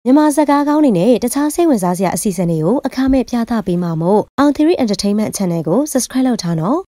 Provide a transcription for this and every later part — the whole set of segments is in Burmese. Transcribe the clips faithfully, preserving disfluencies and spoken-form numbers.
မြန်မာစကားကောင်းတွေနဲ့တခြားစိတ်ဝင်စားစရာအစီအစဉ်တွေကိုအခမဲ့ပြသပေးမှာမို့ အောင်သီရိ Entertainment Channel ကို Subscribe လုပ်ထားနော်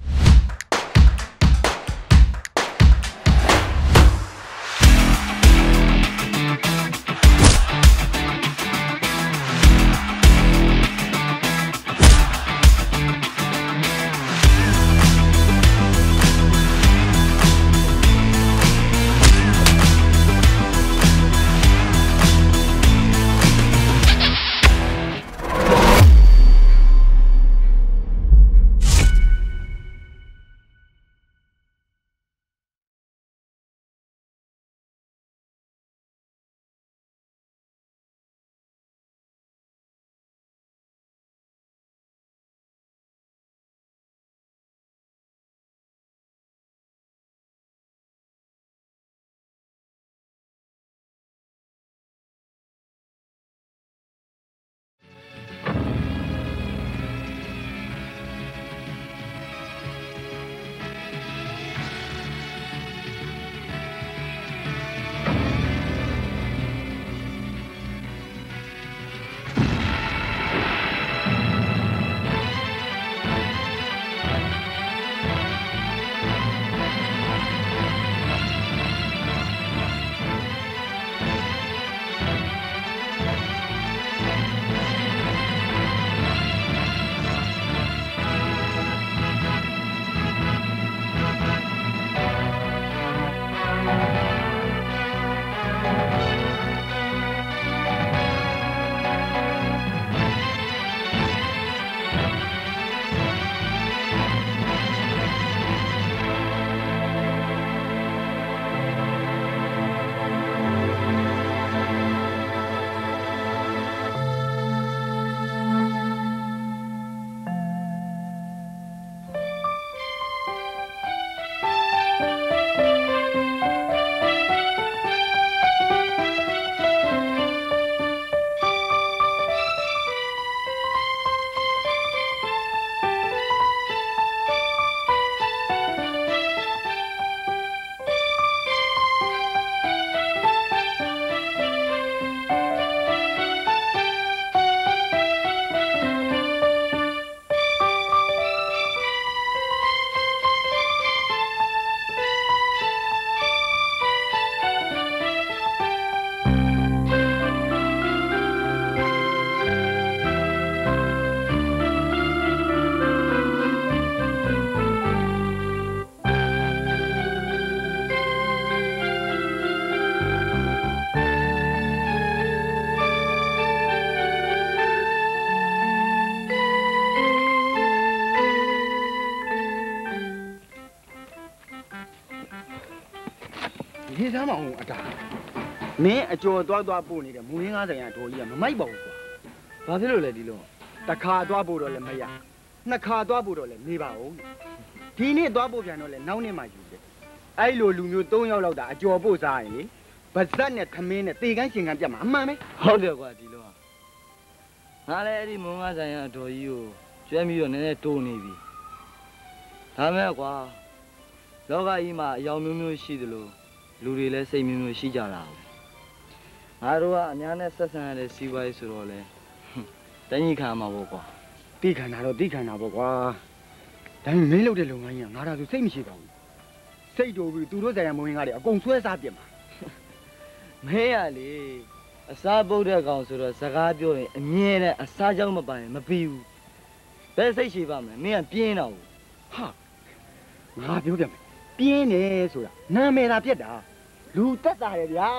ဒီစားမအောင်အတားမင်းအကျော်သွားသွားပို့နေတဲ့မူရင်းကားဆိုင်ရာတော်ကြီးကမမိုက်ပါဘူးကွာဘာဖြစ်လို့လဲဒီလိုတစ်ခါသွားပို့တော့လည်းမရနှစ်ခါသွားပို့တော့လည်းနေပါဦးဒီနေ့သွားပို့ပြန်တော့လည်းနောက်နေ့မှယူတယ်အဲ့လိုလူမျိုးသုံးယောက်လောက်တာအကျော်ပို့စားရင်လေဗဇက်နဲ့ခမင်းနဲ့တေကန်းရှင်ကန်းပြတ်မှာအမှန်ပဲဟုတ်တယ်ကွာဒီလိုငါလည်းအဲ့ဒီမုံကားဆိုင်ရာတော်ကြီးကိုကျွမ်းပြီးတော့နည်းနည်းတိုးနေပြီဒါမဲ့ကွာလောကကြီးမှာအယောင်မျိုးမျိုးရှိသလိုလူတွေလည်းစိတ်မျိုးမျိုးရှိကြတာငါတို့ကအများနဲ့ဆက်ဆံရတဲ့စီးပွားရေးဆိုတော့လေတန်းကြီးခံမှာပေါ့ကွာတိခန္ဓာတော့တိခန္ဓာပေါ့ကွာဒါပေမဲ့မင်းလုပ်တဲ့လုပ်ငန်းကြီးကငါဒါဆိုစိတ်မရှိပါဘူးစိတ်တော်ပြီးသူတို့ဆိုင်ရာမဝင်ကားတွေအကုန်ဆွဲစားပြစ်မှာမင်းရလေအစားပုတ်တဲ့ကောင်ဆိုတော့စကားပြောရင်အမြဲတမ်းအစားကြောင်းမပိုင်မပြီးဘူးဘယ်စိတ်ရှိပါမလဲမင်းကပြင်းတော့ဟာငါပြောပြမယ်ပြင်းတယ်ဆိုတာနာမည်သာပြက်တာလူတက်တာရဗျာ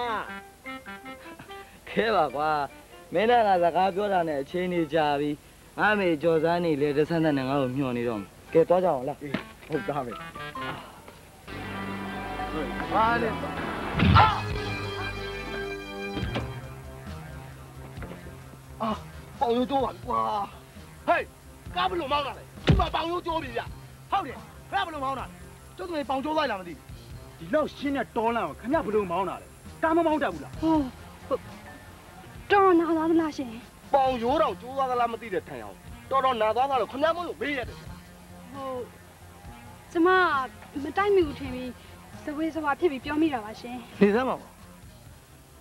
ခဲပါကွာမင်းနဲ့ငါစကားပြောတာနဲ့အချင်းနေကြပြီငါမေကြော်စမ်းနေလေတဆန်းတဲ့ငါ့ကိုမျှော်နေတော့ကဲသွားကြအောင်လားဟုတ်သားပဲဟာလေအာအာပေါင်ရိုးတိုးပါကွာဟေးကားဘလို့မောင်းတာလဲဒီမှာပေါင်ရိုးတိုးပြီဗျဟုတ်တယ်ခရဘလို့မောင်းတာကျုပ်တို့ပေါင်ကျိုးလိုက်လားမသိဒီလောက်ရှင်းတဲ့တောလမ်းကိုခမရဘလို့မောင်းတာလဲကားမမောင်းတတ်ဘူးလားဟုတ်တော်နာသွားသလားရှင်ပေါင်ရိုးတော့ကျိုးသွားသလားမသိတဲ့ထန်အောင်တော်တော်နာသွားတာလို့ခမရမလို့မေးရတယ်ဟုတ်ကျမမတိုက်မိဘူးထင်ပြီးစဝေးစဝါဖြစ်ပြီးပြောမိတာပါရှင်နေစမ်းပါခ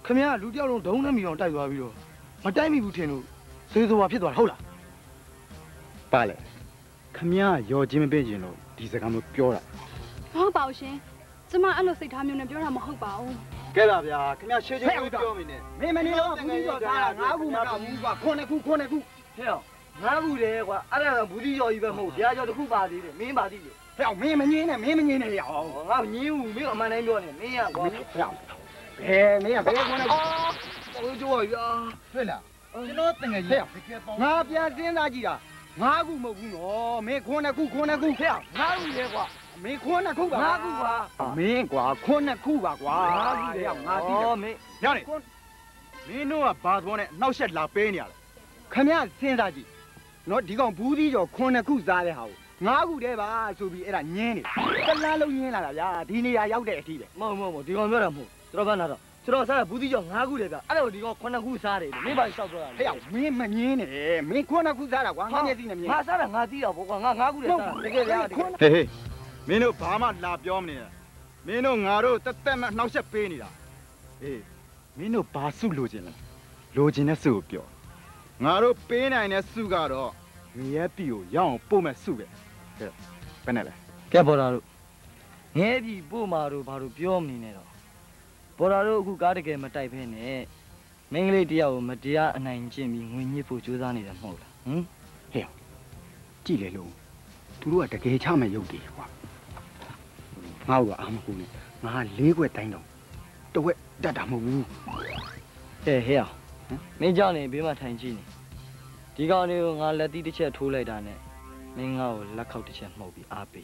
ခင်ဗျားလူတယောက်လုံးဒုံးနဲ့မီအောင်တိုက်သွားပြီးတော့မတိုက်မိဘူးထင်လို့သေသွားဖြစ်သွားဟုတ်လားပါလေခမရရောချင်းမပေးခြင်းလို့ဒီစကားမျိုးပြောတာဟုတ်ပါဘူးရှင်ကျမအဲ့လိုစိတ်ထားမျိုးနဲ့ပြောတာမဟုတ်ပါဘူးကဲလားဗျာခမရရှေ့ချင်းပြောမိနေမင်းမနေတော့ဘူးကြော်သားတာငါးခုမတော့ဘူးကွာခုနှစ်ခုခုနှစ်ခုဟဲ့ငါးခုတည်းကွာအဲ့ဒါကဘူးတိကျော်ကြီးပဲမဟုတ်ဗျာကျော်တစ်ခုပါသေးတယ်မင်းပါသေးတယ်ဟဲ့မင်းမငင်းနဲ့မင်းမငင်းနဲ့ရအောင်ငါမငင်းဘူးမင်းအမှန်တိုင်းပြောနေမင်းကကွာဟဲ့ဘယ်မင်းကဘယ်ခုနှစ်ခုဘူးကျော်ကြီးတွေ့လားကျွန်တော်တငယ်ကြီးငါပြန်စဉ်းစားကြည့်တာငါးခုမဟုတ်ဘူးနော်မင်းခုနှစ်ခုခုနှစ်ခုဟဲ့ငါးခုလေကွာမင်းခုနှစ်ခုပါငါးခုပါမင်းကွာခုနှစ်ခုပါကွာငါးခုလေငါသိတယ်မင်းညနေမင်းတို့ကဘာသဘောနဲ့နှောက်ရက်လာပေးနေရလဲခမရစဉ်းစားကြည့်နော်ဒီကောင်ဘူးသီးကျော်ခုနှစ်ခုစားတဲ့ဟာကိုငါးခုတည်းပါဆိုပြီးအဲ့ဒါညင်းနေတလားလုံးညင်းလာတာဗျာဒီနေရာရောက်တဲ့အထိပဲမဟုတ်မဟုတ်ဒီကောင်ပြောတာမဟုတ်ကျွန်တော်ဘာနာတော့ကျွန်တော်စားတာဘူးသီးကျော်ငါးခုတည်းဗျအဲ့ဒါကိုဒီကောင်ခုနှစ်ခုစားတယ်မင်းဘာလျှောက်ပြောတာလဲဟဲ့မင်းမညင်းနဲ့မင်းခုနှစ်ခုစားတာကွာငါမျက်စိနဲ့မြင်ငါစားတာငါသိအောင်ပေါ့ကွာငါငါးခုတည်းစားတာတကယ်ဗျာဟေးဟေးမင်းတို့ဘာမှလာပြောမနေနဲ့မင်းတို့ငါတို့တက်တက်မှနှောက်ရက်ပေးနေတာအေးမင်းတို့ဘာစုလိုချင်လဲလိုချင်တဲ့စုကိုပြောငါတို့ပေးနိုင်တဲ့စုကတော့ငရဲပြီကိုရအောင်ပို့မဲ့စုပဲကဲဘယ်နဲ့လဲကဲပေါ်တာတို့ငဲပြီပို့မာတို့ဘာလို့ပြောမနေနဲ့တော့ပေါ်တာတို့အခုကားတကယ်မတိုက်ဖဲနဲ့မင်းကလေးတယောက်ကိုမတရားအနိုင်ကျင့်ပြီးငွေညစ်ဖို့ကြိုးစားနေတယ်မဟုတ်လားဟမ်ဟဲ့ကြည့်လေလို့သူတို့ကတကယ်ချမဲ့ရုပ်တွေကွာငါ့ကအာမကူနဲ့ငါလေးခွက်တိုင်းတော့တဝက်တတ်တာမဟုတ်ဘူးဟဲ့ဟဲ့မင်းကြောင့်နေဘေးမှာထိုင်ကြည့်နေဒီကောင်လေးကိုငါလက်သီးတစ်ချက်ထိုးလိုက်တာနဲ့မင်းငါ့ကိုလက်ခောက်တစ်ချက်မှုတ်ပြီးအားပေး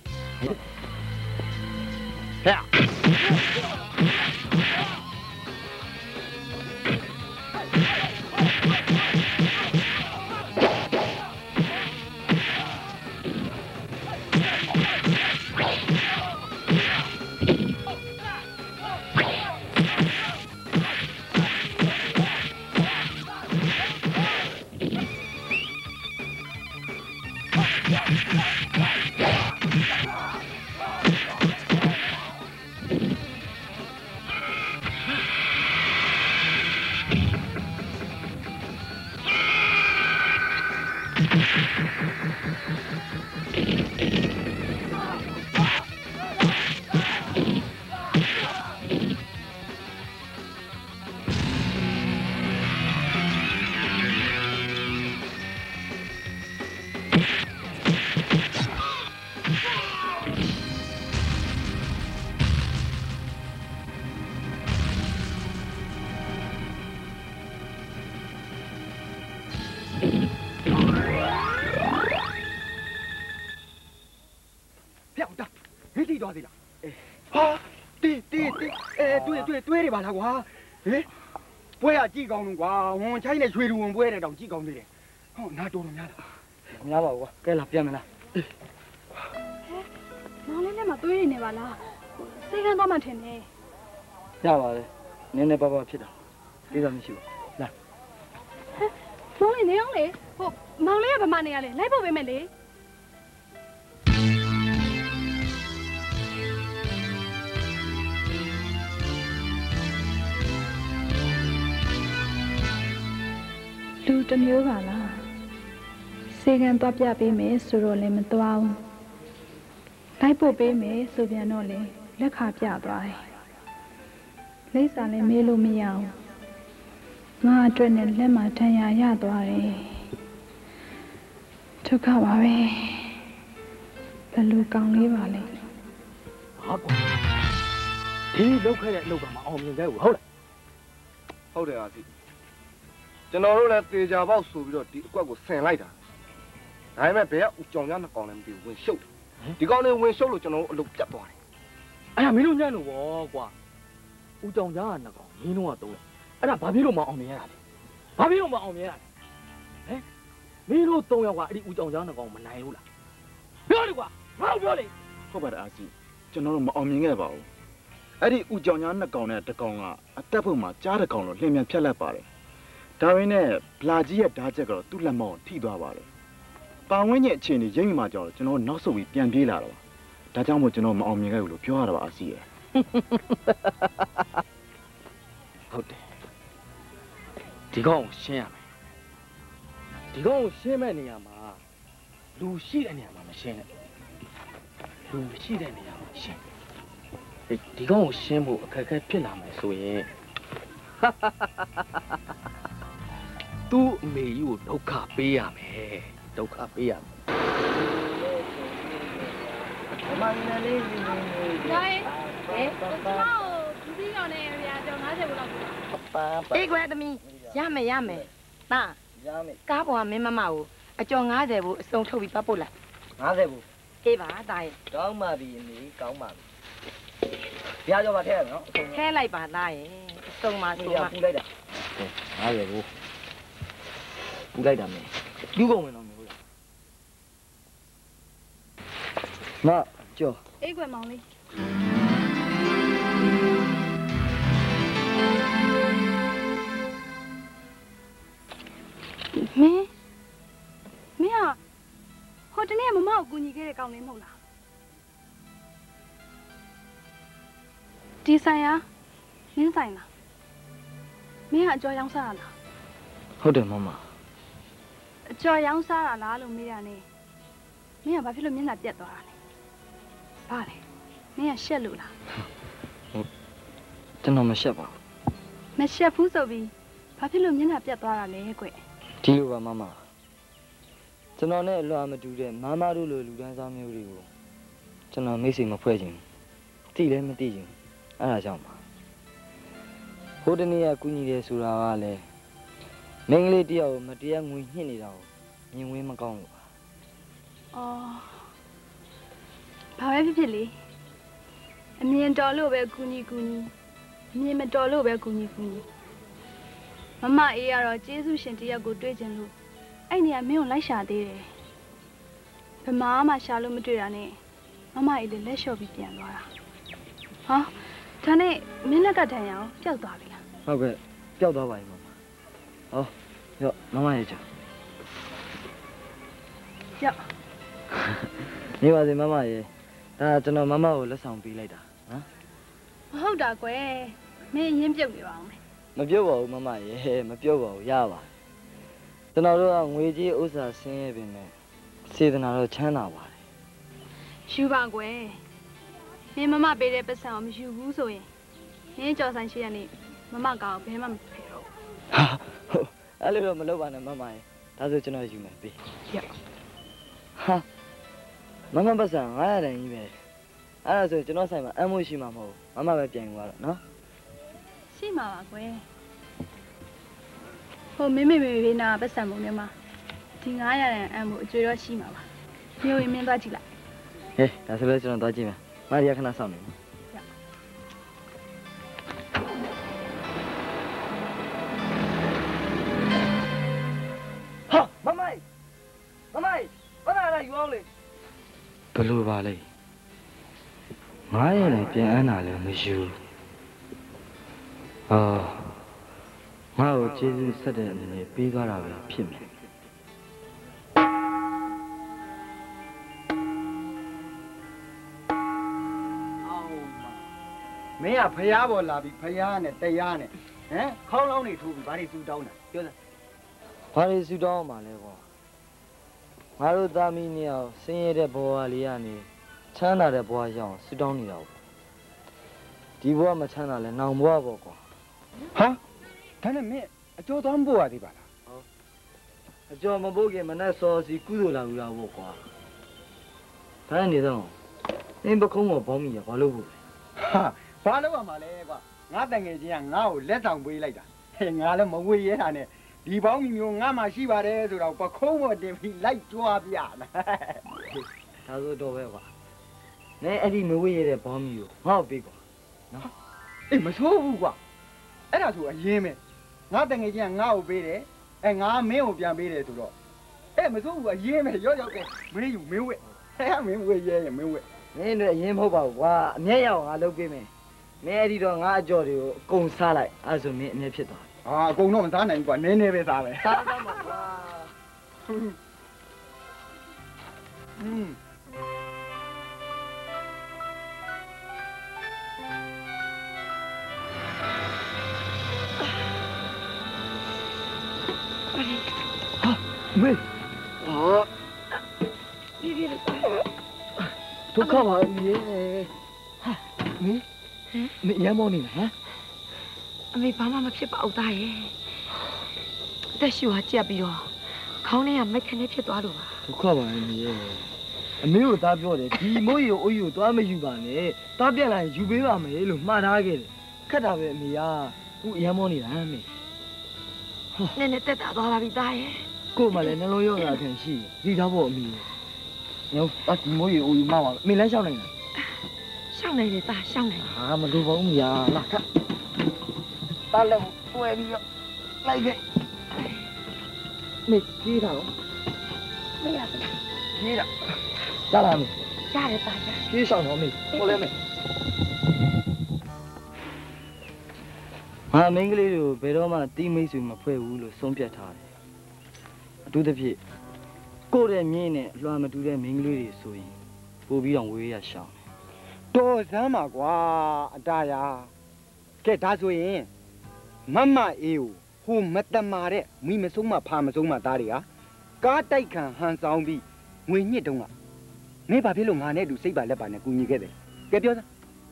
ဟဲ့သွားသေးလားဟာတီးတီးတီးအဲတွေ့တွေ့တွေ့ရပါလားကွာဟေးပွဲကကြည့်ကောင်းလို့ကွာဝန်ချိုင်းနဲ့ရွှေလူဝင်ပွဲတဲ့တောင်ကြည့်ကောင်းသေးတယ်ဟောနားတော်တော်များလားများပါဘူးကွာကဲလာပြန်မလားမောင်လေးနဲ့မသွေးရနေပါလားစိတ်ကန်းသွားမှထင်တယ်ရပါလေနည်းနည်းပါးပါးဖြစ်တာလေးတော့မရှိဘူးလာမောင်လေးနေအောင်လေဟိုမောင်လေးကဗမာနေရလေလိုက်ဖို့ပေးမယ်လေလူတစ်မျိုးပါလားစေကံသွားပြပေးမယ်ဆိုတော့လည်းမသွားဘူးလိုက်ပို့ပေးမယ်ဆိုပြန်တော့လေလက်ခါပြသွားတယ်လိမ့်စာလည်းမေးလို့မရအောင်ငါအတွက်နဲ့လက်မှာထန်ရရသွားတယ်ဒုက္ခပါပဲဘယ်လိုကောင်းလေးပါလဲဟာကွာဒီလောက်ခဲ့တဲ့အလုပ်ကမအောင်မြင်ခဲ့ဘူးဟုတ်လားဟုတ်တယ်အာစီကျွန်တော်တို့လည်းတေချာပေါက်ဆိုပြီးတော့ဒီအကွက်ကိုဆင်လိုက်တာဒါပေမဲ့ဘယ်ကဦးကြောင်ရနှစ်ကောင်လည်းမသိဘူးဝင်ရှုပ်ဒီကောင်လေးဝင်ရှုပ်လို့ကျွန်တော်တို့အလုပ်ပြတ်သွားတယ်အဲ့ဒါမင်းတို့ညံ့လို့ဗောကွာဦးကြောင်ရနှစ်ကောင်မင်းတို့ကတော့အဲ့ဒါဘာဖြစ်လို့မအောင်မြင်ရတာလဲဘာဖြစ်လို့မအောင်မြင်ရတာဟမ်မင်းတို့သုံးယောက်ကအဲ့ဒီဦးကြောင်ရနှစ်ကောင်မနိုင်ဘူးလားပြောလေကွာငါ့ကိုပြောလေဟုတ်ပါတယ်အာစီကျွန်တော်တို့မအောင်မြင်ခဲ့ပါဘူးအဲ့ဒီဦးကြောင်ရနှစ်ကောင်နဲ့တစ်ကောင်ကအတက်ဖို့မှာကြားတစ်ကောင်လို့လျင်မြန်ဖြတ်လက်ပါတယ်ဒါရင်းနဲ့ဗလာကြီးရဲ့ဓာတ်ချက်ကတော့သူ့လက်မောင်းထိသွားပါတယ်။ပါဝင်းရဲ့အခြေအနေရိပ်မိမှကြောက်ကျွန်တော်နောက်ဆုတ်ပြီးပြန်ပြေးလာတော့ပါ။ဒါကြောင့်မို့ကျွန်တော်မအောင်မြင်ခဲ့ဘူးလို့ပြောရတာပါအစီရဲ့။ဟုတ်တယ်ဒီကောင်ကိုရှင်းရမယ်ဒီကောင်ကိုရှင်းမဲ့နေရမှာလူရှိတဲ့နေရာမှာမရှင်းနဲ့လူရှိတဲ့နေရာမှာရှင်းဒီကောင်ကိုရှင်းဖို့အခက်အခဲဖြစ်လာမယ်ဆိုရင်သူ့အမေကြီးကိုဒုက္ခပေးရမယ်ဒုက္ခပေးရမယ်မမင်းလေးလေးဒါရင်ဟဲ့ကျွန်တော်ဘူးပြီးကောင်နဲ့ဗျာကျွန်တော်၅၀ဘူးလောက်ပို့ပါအေးကွယ်သမီးရမယ်ရမယ်တာရမယ်ကားပေါ်ကမင်းမမကိုအကျော်၅၀ဘူးအစုံထုတ်ပြီးပတ်ပို့လိုက်၅၀ဘူးအေးပါတာရင်ကောင်းပါပြီအမေကောင်းပါပြီပြားကြောပါထဲရနော်ထဲလိုက်ပါတာရင်အစုံပါဆိုပါပူလိုက်တာ၅၀ဘူးပူလိုက်တာမင်းလူကုန်ဝင်တော့မဟုတ်လားမကျော်အေးကွယ်မောင်လေးမင်းမင်းဟာဟိုတနေ့မမကိုကူညီခဲ့တဲ့ကောင်လေးမဟုတ်လားဒီဆိုင်ရမင်းဆိုင်လားမင်းကအကျော်ရောင်းစားလားဟုတ်တယ်မမအကျော်ရောင်းစားတာလားလို့မေးရနေမင်းကဘာဖြစ်လို့မျက်နှာပြက်သွားတာလဲဘာလဲမင်းကရှက်လို့လားဟုတ်ကျွန်တော်မရှက်ပါဘူးမရှက်ဘူးဆိုပြီးဘာဖြစ်လို့မျက်နှာပြက်သွားတာလဲကွဒီလိုပါမမကျွန်တော်နဲ့အလွန်မတူတဲ့မမတို့လိုလူတန်းစားမျိုးတွေကိုကျွန်တော်မိတ်ဆွေမဖွဲ့ချင်ဘူးတိလည်းမတိချင်ဘူးအဲ့ဒါကြောင့်ပါဟိုတနေ့ကကူညီတယ်ဆိုတာကလည်းမင်းကလေးတယောက်ကိုမတရားငွေညှစ်နေတာကိုမြင်ဝင်းမကောင်းလို့ပါအော်ဘာပဲဖြစ်ဖြစ်လေအမြင်တော်လို့ပဲကူညီကူညီအမြင်မတော်လို့ပဲကူညီကူညီမမအေးကတော့ကျေးဇူးရှင်တယောက်ကိုတွေ့ချင်လို့အဲ့နေရာမင်းကိုလိုက်ရှာသေးတယ်ဘယ်မှာမှရှာလို့မတွေ့တာနဲ့မမအေးလည်းလက်လျှော့ပြီးပြန်သွားတာဟာဒါနဲ့မင်းလက်ကထိုင်ရအောင်ပျောက်သွားပြီလားဟုတ်ကဲ့ပျောက်သွားပါပြီမမဟောရောမမရဲ့ချောရောနေပါစေမမရဲ့ဒါကျွန်တော်မမကိုလက်ဆောင်ပေးလိုက်တာနော်မဟုတ်တာကွယ်မင်းရင်းပြုတ်နေပါအောင်မပြုတ်ပါဘူးမမရဲ့မပြုတ်ပါဘူးရပါကျွန်တော်တို့ကငွေကြီးဥစ္စာဆင်းရဲပင်နဲ့စေတနာတော့ချမ်းသာပါတယ်ယူပါကွယ်မင်းမမပေးတဲ့ပတ်စံကိုမယူဘူးဆိုရင်မင်းကြော်ဆိုင်ရှိရနေမမကောင်ဘယ်မှမဖယ်တော့ဟုတ်အဲ့လိုတော့မလုပ်ပါနဲ့မမရဲ့ဒါဆိုကျွန်တော်ယူမယ်ပေးရဟာမမပတ်စံငါးရာတန်ကြီးပဲအဲ့ဒါဆိုကျွန်တော်ဆိုင်မှာအမ်းမို့ရှိမှာမဟုတ်ဘူးမမပဲပြန်ယူသွားတော့နော်ရှိမှာပါကွယ်ဟိုမင်းမေမေဘေးနာပတ်စံပုံထဲမှာဒီငါးရာတန်အမ်းမို့အကျွေးတော့ရှိမှာပါမျိုးရင်မင်းသွားကြည့်လိုက်ဟေးဒါဆိုလည်းကျွန်တော်သွားကြည့်မယ်မရီခဏစောင့်နေဟာမမိုင်မမိုင်ဘာလာလာယူအောင်လေဘယ်လိုပါလဲငါးရာနဲ့ပြန်အမ်းတာလည်းမယူအာငါ့ကိုကျေးဇူးဆက်တဲ့အနေနဲ့ပေးသွားတာပဲဖြစ်မယ်မင်းကဖျားပေါ်လာပြီးဖျားနဲ့တရားနဲ့ဟမ်ခေါင်းလောင်းနေထိုးပြီးဘာတွေစူတောင်းတာပြောစမ်းဘာတွေစူတောင်းမှာလဲကွာငါတို့သားမီးနှစ်ယောက်ဆင်းရဲတဲ့ဘဝလေးကနေချမ်းသာတဲ့ဘဝရောက်အောင်စူတောင်းနေတာပေါ့ဒီဘဝမချမ်းသာလဲနောင်ဘဝပေါ့ကွာဟာဒါနဲ့မင်းအကျော်သွားမပို့ရသေးပါလားဟုတ်အကျော်မပို့ခင်မနဲ့စောစီကုသိုလ်လာဘူးလားပေါ့ကွာဒါနဲ့နေတော့အင်းပခုံးပေါ်ဘောင်းမီရဘာလို့ပို့ဟာဘာလို့ရမှာလဲကွာငါတန်ငယ်ချင်းကငါ့ကိုလက်ဆောင်ပေးလိုက်တာဟဲ့ငါလည်းမဝေရဲတာနဲ့ဒီဘောင်းမီမျိုးငါမှရှိပါတယ်ဆိုတော့ပခုံးပေါ်တင်ပြီးလိုက်ကြွားပြလားဒါဆိုတော့ပဲကွာနဲအဲ့ဒီမဝေရတဲ့ဘောင်းမီကိုငါ့ကိုပေးကွာနော်အေးမဆိုးဘူးကွာအဲ့ဒါဆိုအရင်ပဲငါတငယ်ချင်းကငါ့ကိုပေးတယ်အဲငါမင်းကိုပြန်ပေးတယ်ဆိုတော့အဲမစိုးဘူးအရင်ပဲရော့ရော့ပဲမင်းယူမင်းဝက်ဟဲ့မင်းဝက်ရဲရမင်းဝက်မင်းတို့အရင်မဟုတ်ပါဘူးကွာအမျက်ရအောင်ငါလုပ်ပေးမယ်မင်းအဲ့ဒီတော့ငါအကြော်တွေကိုအကုန်စားလိုက်အဲ့ဆိုမင်းအမျက်ဖြစ်သွားဟာအကုန်တော့မစားနိုင်ဘူးကွာနည်းနည်းပဲစားပဲစားတော့မှာကွာဟွန်းမေဟာပြေးပြေးလို့ဒုက္ခပါမေဟာမေမေရမ်းမောနေလားဟမ်အမေဘာမှမဖြစ်ပါဘူးသားရဲ့အသက်ရှူဟာကြက်ပြီးတော့ခေါင်းထဲကမိုက်ခနဲ့ဖြစ်သွားလို့ပါဒုက္ခပါမေအမေကိုသားပြောတယ်ဒီမိုးရီကိုအိုးရီကိုသွားမယူပါနဲ့သားပြန်လာရင်ယူပေးပါမယ်လို့မှားထားခဲ့တယ်ခက်တာပဲအမေကခုရမ်းမောနေတာဟမ်မေနည်းနည်းတက်တာသွားပါပြီသားရဲ့ကို့မှလည်းနှလုံးရောဂါခံရှိဒီတော့ပေါ့အမေညောအဒီမိုးရီအိုးရီမှပါအမေလမ်းလျှောက်နိုင်လားရှောင်းနိုင်တယ်သားရှောင်းနိုင်ဟာမလိုပါဘူးညာလာခက်သားလည်းဝယ်ပြီးတော့လိုက်ခဲ့မေကြီးတာရောမရဘူးကြီးတာရလားမေရတယ်သားရကြီးဆောင်တော့မေဟိုလဲမေဟာမင်းကလေးတို့ဘယ်တော့မှတီးမိတ်ဆွေမဖွဲ့ဘူးလို့ဆုံးဖြတ်ထားတယ်အထူးသဖြင့်ကိုယ့်ရဲ့မြင်းနဲ့လွှာမတူတဲ့မင်းကလေးတွေဆိုရင်ပို့ပြီးတော့ဝေးရရှောင်းတော်စမ်းပါကွာအတားရကဲဒါဆိုရင်မမအေးကိုဟိုမတမာတဲ့မိမဆုံးမဖာမဆုံးမသားတွေဟာကားတိုက်ခံဟန်ဆောင်ပြီးငွေညစ်တုံးကမင်းဘာဖြစ်လို့ငါနဲ့တူစိတ်ပါလက်ပါနဲ့ကူညီခဲ့တယ်ကဲပြောစမ်း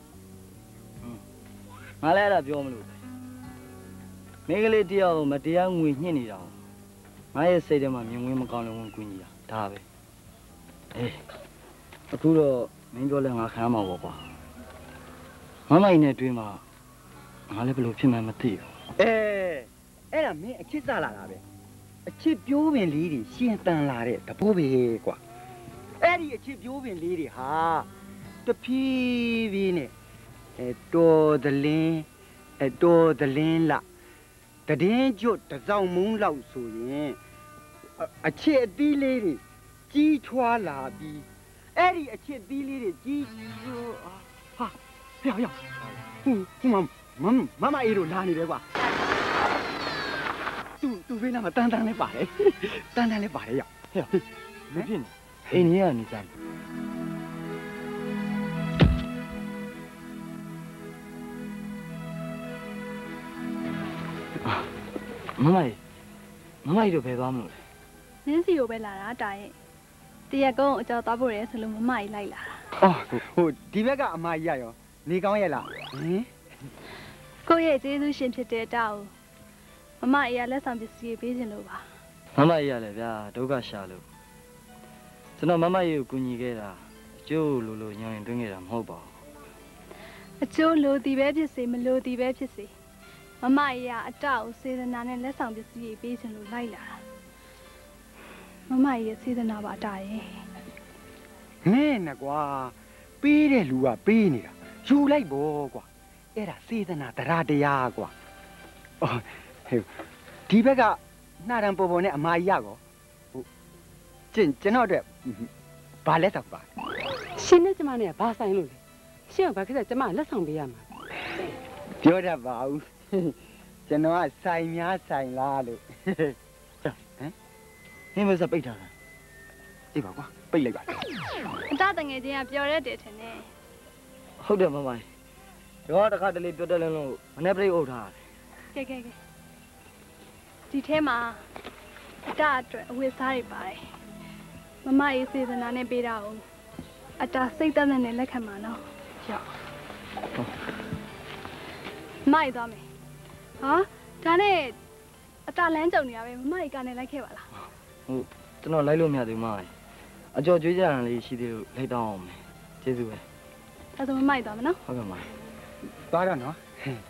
ငါလည်းအဲ့ဒါပြောမလို့မင်းကလေးတယောက်မတရားငွေညှစ်နေတာငါရဲ့စိတ်ထဲမှာမြင်ဝင်မကောင်းလို့ဝင်ကူညီတာဒါပဲအေးအခုတော့မင်းပြောလဲငါခံရမှာပေါ့ကွာမမိုင်နဲ့တွေ့မှာငါလည်းဘယ်လိုဖြစ်မှန်းမသိဘူးအဲအဲ့ဒါမင်းအချစ်စလာတာပဲအချစ်ပြိုးပင်လေးတွေရှင်တန်လာတဲ့တပိုးပဲကွာအဲ့ဒီအချစ်ပြိုးပင်လေးတွေဟာတဖြည်းဖြည်းနဲ့အဲတော်သလင်းအဲတော်သလင်းလာတည်င်းကျွတ်တစောင်းမုံလောက်ဆိုရင်အချစ်အသီးလေးတွေကြီးထွားလာပြီးအဲ့ဒီအချစ်သီးလေးတွေကြီးဟာဟဲ့ဟဲ့ဟိုဟိုမမမမအေးတို့လာနေတယ်ကွာသူသူဖေးနာမတန်းတန်းလေးပါတယ်တန်းတန်းလေးပါတယ်ရောက်ဟဲ့မဖြစ်နေအိမ်ကြီးကနေစမ်းမမကြီးမမကြီးတို့ဘယ်သွားမလို့လဲနင်းစီကိုပဲလာတာတာရဲ့တရက်ကုန်းအကြောသွားဖို့ရဲဆိုလို့မမကြီးလိုက်လာတာအော်ဟိုဒီဘက်ကအမကြီးရရောနေကောင်းရဲ့လားဟင်ကိုယ့်ရဲ့ကျေးဇူးရှင်ဖြစ်တဲ့တောက်မမကြီးကလက်ဆောင်ပစ္စည်းပေးခြင်းလို့ပါမမကြီးရလေဗျာဒုက္ခရှာလို့ကျွန်တော်မမကြီးကိုကူညီခဲ့တာအကျိုးလိုလိုညံရင်တွင်းခဲ့တာမဟုတ်ပါဘူးအကျိုးလိုသည်ပဲဖြစ်စေမလိုသည်ပဲဖြစ်စေမမကြီးကအတောက်စေတနာနဲ့လက်ဆောင်ပစ္စည်းပေးခြင်းလို့လိုက်လာတာမမကြီးရဲ့စေတနာပါတာရဲ့မင်းနဲ့ကွာပေးတဲ့လူကပေးနေတာယူလိုက်ပေါ့ကွာအဲ့ဒါစေတနာတရားတရားကွာအော်ဟဲ့ဒီဘက်ကနှာတံပေါ်ပေါ်နဲ့အမကြီးရကောဟိုကျင်ကျွန်တော်အတွက်ဘာလက်ဆောင်ပါရှင်နဲ့ကျမနဲ့ကဘာဆိုင်လို့လဲရှင်ကဘာဖြစ်လဲကျမလက်ဆောင်ပေးရမှာပြောတတ်ပါဦးကျွန်တော်ကဆိုင်များဆိုင်လားလို့ဟမ်နင်းမစပိတ်ထားတာအေးပါကွာပိတ်လိုက်ပါအတတငယ်ချင်းကပျော်တဲ့တယ်ထင်တယ်ဟုတ်တယ်မမကြီးတော့တခါတလေပြောတယ်လို့မနေ့ပြိအုပ်ထားတယ်ကဲကဲကဲဒီထဲမှာအတအတွက်အဝတ်စားတွေပါတယ်မမရေးစေတနာနဲ့ပေးတာကိုအတစိတ်သက်သက်နဲ့လက်ခံပါနော်ရောက်မိုက်သွားမယ်ဟာဒါနဲ့အတလန်းကြုံနေရပဲမမကြီးကနေလိုက်ခဲ့ပါလားဟုတ်ကျွန်တော်လိုက်လို့မရသေးဘူးမမကြီးအကျော်ကျွေးကြတာလေးရှိသေးလို့လိုက်တော့အောင်မယ်ကျေးဇူးပဲအဲ့ဒါမမိုက်သွားမယ်နော်ဟုတ်ကဲ့မသွားတော့နော်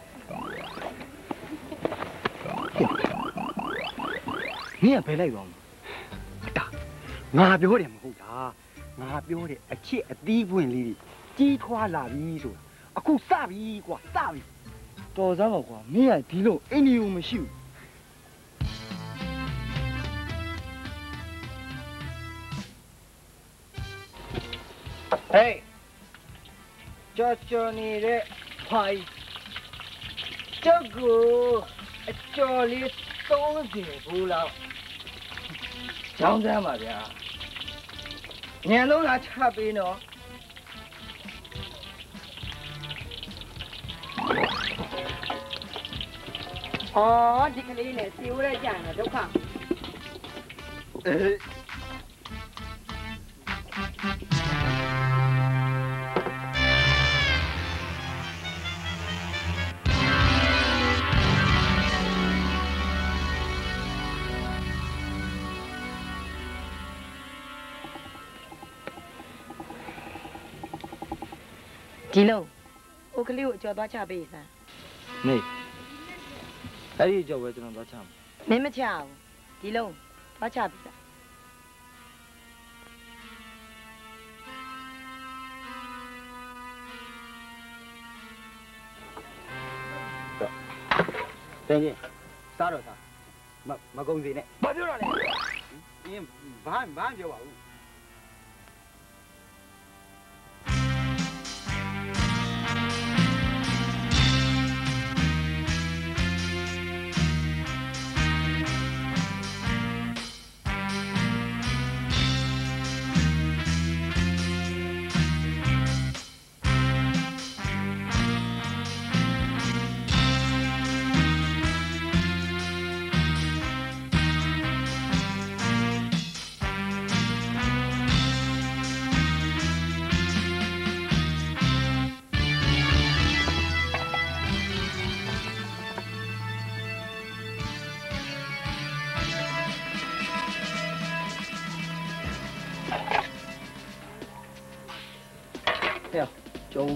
မင်းကဘယ်လိုက်သွားမလဲအတာငါပြောတယ်မဟုတ်လားငါပြောတယ်အချစ်အသီးပွင့်လေးကြီးထွားလာပြီဆိုတာအခုစပြီကွာစပြီတော်စမ်းပါကွာမင်းကဒီလိုအင်းဒီကိုမရှိဘူးဟေးကြော်ကြော်နေတဲ့ဖိုင်ကျောက်ကိုအကျော်လေးသုံးစီဘူးလောက်ကြောင်းစမ်းပါဗျာညံလုံးလာချပေးနော်အော်ဒီကလေးနဲ့စီဝဲကြတယ်ဒုက္ခဒီလုံးဟိုကလေးကိုကြော်သွားချပေးစမ်းမေအဲ့ဒီကြောက်ပဲကျွန်တော်သွားချမယ်မင်းမချဘူးဒီလုံးသွားချပေးစမ်းတင်းကြီးစားတော့စားမမကုန်းစီနဲ့ဘာပြောရလဲအင်းဘာဘာပြောပါဦးကျုံ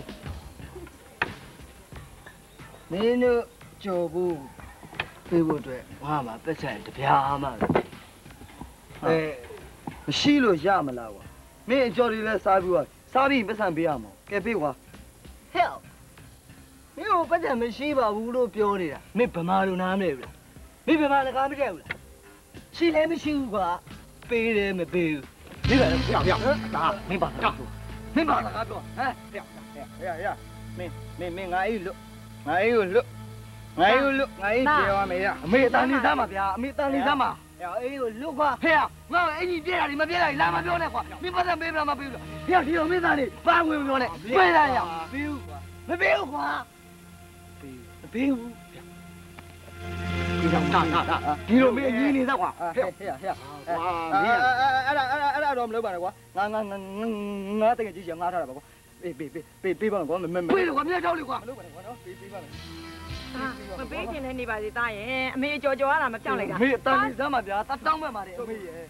မင်းတို့ကြော်ဖို့ပြေးဖို့အတွက်ဘာမှပတ်စံတပြားမှအဲမရှိလို့ရမလားကွာမင်းအကြော်တွေလည်းစားပြီးသွားစားပြီးပတ်စံပေးရမှာကဲပေးကွာဟဲ့မင်းတို့ပတ်စံမရှိပါဘူးလို့ပြောနေတာမင်းဗမာလူနားမလဲဘူးလားမင်းဗမာလကားမတည့်ဘူးလားရှိလည်းမရှိဘူးကွာပေးတယ်မပေးဘူးမင်းကလည်းပြောင်ပြောင်ဒါမင်းပါတော့မင်းပါလကားပြောဟမ်ပြောင်ရရမင်းမင်းမင်းငါအေးလွတ်ငါအေးကိုလွတ်ငါအေးကိုလွတ်ငါအေးပြေသွားမယ်ရအမေတန်လေးသားမှာဗျာအမေတန်လေးသားမှာအေးကိုလွတ်ကွာဖေငါအင်ကြီးပြဲတာဒီမပြဲတာလာမပြောနဲ့ကွာမင်းပတ်စံပေးမလားမပေးဘူးလားဖေဒီလိုမင်းသားလေးဘာဝင်ပြောနဲ့ပြေးလာရပေးဘူးကွာမပေးဘူးကွာပေးမပေးဘူးဒီတော့တာတာဒီလိုမင်းကြီးနေသားကွာဟဲ့ဟဲ့ဟဲ့ကွာမင်းအဲ့ဒါအဲ့ဒါအဲ့ဒါတော့မလုပ်ပါနဲ့ကွာငါငါငါတကယ်ကြီးချင်ငါထားတာပါကွာပေးပေးပေးပေးပေးပါကွာမမပေးလို့ကွာမြတ်ထောက်လေးကွာမလုပ်ပါနဲ့ကွာနော်ပေးပေးပါမယ်မပေးခင်လည်းနေပါစေသားရဲ့အမေကြော်ကြော်ရတာမပြောင်းလိုက်တာအမေအတန်လေးစမ်းပါဗျာတတောင်းမဲ့ပါတယ်အမေရဲ့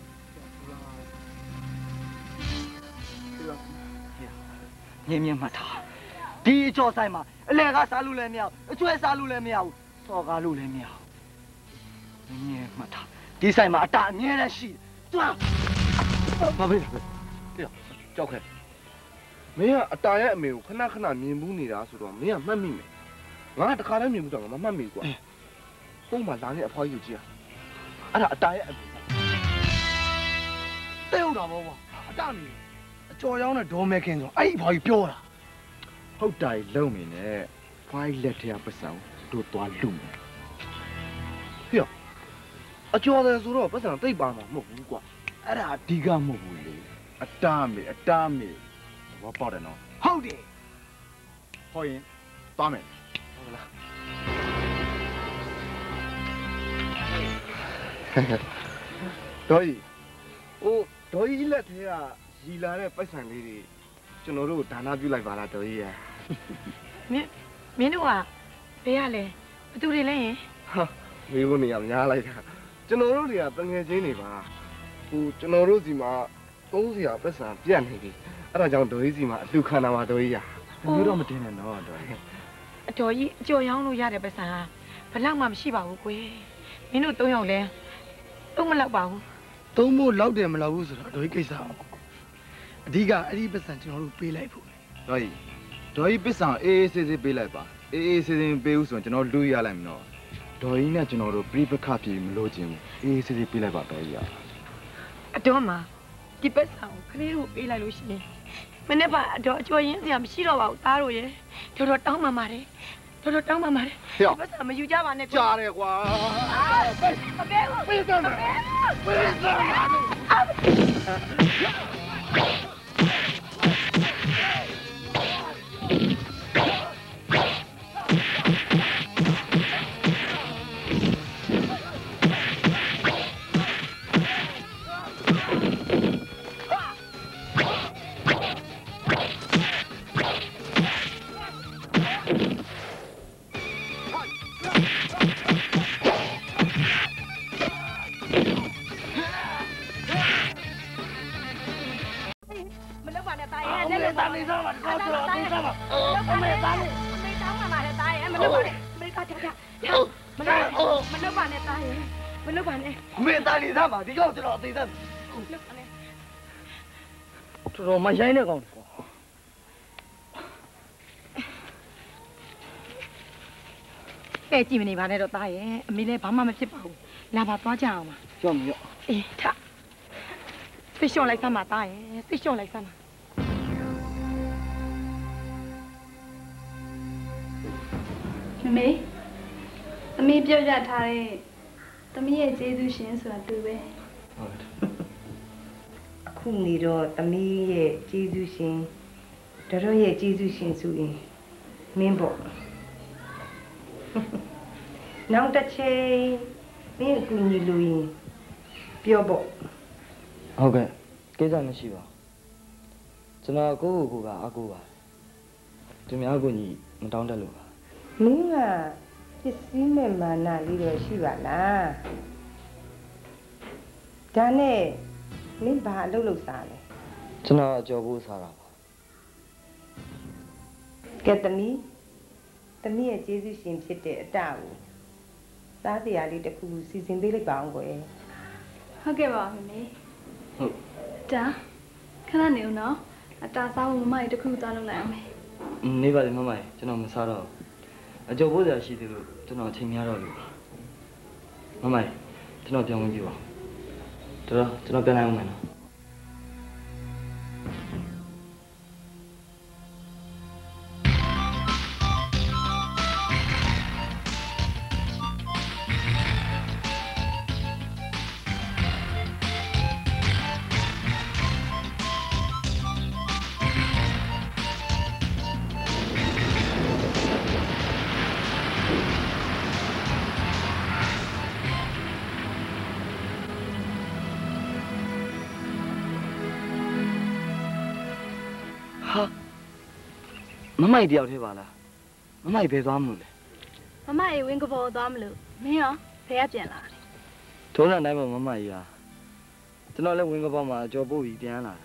ညင်ညင်မှတ်ထားဒီအကျော်ဆိုင်မှာအလဲကားစားလို့လည်းမရဘူးအကျွဲစားလို့လည်းမရဘူးစော်ကားလို့လည်းမရဘူးညင်ညင်မှတ်ထားဒီဆိုင်မှာအတာအမြဲတမ်းရှိတယ်တွားမပေးဘူးကြောက်ခဲမင်းကအတာရဲ့အမေကိုခဏခဏမြင်ဘူးနေတာဆိုတော့မင်းကမှတ်မိမယ်ငါတခါတည်းမြင်ဘူးဆိုတော့ငါမမှတ်မိကွာပုံမှန်လာနေအဖွားကြီးကိုကြည့်ရအဲ့ဒါအတာရဲ့အမေတဲ့ဟုတ်တာပေါ့ကွာအတာမီအကျော်ရောင်းတဲ့ဒေါ်မဲခင်ဆိုအဲ့ဒီအဖွားကြီးပြောတာဟုတ်တာလုံးနေနဲ့ဖွားကြီးလက်ထက်ပစံတို့သွားလူမယ်ဟေ့အကျော်တယ်ဆိုတော့ပစံတိတ်ပါမှာမဟုတ်ဘူးကွာအဲ့ဒါအဓိကမဟုတ်ဘူးလေအတာမေအတာမေဘာပေါက်တယ်နော်ဟုတ်တယ်ဟောရင်သွားမယ်ဟုတ်လားဒေါ်ကြီးဟိုဒေါ်ကြီးလက်ထဲကရီလာတဲ့ပိုက်ဆံလေးတွေကျွန်တော်တို့ဒါနပြုလိုက်ပါလားဒေါ်ကြီးရမင်းမင်းတို့ကဘေးရလဲဘသူတွေလဲရင်ဟာမေးဖို့နေရများလိုက်တာကျွန်တော်တို့တွေကတငယ်ချင်းတွေပါဟိုကျွန်တော်တို့စီမှာသုံးစရာပိုက်ဆံပြတ်နေပြီအဲ့ဒါကြောင့်ဒေါ်ကြီးစီမှာအလှခံတာပါဒေါ်ကြီးရမျိုးတော့မတင်နဲ့နော်ဒေါ်ကြီးအတော်ကြီးအကျော်ရောင်းလို့ရတဲ့ပတ်စံဘယ်လောက်မှမရှိပါဘူးကွယ်မင်းတို့သုံးယောက်လဲသုံးမလောက်ပါဘူးသုံးဖို့လောက်တယ်မလောက်ဘူးဆိုတော့ဒေါ်ကြီးကိစ္စအဓိကအဲ့ဒီပတ်စံကျွန်တော်တို့ပေးလိုက်ဖို့ဒေါ်ကြီးဒေါ်ကြီးပစ္စံအေးအေးဆေးဆေးပေးလိုက်ပါအေးအေးဆေးဆေးပေးဦးဆိုရင်ကျွန်တော်လူရလိုက်မယ်နော်ဒေါ်ကြီးနဲ့ကျွန်တော်တို့ပြိပခပြေမလို့ခြင်းဘူးအေးအေးဆေးဆေးပေးလိုက်ပါဒေါ်ကြီးရအတော်မှာဒီပတ်စံကိုခလေးတို့ပေးလိုက်လို့ရှိရင်မနေ့ကအတော်အကျော်ရင်းစရာမရှိတော့ပါဘူးသားတို့ရဲ့တော်တော်တောင်းပန်ပါတယ်တော်တော်တောင်းပန်ပါတယ်ဒီပတ်စံမယူကြပါနဲ့ကြားတယ်ကွာမပေးဘူးပေးစမ်းမပေးပေးစမ်းပါနဲ့တားရဲ့မလုပ်ပါနဲ့အမေတားနေသားပါဒီကောင်ကျွန်တော်အသေးသားလုပ်ပါနဲ့တော်တော်မရိုင်းတဲ့ကောင်ကွာတဲ့ကြည့်မနေပါနဲ့တော့တားရဲ့အမေလည်းဘာမှမဖြစ်ပါဘူးလာပါသွားကြအောင်ပါကြောက်မရော့အေးထစိတ်လျှော့လိုက်စမ်းပါတားရဲ့စိတ်လျှော့လိုက်စမ်းပါမမေအမေပြောရထားတဲ့သမီးရဲ့ကျေးဇူးရှင်ဆိုတာသူပဲဟုတ်တယ်အခုနေတော့သမီးရဲ့ကျေးဇူးရှင်တော်တော်ရဲ့ကျေးဇူးရှင်ဆိုရင်မင်းပေါ့နောက်တစ်ချိန်မင်းအကူညီလို့ရင်ပြောပေါ့ဟုတ်ကဲ့ကိစ္စမရှိပါကျွန်တော်ကိုယ့်ကိုယ်ကအကူပါသူများအကူညီမတောင်းတတ်လို့ပါမင်းကပစ္စည်းမဲ့မာနလေးတော့ရှိပါလားဒါနဲ့မင်းဘာအလုပ်လုပ်စားလဲကျွန်တော်အကြော်ဖို့စားတာပါကဲသမီးသမီးရဲ့ကျေးဇူးရှင်ဖြစ်တဲ့အတကိုစားစရာလေးတစ်ခုခုစီစဉ်ပေးလိုက်ပါအောင်ကွယ်ဟုတ်ကဲ့ပါမမေဟုတ်ဒါခဏနေဦးနော်အတားစားဖို့မမကြီးတစ်ခုသွားလုပ်လိုက်အောင်မေနေပါလေမမကြီးကျွန်တော်မစားတော့အကြော်ဖို့စရာရှိသေးလို့ကျွန်တော်ချိန်များတော့လို့မမကြီးကျွန်တော်ပြောင်းဝင်ပြပါတော်ကျွန်တော်ပြန်လိုက်အောင်မယ်နော် မမကြီးတယောက်သေးပါလားမမကြီးဘယ်သွားမလို့လဲမမကြီးဝင်းကဘောသွားမလို့မင်းရောဘယ်ကပြန်လာလဲထုံးစံတိုင်းမှာမမကြီးဟာကျွန်တော်လည်းဝင်းကပေါက်မှာကြော်ပို့ပြီးပြန်လာတာ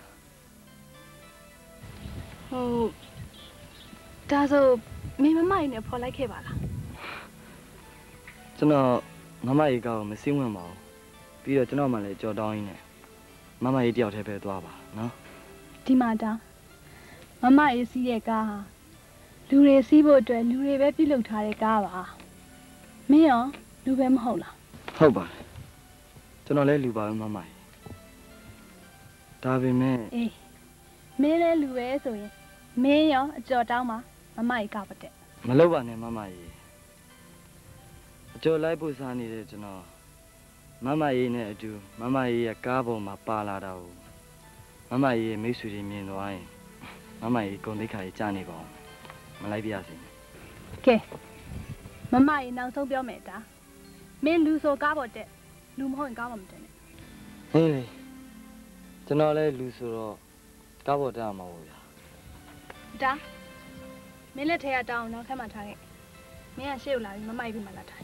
ဟုတ်ဒါဆိုမင်းမမကြီးနဲ့ဖော်လိုက်ခဲ့ပါလားကျွန်တော်မမကြီးကောက်မစင်းဝင်ပါဘူးပြီးတော့ကျွန်တော်မှလည်းကြော်တောင်းရင်းနဲ့မမကြီးတယောက်တည်းပဲသွားပါနော်ဒီမှာတောင်းမမကြီးစီးရဲ့ကားဟာလူတွေစီးဖို့အတွက်လူတွေပဲပြုလုပ်ထားတဲ့ကားပါမင်းရောလူပဲမဟုတ်လားဟုတ်ပါတယ်ကျွန်တော်လည်းလူပါပဲမမကြီးဒါပေမဲ့အေးမင်းလည်းလူပဲဆိုရင်မင်းရောအကြော်တောင်းမှာမမကြီးကပါတဲ့မလုပ်ပါနဲ့မမကြီးအကျော်လိုက်ဖို့စားနေတဲ့ကျွန်တော်မမကြီးနဲ့အတူမမကြီးရဲ့ကားပေါ်မှာပါလာတာကိုမမကြီးရဲ့မိတ်ဆွေတွေမြင်သွားရင်မမကြီးဂုဏ်သိက္ခာကြီးကြားနေပါအောင်မလိုက်ပြရစေနဲ့ကဲမမကြီးနောက်ဆုံးပြောမယ်တာမင်းလူဆိုကားပေါ်တက်လူမဟုတ်ရင်ကားပေါ်မတက်နဲ့ဟေးလေကျွန်တော်လည်းလူဆိုတော့ကားပေါ်တက်ရမှာပေါ့ဗျာဒါမင်းလက်ထဲကတောင်းနောက်ခက်မှထားခဲ့မင်းကရှေ့ကိုလာပြီးမမကြီးပြမလာထား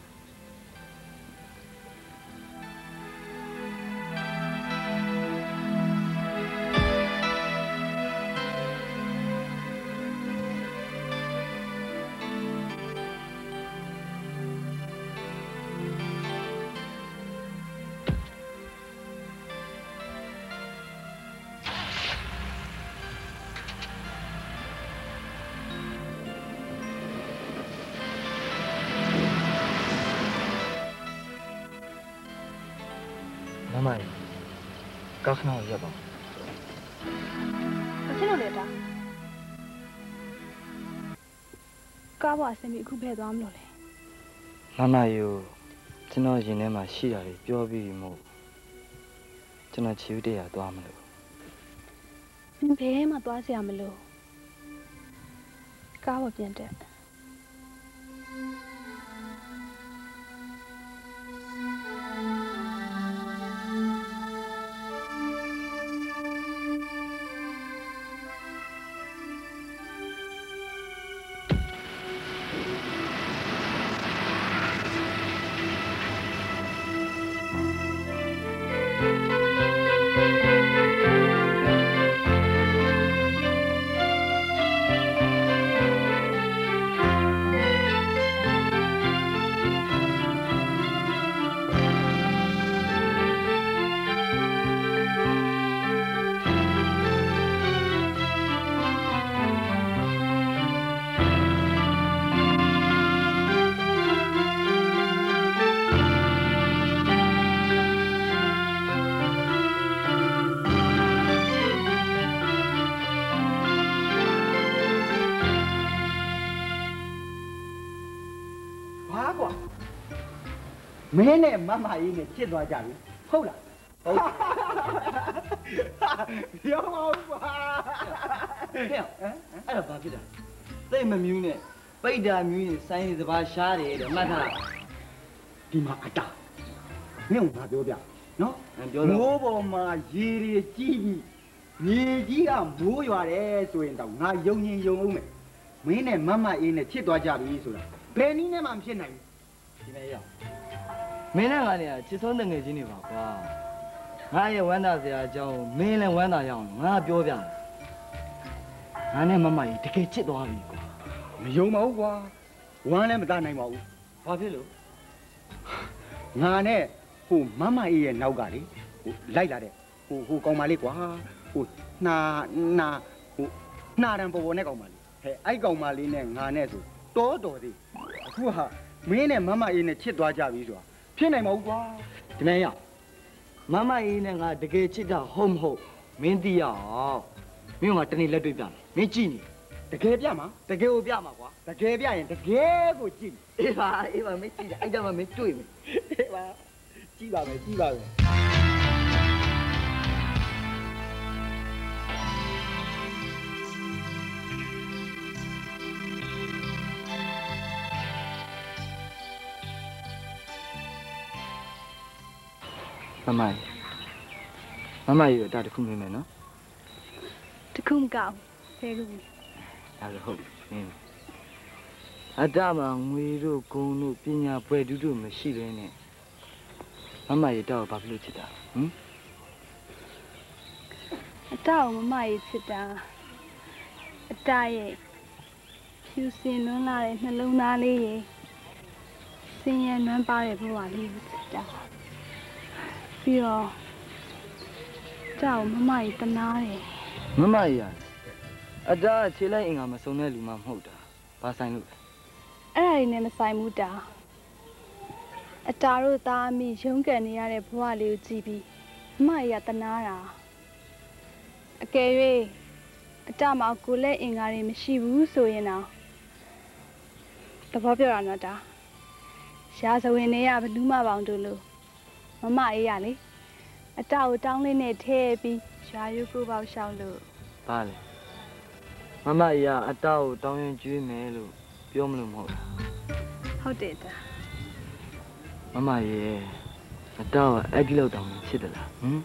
မမကြီးကားခဏရပ်ပါဘာဖြစ်လို့လဲတာကားပေါ်အစင်ပြီးအခုဖဲသွားမလို့လဲမမကြီးကိုကျွန်တော်ရင်ထဲမှာရှိတာတွေပြောပြီးမို့ကျွန်တော်ချီဦးတရသွားမလို့မင်းဘယ်မှသွားစရာမလိုကားပေါ်ပြန်တက်မင်းနဲ့မမအေးနဲ့ချစ်သွားကြပြီဟုတ်လားဟုတ်ပြောပါဦးကွာဟဲ့အဲ့ဒါဘာဖြစ်တာသိမမြူးနဲ့ပိတ်တာမြူးရင်ဆိုင်စပါးရှားတယ်တဲ့မှတ်ထားဒီမှာအတာမင်းကငါပြောပြနော်မိုးပေါ်မှာရေတွေကြီးပြီးမြေကြီးကမိုးရွာတယ်ဆိုရင်တော့ငါယုံရင်ယုံအောင်မယ်မင်းနဲ့မမအေးနဲ့ချစ်သွားကြပြီဆိုတာဘယ်နည်းနဲ့မှမဖြစ်နိုင်ဘူးဒီမဲ့ရမင်းနဲ့ငါเนี่ยချစ်ဆုံးတငယ်ချင်းတွေပါကွာငါရဲ့ဝမ်းသာစရာအကြောင်းမင်းလည်းဝမ်းသာရအောင်ငါပြောပြတယ်ငါနဲ့မမကြီးတကယ်ချစ်သွားပြီကွာမယုံပါဘူးကွာဝမ်းလည်းမသားနိုင်ပါဘူးဘာဖြစ်လို့ငါနဲ့ဟိုမမအေးရဲ့နောက်ကလေဟိုလိုက်လာတဲ့ဟိုဟိုကောင်မလေးကွာဟိုနှာနှာဟိုနှာတံပေါ်ပေါ်နဲ့ကောင်မလေးဟဲ့အဲ့ကောင်မလေးနဲ့ငါနဲ့ဆိုတော်တော်သေးအခုဟာမင်းနဲ့မမအေးနဲ့ချစ်သွားကြပြီဆိုတာဖြစ်နိုင်မဟုတ်ကွာဒီနေ့ရမမအေးနဲ့ငါတကယ်ချစ်တာဟုတ်မဟုတ်မင်းသိရအောင်မင်းကတနေ့လက်တွေ့ပြမယ်မင်းကြည့်နေတကယ်ပြမှာတကယ်ကိုပြမှာကွာတကယ်ပြရင်တကယ်ကိုကြည့်အေးပါအေးပါမင်းကြည့်တယ်အဲ့ဒါမှမင်းတွေ့မယ်အေးပါကြည့်ပါမယ်ကြည့်ပါမယ်မမကြီးမမကြီးတော့တခုမင်းမယ်နော်တခုမကောက်ဆဲခုအဲ့ဒါဟုတ်မင်းအတမှာငွေတို့ဂုံတို့ပညာပွဲတူးတို့မရှိသေးနဲ့မမကြီးတော့ဘာဖြစ်လို့ချစ်တာဟမ်အတောက်မမကြီးချစ်တာအတားရဲ့ဖြူစင်လွန်းလာတဲ့နှလုံးသားလေးရဲ့စင်ရနွမ်းပါတဲ့ဘဝလေးကိုချစ်တာပြီးတော့ကြောက်မမကြီးတနာတယ်မမကြီးရတယ်အတားခြေလိုက်အင်္ဂါမစုံတဲ့လူမှမဟုတ်တာဘာဆိုင်လို့လဲအဲ့ဒါတွေနဲ့မဆိုင်ဘူးတာအတားတို့သားအမိရုန်းကန်နေရတဲ့ဘဝလေးကိုကြည့်ပြီးမမကြီးကတနာတာအကယ်၍အတားမှာကိုလက်အင်္ဂါတွေမရှိဘူးဆိုရင်တော့တဘောပြောတာနော်တာရှားစဝင်နေရဘလူးမပေါင်းတို့လို့မမအေးရလေအတောက်တောင်းလေးနဲ့ထဲပြီးရွာရုပ်ကိုပေါက်ရှောက်လို့ဘာလဲမမအေးကအတောက်တောင်းရင်ကျွေးမယ်လို့ပြောမလို့မဟုတ်လားဟုတ်တယ်တာမမအေးအတောက်အဲ့ဒီလောက်တောင်းချစ်တယ်လားဟမ်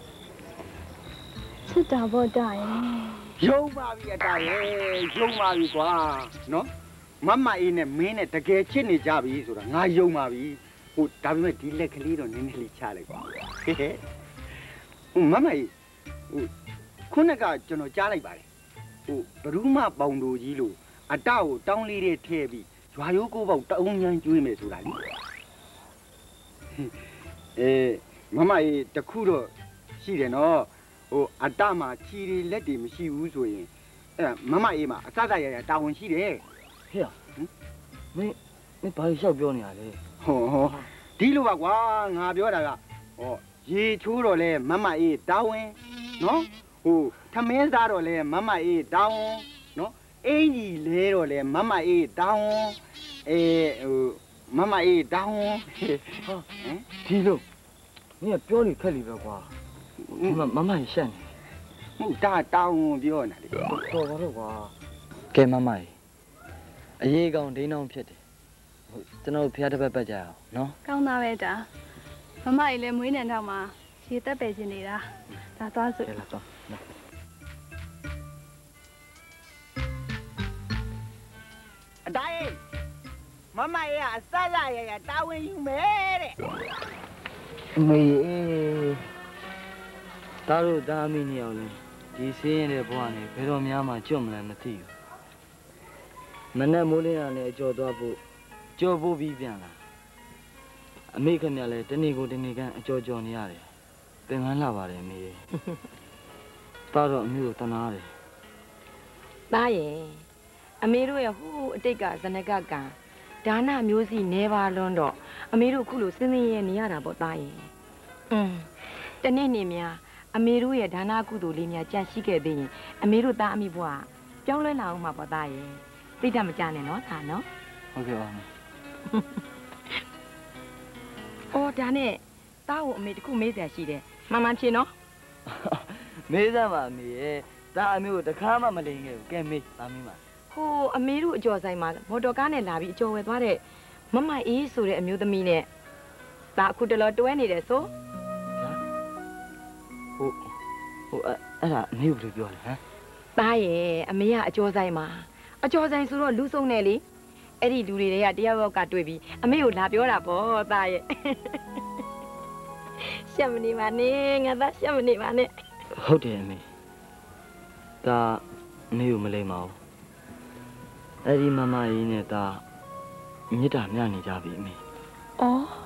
ချစ်တာပေါ့တာရဲ့ယုံပါပြီအတားရဲ့ယုံပါပြီကွာနော်မမအေးနဲ့မင်းနဲ့တကယ်ချစ်နေကြပြီဆိုတာငါယုံပါပြီဟိုဒါပေမဲ့ဒီလက်ကလေးတော့နည်းနည်းလေးချလိုက်ပါဟဲ့ဟိုမမကြီးဟိုခုနကကျွန်တော်ကြားလိုက်ပါတယ်ဟိုဘရူးမပေါင်တို့ကြီးလို့အတကိုတောင်းလေးတွေထည့်ပြီးရွာရိုးကိုပေါက်တအုံညမ်းကျွေးမယ်ဆိုတာလေအေးမမကြီးတခုတော့ရှိတယ်နော်ဟိုအတမှာခြေတွေလက်တွေမရှိဘူးဆိုရင်အဲ့မမအေးမှာအစစရရတာဝန်ရှိတယ်ဟဲ့မင်းမင်းဘာလို့ရှောက်ပြောနေရလဲဟောဟောဒီလိုပါကွာငါပြောတာကဟောရေချိုးတော့လဲမမအေးတာဝန်နော်ဟိုထမင်းစားတော့လဲမမအေးတာဝန်နော်အင်းကြီးလဲတော့လဲမမအေးတာဝန်အဲဟိုမမအေးတာဝန်ဟာဟမ်ဒီလိုမင်းကပြောနေခက်လီပဲကွာမမမရှက်နေဟုတ်တာတာဝန်ပြောနေတယ်တော်ပါတော့ကွာကဲမမကြီးအရေးကောင်ဒိန်းအောင်ဖြစ်တယ်ကျွန်တော်ဖျားတစ်ပတ်ပတ်ကြအောင်နော်ကောင်းတာပဲတာမမကြီးလည်းမွေးနေတော့မှရေတက်ပဲခြင်းနေတာဒါသွားစို့လာတော့အတိုင်းမမကြီးကအစစရရတာဝန်ယူမယ်တဲ့မေတာတို့သားမီးနေအောင်လဲဒီစင်းရတဲ့ဘဝနဲ့ဘယ်တော့မှကြွမလဲမသိဘူးမနဲ့မိုးလင်းရနဲ့အကျော်သွားဖို့ကြော်ဖို့ပြီးပြန်လာအမေခင်ဗျာလဲတနေ့ကိုတနေ့ကန်အကျော်ကျော်နေရတယ်သင်္ကန်းလာပါတယ်မေတာတော့အမေကိုတနာတယ်သားရဲ့အမေတို့ရဲ့ဟိုးအတိတ်ကဇနကကံဒါနမျိုးစီနေပါလွန်းတော့အမေတို့ခုလိုစင်းစင်းရဲနေရတာပေါ့သားရဲ့อืมတနေ့နေ့များအမေတို့ရဲ့ဒါနကုသိုလ်လေးများကြန့်ရှိခဲ့သေးရင်အမေတို့သားအမိဘွားပြောင်းလဲလာအောင်မှာပေါ့သားရဲ့သိတတ်မကြနဲ့နော်သားနော်ဟုတ်ကဲ့ပါဟအော်ဒါနဲ့တားကိုအမေတခုမေးစရာရှိတယ်မှန်မှန်ဖြေနော်မေးစမ်းပါအမေရဲ့ဒါအမေကိုတခါမှမလိန်ခဲ့ဘူးကဲမေးပါမင်းပါဟိုအမေတို့အကျော်ဆိုင်မှာမော်တော်ကားနဲ့လာပြီးအကျော်ဝယ်သွားတဲ့မမအေးဆိုတဲ့အမျိုးသမီးနဲ့ဒါအခုတလောတွဲနေတယ်ဆိုဟိုဟိုအဲ့ဒါအမေကိုပြောတယ်ဟမ်တားရဲ့အမေကအကျော်ဆိုင်မှာအကျော်ဆိုင်ဆိုတော့လူဆုံးနေလေအဲ့ဒီလူတွေတွေကတယောက်ယောက်ကတွေ့ပြီးအမေကိုလာပြောတာပေါ့တားရဲ့ရှက်မနေပါနဲ့ငါသားရှက်မနေပါနဲ့ဟုတ်တယ်အမေဒါအမေကိုမလိမ့်ပါဘူးအဲ့ဒီမမကြီးနဲ့ဒါမြစ်တာမြနေကြပြီအမေအော်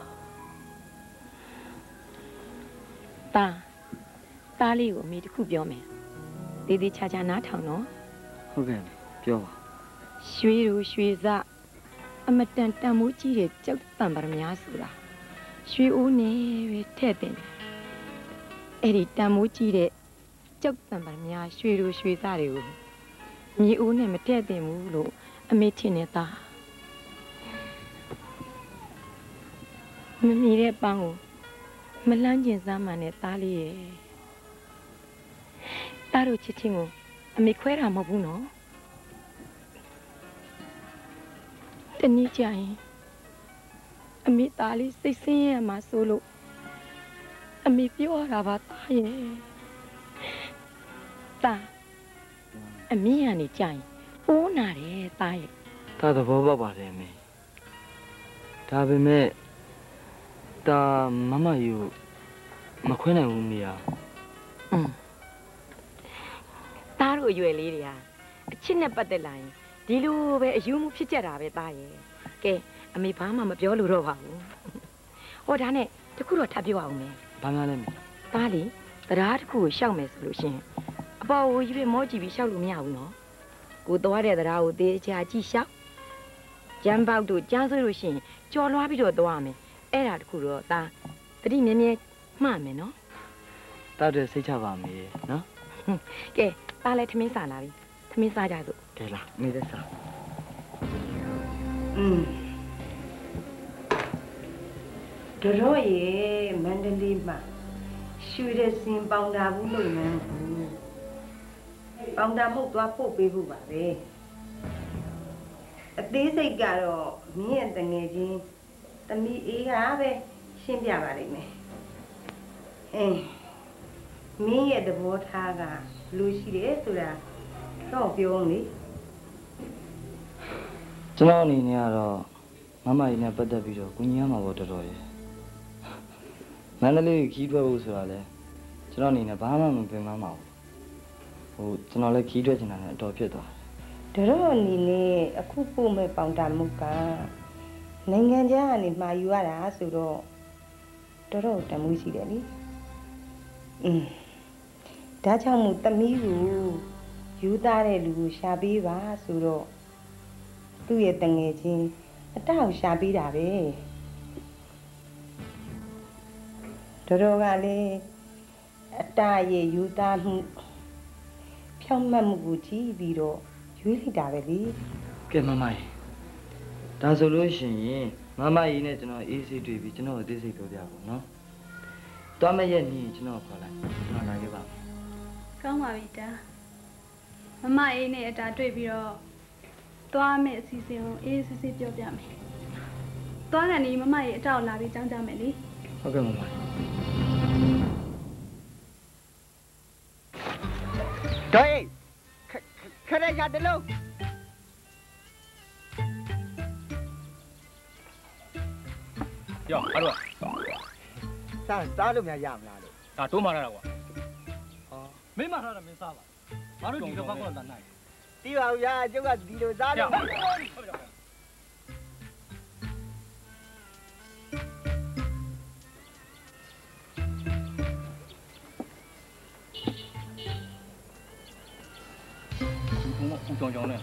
တာတားလေးကိုအမေတခုပြောမယ်တေးသေးချာချာနားထောင်နော်ဟုတ်ကဲ့ပြောပါရွှေတို့ရွှေစအမတန်တန်မိုးကြီးတဲ့ကြောက်တံပါရမများဆိုတာရွှေအိုးနဲ့ပဲထဲ့တင်တယ်အဲ့ဒီတန်မိုးကြီးတဲ့ကြောက်တံပါရမများရွှေတို့ရွှေစတွေကိုမြေအိုးနဲ့မထဲ့တင်ဘူးလို့အမေထင်နေတာမမီတဲ့ပန်းကိုမလန်းကျင်စားမှနဲ့သားလေးရဲ့သားတို့ချစ်ချင်းကိုအမေခွဲတာမဟုတ်ဘူးနော်တနည်းကြရင်အမေသားလေးစိတ်ဆင်းရဲမှာဆိုလို့အမေပြောရတာပါသားရဲ့သားအမေကနေကြရင်အိုးနာတယ်သားရဲ့ဒါသဘောပေါက်ပါတယ်အမေဒါပေမဲ့ဒါမမကြီးကိုမခွဲနိုင်ဘူးမေယာอืมသားတို့အရွယ်လေးတွေဟာအချစ်နဲ့ပတ်သက်လာရင်ဒီလိုပဲအယူမှုဖြစ်ကြတာပဲသားရဲ့ကဲအမေဘာမှမပြောလို့တော့ပါဘူးဟောဒါနဲ့တခုတော့ထပ်ပြောအောင်မယ်ဘာများလဲမေသားလေတရားတစ်ခုကိုရှောက်မယ်ဆိုလို့ရှင်အပေါ်ကိုကြီးပဲမောကြည့်ပြီးရှောက်လို့မရဘူးနော်ကိုသွားတဲ့တရားကိုသေချာကြည့်ရှောက်ကျမ်းပေါက်တို့ကျမ်းဆွေးလို့ရှင်ကြော်လွှားပြီးတော့သွားမယ်အဲ့ဒါတခုတော့သားတတိမြဲမြဲမှားမယ်နော်တောက်တယ်စိတ်ချပါမေနော်ကဲသားလည်းထမင်းစားလာပြီထမင်းစားကြစို့ကဲလားမေသက်စားอืมတို့ရေမန္တလေးမှာရွှေတဲ့စင်ပေါင်တာဘူးလို့နန်းဘူးပေါင်တာမဟုတ်သွားပို့ပေးဖို့ပါပဲအသေးစိတ်ကတော့မင်းရဲ့တငယ်ချင်းသမီးအေးကပဲရှင်းပြပါလိမ့်မယ်အင်းမင်းရဲ့သဘောထားကလူရှိတယ်ဆိုတာတော့ပြောလေကျွန်တော်အနေနဲ့ကတော့မမကြီးနဲ့ပတ်သက်ပြီးတော့ကိုကြီးရမှာပေါ့တော်တော်ရဲ့မန္တလေးခီးထွက်ဖို့ဆိုတာလဲကျွန်တော်အနေနဲ့ဘာမှမပင်ပန်းပါဘူးဟိုကျွန်တော်လည်းခီးထွက်ချင်တာနဲ့အတော်ဖြစ်သွားတယ်တို့အနေနဲ့အခုပို့မဲ့ပေါင်တာမှုကနိုင်ငံခြားကနေမှာယူရတာဆိုတော့တော်တော်တမှုရှိတယ်လေอืมဒါကြောင့်မို့သမီးကိုယူသားတဲ့လူကိုရှာပေးပါဆိုတော့သူ့ရဲ့တငယ်ချင်းအတောက်ရှာပေးတာပဲတော်တော်ကလည်းအတားရဲ့ယူသားမှုဖြောင့်မတ်မှုကိုကြည့်ပြီးတော့ရွေးလိုက်တာပဲလေကဲမမကြီးဒါဆိုလို့ရှိရင်မမကြီးနဲ့ကျွန်တော်အေးစိတ်တွေ့ပြီးကျွန်တော်အသေးစိတ်ပြောပြပါနော်တွားမရဲ့ညီကျွန်တော်ခေါ်လိုက်ကျွန်တော်လာခဲ့ပါကောင်းပါပြီတာမမအေးနဲ့အတာတွေ့ပြီးတော့သွားမယ်အစီအစဉ်ကိုအေးစစ်စစ်ပြောပြမယ်သွားတယ်နီမမအေးအတောက်လာပြီးကြောင်းကြမယ်လေဟုတ်ကဲ့မမဒေါ်ခရရတလုံးယောအဲ့တော့စားစားလို့များရမလားလို့ဒါတိုးမှလာတာကွာဟာမင်းမထားတာမင်းစားပါငါတို့ဒီတော့ကောက်ကောက်တန်းနိုင်တီးပါဦးရကျုပ်ကဒီလိုစားလို့ဦးကြောင်ကြောင်နဲ့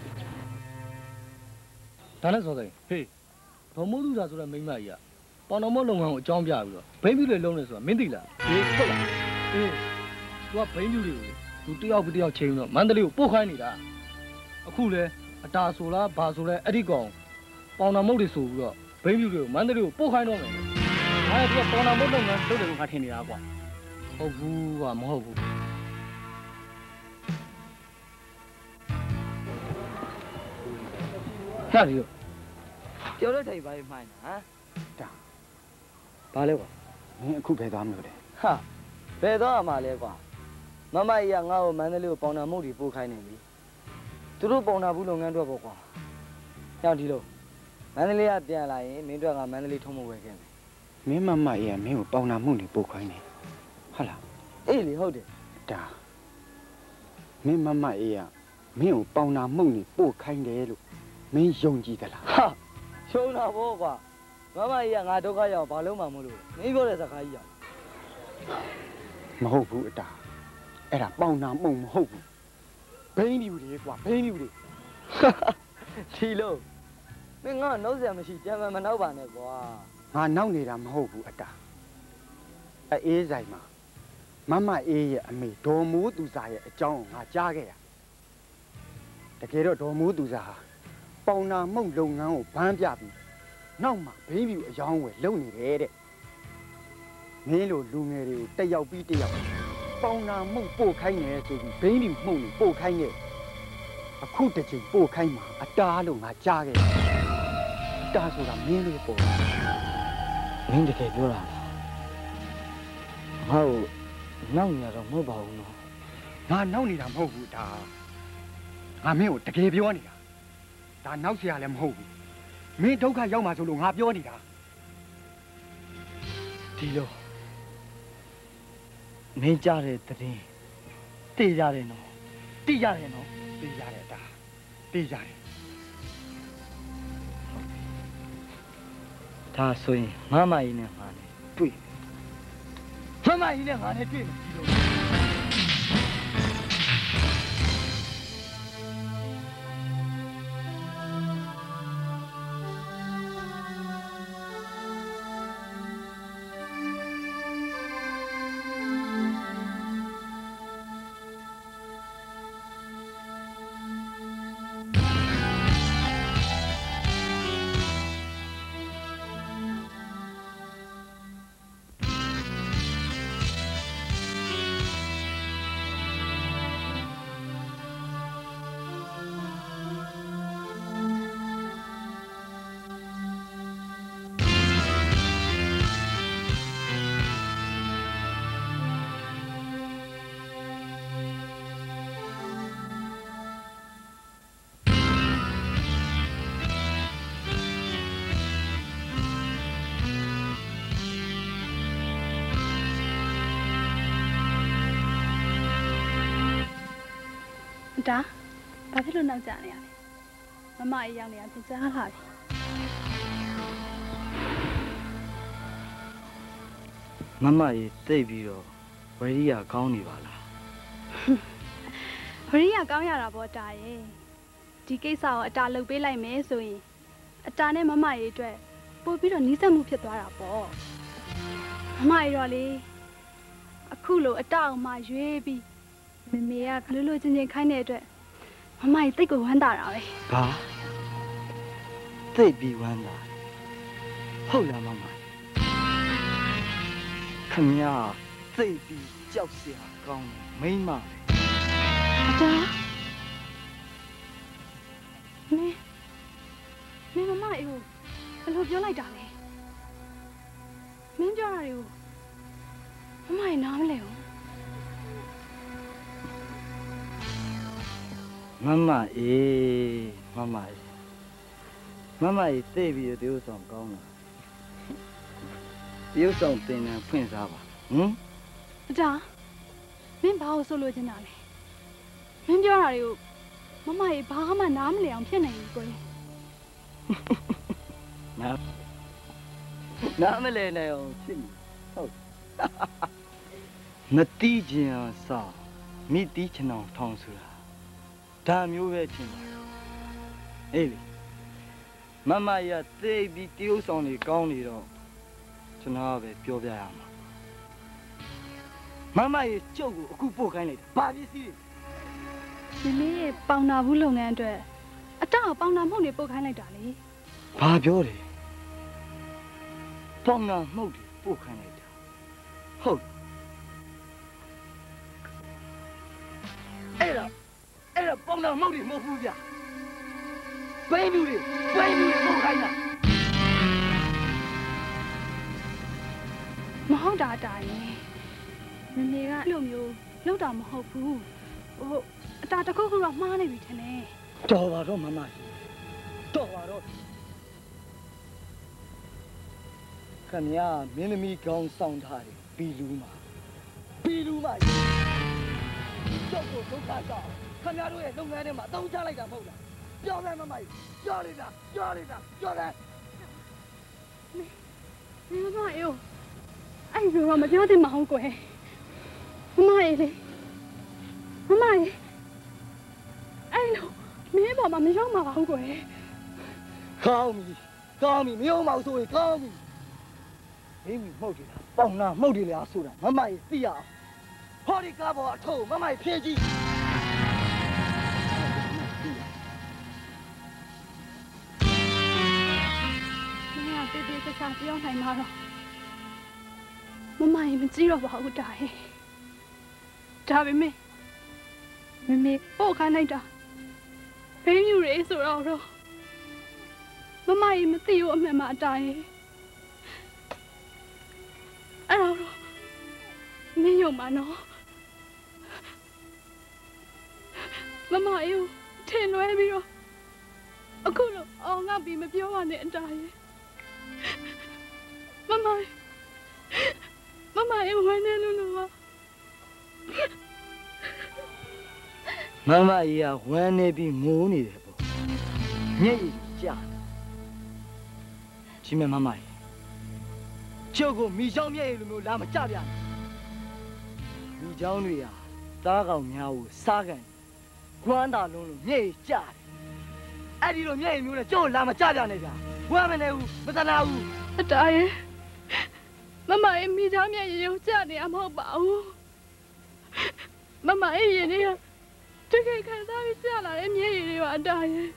ဒါနဲ့စောစိန်ဟေးဒေါ်မိုးသူသာဆိုတဲ့မိန်းမကြီးကပေါင်တော်မလုပ်ငန်းကိုအကြောင်းပြပြီးတော့ဘိန်းပြူတွေလုံးနေဆိုတာမင်းသိလားဟေးဟုတ်လားအေးသူကဘိန်းပြူတွေကိုသူတယောက်ပြီးတယောက်ချိန်တော့မန္တလေးကိုပို့ခိုင်းနေတာအခုလဲအတာဆိုလားဘာဆိုလဲအဲ့ဒီကောင်ပေါင်တော်မုတ်တွေဆိုပြီးတော့ဘိန်းပြူတွေကိုမန္တလေးကိုပို့ခိုင်းတော့မယ်ငါတို့ကပေါ်နာမို့လုပ်ငန်းလုပ်တယ်လို့ငါထင်နေတာကွာဟုတ်ဘူးကွာမဟုတ်ဘူးဟာဒီပြောလို့ထိုင်ပါ့မှန်းဟမ်တာဘာလဲကွာမင်းအခုဖယ်သွားမလို့လေဟာဖယ်သွားမှာလဲကွာမမကြီးကငါ့ကိုမန္တလေးကိုပေါင်နာမှုတွေပို့ခိုင်းနေပြီသူတို့ပေါင်နာဘူးလုပ်ငန်းတော့ပေါ့ကွာကြောက်ဒီလိုမန္တလေးကပြန်လာရင်မင်းတို့ကမန္တလေးထုံးမဝယ်ခဲ့မယ်မင်းမမကြီးကမင်းကိုပေါင်နာမှုတွေပို့ခိုင်းနေဟုတ်လားအေးလေဟုတ်တယ်ဒါမင်းမမကြီးကမင်းကိုပေါင်နာမှုတွေပို့ခိုင်းတယ်လို့မင်းယုံကြည်သလားဟာရှုံးတာဘောကွာမမကြီးကငါဒုက္ခရောက်ဘာလို့မှမလို့မင်းပြောတဲ့စကားကြီးရောက်မဟုတ်ဘူးအတာအဲ့ဒါပေါင်နာမှုမဟုတ်ဘူးဘိန်းပြူတွေကွာဘိန်းပြူတွေဒီလိုမင်းငါနောက်စရာမရှိကြမ်းမနောက်ပါနဲ့ကွာငါနောက်နေတာမဟုတ်ဘူးအတာအေးဆိုင်မှာမမအေးရဲ့အမေဒေါ်မိုးသူစာရဲ့အကြောင်းကိုငါကြားခဲ့ရတကယ်တော့ဒေါ်မိုးသူစာဟာပေါင်နာမှုန့်လုပ်ငန်းကိုဘန်းပြပြီးနောက်မှဘိန်းပြူအယောင်းဝယ်လုပ်နေတယ်တဲ့မင်းလိုလူငယ်တွေကိုတက်ရောက်ပြီးတက်ရောက်ပေါင်နာမှုန့်ပို့ခိုင်းနေဆိုပြီးဘိန်းပြူမှုန့်ကိုပို့ခိုင်းနေအခုတစ်ချိန်ပို့ခိုင်းမှာအတားလို့ငါကြားခဲ့တယ်အတားဆိုတာမင်းလေးပေါ့မင်းတကယ်ပြောတာလားငါ့ကိုနောက်နေတော့မဟုတ်ပါဘူးနော်ငါနောက်နေတာမဟုတ်ဘူးဒါငါမင်းကိုတကယ်ပြောနေတာဒါနောက်เสียလည်းမဟုတ်ဘူးမင်းဒုက္ခရောက်မှာဆိုလို့ငါပြောနေတာဒီလိုမင်းကြားတဲ့တရင်သိကြတယ်နော်သိကြတယ်နော်သိကြတယ်ဒါသိကြတယ်ဒါဆိုရင်မမကြီးနဲ့ငါနဲ့တွေ့မမကြီးနဲ့ငါနဲ့တွေ့မယ်ဒီလိုဒါဘာဖြစ်လို့နောက်ကျနေရလဲမမအေးရောက်နေတာသင်ကြားလာပြီမမအေးသိပြီးတော့ဝရီယာကောင်းနေပါလားဝရီယာကောင်းရတာပေါ့တာရဲ့ဒီကိစ္စကိုအတာလုပ်ပေးလိုက်မယ်ဆိုရင်အတာနဲ့မမအေးအတွက်ပို့ပြီးတော့နီးစပ်မှုဖြစ်သွားတာပေါ့မမအေးတော့လေအခုလိုအတာအောင်မှရွေးပြီးမမေကလွတ်လွတ်ချင်းချင်းခိုင်းတဲ့အတွက်မမကြီးတိတ်ကိုဝမ်းသာတာပဲဘာတိတ်ပြီးဝမ်းသာဟုတ်လားမမခမရတိတ်ပြီးကြောက်စရာကောင်းမိမ့်မပဲအတားမင်းမင်းမမအေးကိုဘယ်လိုပြောလိုက်တာလဲမင်းပြောတာတွေကိုမမကြီးနားမလဲဘူးမမအေးမမအေးမမအေးသိပြီးတရုပ်ဆောင်ကောင်းလားတရုပ်ဆောင်တင်တယ်ဖွင့်စားပါဟမ်အတားမင်းဘာလို့ဆိုလို့ချင်တာလဲမင်းပြောတာတွေကိုမမအေးဘာမှနားမလည်အောင်ဖြစ်နေပြီကိုယ်နားနားမလည်နိုင်အောင်ဖြစ်နေဟုတ်မတိကျင်အောင်စောင့်မိတိချင်အောင်ထောင်းဆိုတာဒါမျိုးပဲချင်းပါအေးလေမမရသိပြီးတရုပ်ဆောင်တွေကောင်းနေတော့ကျွန်တော်ပဲပြောပြရမှာမမရကျုပ်ကိုအခုပို့ခိုင်းလိုက်တာဘာပစ္စည်းတွေမမေရဲ့ပေါင်နာဘူးလုပ်ငန်းအတွက်အတောက်ပေါင်နာမှုန့်တွေပို့ခိုင်းလိုက်တာလေဘာပြောတယ်ပေါင်နာမှုန့်တွေပို့ခိုင်းလိုက်တာဟုတ်အဲ့တော့အဲ့တော့ပေါင်တော်မုတ်တွေမဟုတ်ဘူးဗျဘိန်းလူတွေဘိန်းလူတွေပို့ခိုင်းတာမဟုတ်တာတာရင်မမေကအဲ့လိုမျိုးလောက်တာမဟုတ်ဘူးဟိုအတာတစ်ခုခုတော့မှားနေပြီထင်တယ်တော်ပါတော့မမကြီးတော်ပါတော့ခင်ဗျာမင်းသမီးကောင်းဆောင်ထားတယ်ဘီလူမှာဘီလူမှာကျောက်ကိုဒုက္ခကြောက်ခင်ဗျားတို့ရဲ့လုပ်ငန်းထဲမှာအသုံးချလိုက်တာမဟုတ်လားပြောတယ်မမကြီးပြောလိုက်တာပြောလိုက်တာပြောတယ်မင်းမအေးအဲ့ဒီတော့မပြောသေးမဟုတ်ကွယ်မမအေးလေမမအေးအဲ့လိုမင်းပေါ်မှာမရောက်မှာပါဘူးကွယ်ကောင်းပြီကောင်းပြီမရောက်မှာဆိုရင်ကောင်းပြီမင်းမှုတ်တယ်လားပေါင်နာမှုတ်တယ်လားဆိုတာမမကြီးသိရအောင်ဟောဒီကားပေါ်အထုံးမမကြီးဖြည့်ကြည့်မင်းကတေးသေးချာချာပြောနိုင်မှာတော့မမကြီးမကြည့်တော့ပါဘူးတာဟဲ့ဒါပေမဲ့မမေပို့ခိုင်းလိုက်တာဘိန်းမြူရေးဆိုတော့တော့မမကြီးမသိဘူးအမှန်မှအတားရဲ့အဲ့တော့မင်းရုံမှာနော်မမအေးထင်လွဲပြီးတော့အခုလို့အောင်ငါပြီးမပြောရနဲ့အတားရဲ့မမမမအေးဝမ်းနေလို့လို့မမကြီးကဝမ်းနေပြီးငိုးနေတယ်ပေါ့မျက်ရည်ကြာကြီးမဲ့မမကြီးကျုပ်ကိုမိချောင်းမျက်ရည်လိုမျိုးလာမကြပြနဲ့မိချောင်းတွေဟာသားကောင်များကိုစားကန်ခွမ်းတာလုံးလို့မျက်ရည်ကြာတယ်အဲ့ဒီလိုမျက်ရည်မျိုးနဲ့ကျုပ်လာမကြပြနဲ့ဗျာဝမ်းမနေဘူးမသနာဘူးအတားရဲ့မမအေးမိချောင်းမျက်ရည်ကိုကြာနေမှာမဟုတ်ပါဘူးမမအေးရင်လေးတကယ်ခံစားပြီးကြာလာတဲ့မျက်ရည်တွေပါအတားရဲ့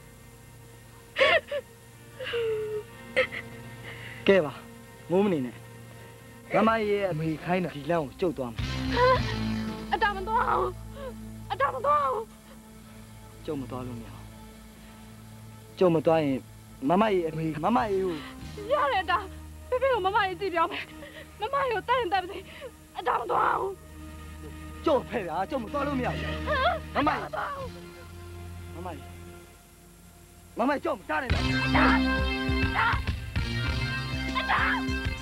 ကဲပါငိုးမနေနဲ့မမရဲ့အမေခိုင်းတာဒီလမ်းကိုကျုပ်သွားမယ်အတားမသွားအောင်အတားမသွားအောင်ကျုပ်မသွားလို့မရအောင်ကျုပ်မသွားရင်မမရဲ့အမေမမရဲ့ကိုရတယ်အတားဖေဖေကိုမမရဲ့ကြည့်ပြောမယ်မမရဲ့ကိုတိုက်ရင်တိုက်ပါစေအတားမသွားအောင်ကျုပ်ဖဲ့ဗျာကျုပ်မသွားလို့မရဘူးမမရဲ့မမရဲ့မမကျုပ်မတားနဲ့လားအတားအတားအတား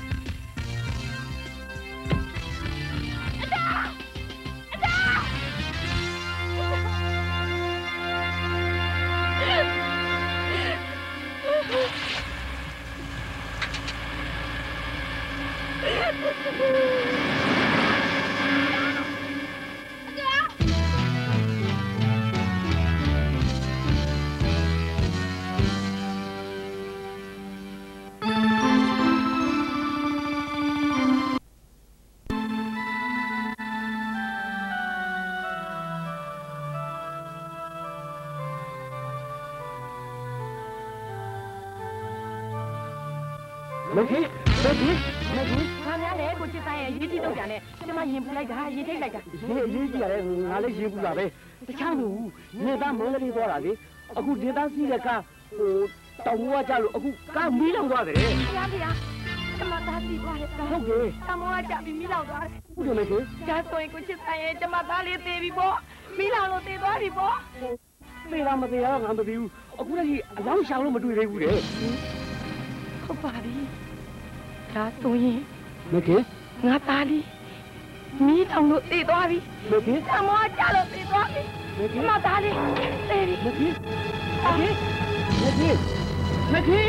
မကြီးမကြီးမကြီးခါများလေကိုချစ်ဆိုင်ရဲ့ရေးကြည့်တော့ပြန်နဲ့ကျမရင်ပူလိုက်တာရေးထိတ်လိုက်တာဒီအရေးကြီးရတယ်ငါလည်းရေးပူတာပဲတခြားလူနေသားမန္တလေးသွားတာလေအခုဒေသစီးတဲ့ကဟိုတောင်ဘွားကြလို့အခုကမီးလောင်သွားတယ်ဘုရားဘုရားကျမသားစီသွားတယ်ဟုတ်ကဲ့တောင်ဘွားကြပြီးမီးလောင်သွားတယ်ဟုတ်တယ်မကြီးဒါဆိုရင်ကိုချစ်ဆိုင်ရဲ့ကျမသားလေးသေပြီပေါ့မီးလောင်လို့သေသွားပြီပေါ့သေတာမသေရတော့ငါမသိဘူးအခုလည်းအလောင်းရှောင်လို့မတွေ့သေးဘူးလေဟုတ်ပါပြီဒါဆိုရင်မကြီးငါသားလေးမီးလောင်လို့သေသွားပြီမကြီးတောင်ဘွားကြလို့သေသွားပြီကျမသားလေးသေပြီမကြီးမကြီးမကြီးမကြီး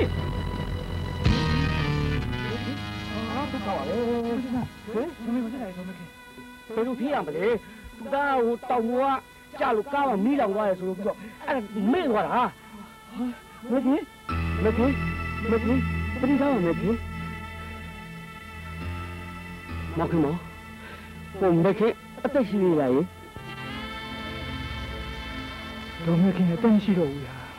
ဟာဘယ်ကောလဲဟဲ့မင်းမကြည့်လိုက်တော့မကြီးဘယ်လိုဖြစ်ရမလဲသူကဟိုတောင်ဘွားကြလို့ကားကမီးလောင်သွားတယ်ဆိုလို့ပြီးတော့အဲ့ဒါမေ့သွားတာမကြီးမကြီးမကြီးဘယ်လိုလဲမကြီးမခင်မဟိုမခင်အသက်ရှိနေရည်တော့မခင်အသက်ရှိတော့ဘူးလား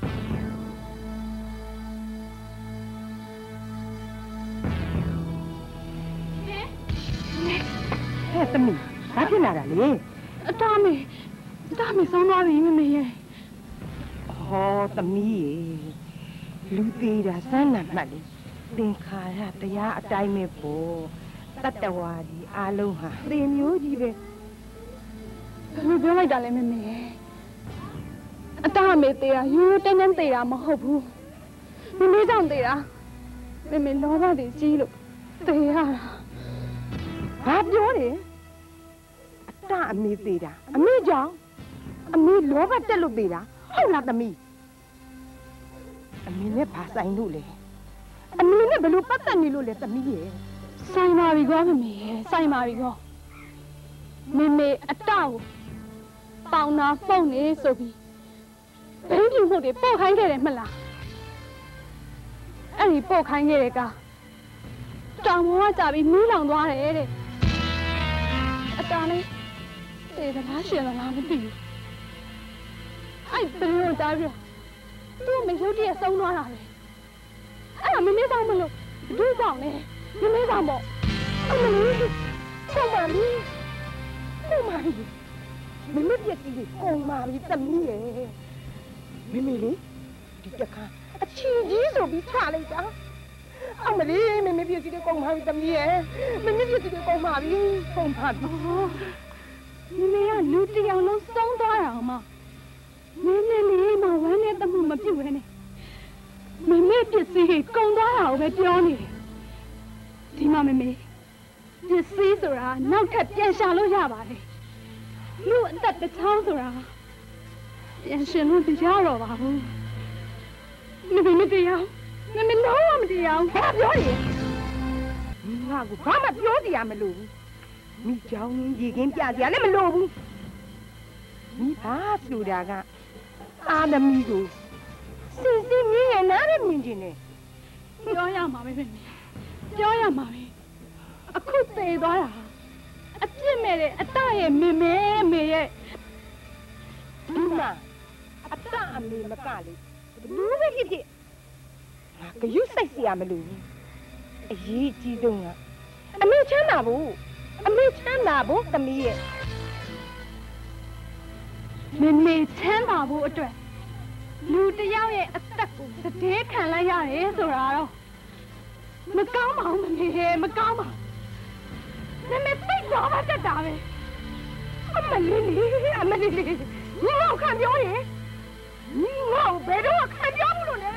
ဟဲ့သမီးဘာဖြစ်လာတာလဲအတားမေအတားမေဆောင်းသွားပြီမမေရဲ့ဟောသမီးရေလူသေးတာစမ်းနာမှတ်လေသင်္ခါရတရားအတိုင်းပဲပေါ့တတ္တဝါကြီးအားလုံးဟာသင်မျိုးကြီးပဲဘယ်လိုပြောလိုက်တာလဲမမေရဲ့အတားမေသေးတာရိုးရိုးတန်းတန်းသေးတာမဟုတ်ဘူးမမေကြောင့်သေးတာမမေလောဘတွေကြီးလို့သေးရတာဘာပြောလဲအတားအမေသေးတာအမေကြောင့်အမေလောဘတက်လို့သေးတာဟုတ်လားသမီးအမေနဲ့ဘာဆိုင်လို့လဲအမေနဲ့ဘယ်လိုပတ်သက်နေလို့လဲသမီးရဲ့ဆိုင်ပါပြီကွာမမေရဲ့ဆိုင်ပါပြီကွာမမေအတောက်ပေါင်နာဖုန်နေဆိုပြီးဘိန်းပြူမှုတွေပို့ခိုင်းခဲ့တယ်မလားအဲ့ဒီပို့ခိုင်းခဲ့တဲ့ကတောင်ပေါ်ကကြာပြီးမီးလောင်သွားတယ်တဲ့အတားလေးတေသလားရှင်သလားမသိဘူးအဲ့တရီကိုကြားပြီးသူ့မရုပ်တရက်ဆုံးသွားတာပဲအဲ့ဒါမမေဆောင်မလို့ဒုဆောင်လေမမေဆောင်ပေါ့အမလေးဆုံးပါပြီဆုံးပါပြီမမေပြက်ကြီးကိုကုန်ပါပြီတမီးရဲ့မမေလေးဒီတခါအချီကြီးဆိုပြီးချလိုက်တာအမလေးမမေပြက်ကြီးကိုကုန်ပါပြီတမီးရဲ့မမေပြက်ကြီးကိုကုန်ပါပြီကုန်ပါပြီမမေကလူတယောက်လုံးဆုံးသွားတာအောင်မမင်းနဲ့လေးမဝမ်းနဲ့တမှုမပြုတ်ရနဲ့မမေပစ္စည်းကုံသွားတာကိုပဲပြောနေတယ်ဒီမှာမမေပစ္စည်းဆိုတာနောက်ထပ်ပြန်ရှာလို့ရပါတယ်လူအသက်တစ်ချောင်းဆိုတာပြန်ရှင်လို့မရတော့ပါဘူးမမေမတရားမမေလုံးဝမတရားဘာပြောလဲငါကဘာမှပြောစရာမလိုဘူးမိကြောင်ကြီးရေကင်းပြစရာလည်းမလိုဘူးမိဘာဆိုတာကအာသမီးကိုစင်စင်မြင်ရနားနဲ့မြင်ကျင်တယ်ပြောရမှာပဲပြောရမှာပဲအခုသေသွားတာအပြစ်မဲ့တဲ့အတရဲ့မေမေမေရဲ့ဒီမှာအတအမေမကလေဘူးပဲဖြစ်ဖြစ်ငါကယူစိတ်เสียမလို့အရေးကြီးဆုံးကအမေချမ်းသာဖို့အမေချမ်းသာဖို့သမီးရဲ့မမေချမ်းသာဖို့အတွက်လူတယောက်ရဲ့အသက်ကိုသတိခံလိုက်ရတယ်ဆိုတာတော့မကောင်းပါဘူးမမေမကောင်းပါမမေသိတော့မှတက်တာပဲအမလေးလေးအမလေးလေးညီငေါခံပြောရင်ညီငေါဘယ်တော့ခံပြောဘူးလို့လဲ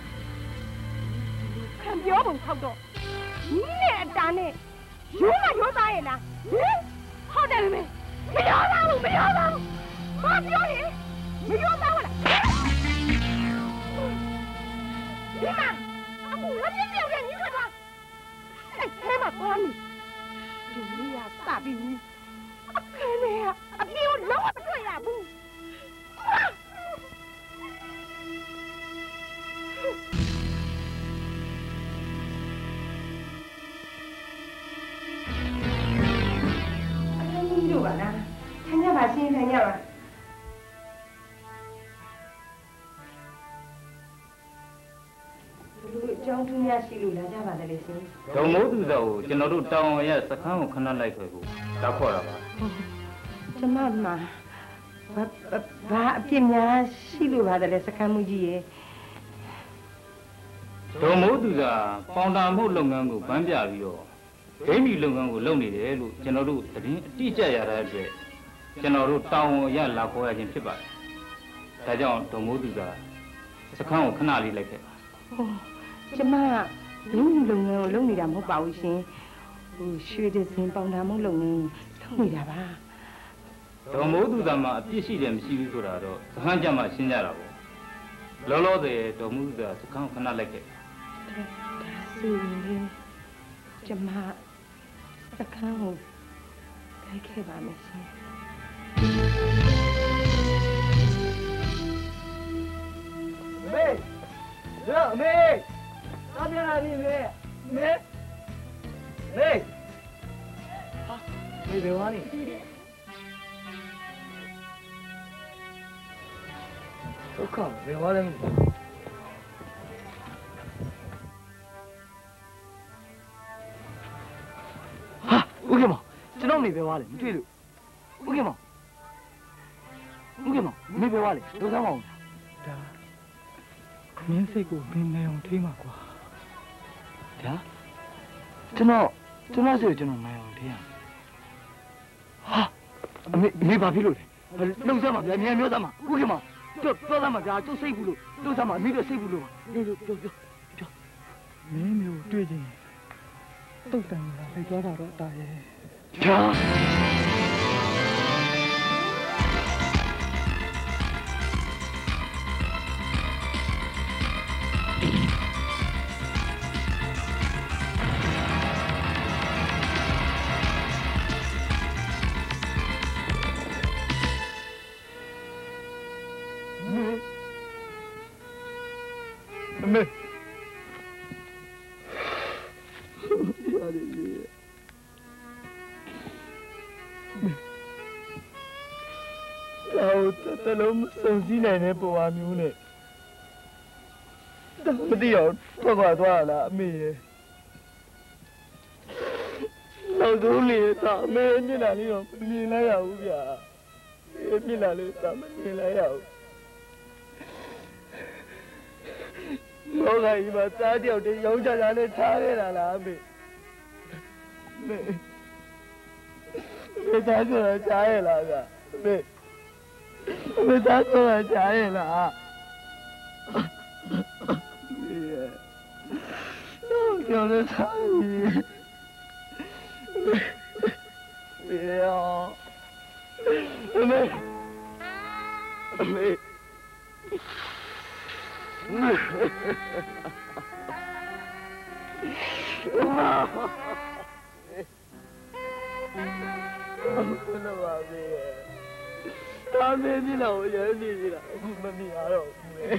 ခံပြောပုံထောက်တော့ညီနဲ့အတားနဲ့ရိုးမရိုးသားရဲ့လားဟင်ဟုတ်တယ်မေမရောသားဘူးမရောသားဘူးဘာပြောရင်မရောသားဘူးလားဒီမှာအခုလက်ပြပြောင်းတဲ့ညီမကအဲ့ထဲမှာသွားနေဒီလေးကစပြီးအခန်းထဲကအပြေကိုလုံးဝမတွေ့ရဘူးအခန်းကြီးတို့ပါလားခံရပါရှင်ခံရပါကျောင်းသူများရှိလို့လာကြပါလေရှင်။ဒုံမိုးသူတော်ကိုကျွန်တော်တို့တောင်အောင်ရဲ့စခန်းကိုခဏလိုက်ခဲ့ဖို့တောက်ခေါ်တာပါ။ကျမမှာဘာဘာအပြစ်များရှိလို့ပါတယ်လေစခန်းမှုကြီးရဲ့ဒုံမိုးသူကပေါင်တာမှုလုပ်ငန်းကိုဗန်းပြပြီးတော့ဂိမ်းမီလုပ်ငန်းကိုလုပ်နေတယ်လို့ကျွန်တော်တို့သတင်းအတိအကျရတဲ့အတွက်ကျွန်တော်တို့တောင်အောင်ရလာခေါ်ရခြင်းဖြစ်ပါတယ်။ဒါကြောင့်ဒုံမိုးသူကစခန်းကိုခဏလေးလိုက်ခဲ့ပါ။ကျမကလူလုံငန်းကိုလုပ်နေတာမဟုတ်ပါဘူးရှင်ဟိုရွှေဒဇင်ပေါင်တာမှုလုပ်ငန်းလုပ်နေတာပါဒေါ်မိုးသူသားမှာအပြစ်ရှိတယ်မရှိဘူးဆိုတာတော့စခန်းကြမှာရှင်းကြတာပေါ့လောလောဆယ်ဒေါ်မိုးသူသားစခန်းခဏလိုက်ခဲ့ဒါဆိုရင်ကျမစခန်းကိုလိုက်ခဲ့ပါမယ်ရှင်မေရောမေတာပြန်လာပြီမေမေမေဟာမေဘယ်ဝါနေဒုက္ခဘယ်သွားလဲမသိဟာဦးခင်မောင်ကျွန်တော်နေပဲသွားလေမတွေ့လို့ဦးခင်မောင်ဦးခင်မောင်မင်းပဲသွားလေဒုက္ခမအောင်ဒါမင်းစိတ်ကိုမင်းနိုင်အောင်ထိမှာကွာဒါကျွန်တော်ကျွန်တော်စိတ်ကျွန်တော်နိုင်အောင်ထိရဟာအမေမေဘာဖြစ်လို့လဲလုံစမ်းမှာဗျာမြန်မျိုးသားမှာဦးခင်မောင်ပြောပြောသားမှာဗျာကျုပ်စိတ်ဘူးလို့လုံစမ်းမှာအမေတို့စိတ်ဘူးလို့ပြောပြောပြောပြောမင်းမျိုးတွေ့ချင်းတုတ်တန်လာလိုက်သွားတာတော့တာရဲ့ဗျာမေတော့တလုံးစုံစည်းနိုင်တဲ့ပုံအမျိုးနဲ့မသိအောင်ထွက်ခွာသွားလားအမေရဲ့နောက်ဆုံးလေးတော့အမေမျက်နှာလေးတော့မြင်လိုက်ရဘူးဗျာမျက်နှာလေးတော့မမြင်လိုက်ရဘူးလောကကြီးမှာသားတယောက်တည်းရောင်းချတာနဲ့ထားခဲ့တာလားအမေမေမေသားဆိုတာကြားရလားဗျာမေမေသားဆိုတာကြားရလားမေတော့ကြောက်လို့သားမေရောအမေအမေတာမေးနေလို့ရနေပြီလားအခုမမြင်ရတော့ဘူးလေ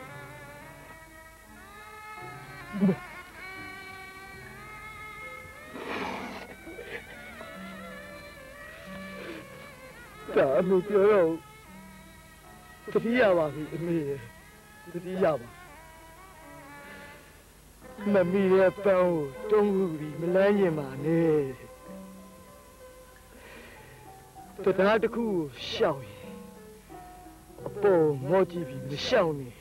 တာအမေပြောတော့တတိယပါပြီအမေတတိယပါမမီရဲ့ပန်းကိုတုံးခုပြီးမလန်းရင်ပါနဲ့တရားတစ်ခုကိုရှောက်ရင်အပေါ်မော့ကြည့်ပြီးမရှောက်နဲ့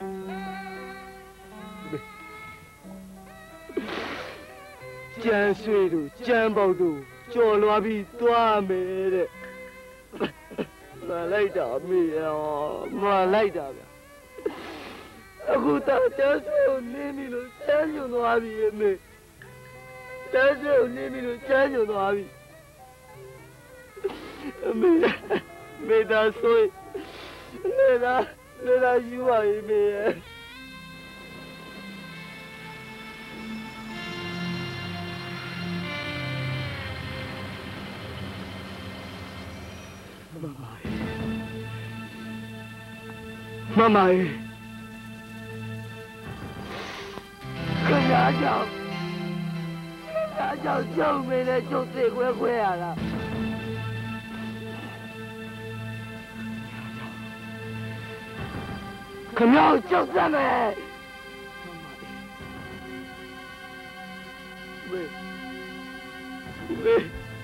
ကြမ်းဆွေတို့ကြမ်းပေါက်တို့ကြော်လွားပြီးသွားမယ်တဲ့မလိုက်တာမေရောမလိုက်တာဗျအခုတော့ကျန်းစုံနေပြီလို့ကျန်းညွန်သွားပြီအမေကျန်းစုံနေပြီလို့ကျန်းညွန်သွားပြီအမေမေသာဆိုနေသာနေသာယူပါပြီမေမမရေခဏကြောင့်ခဏကြောင့်ကြောက်မင်းနဲ့ကျုပ်သိခွဲခွဲရတာခဏကြောက်စမ်းမယ်မေမေ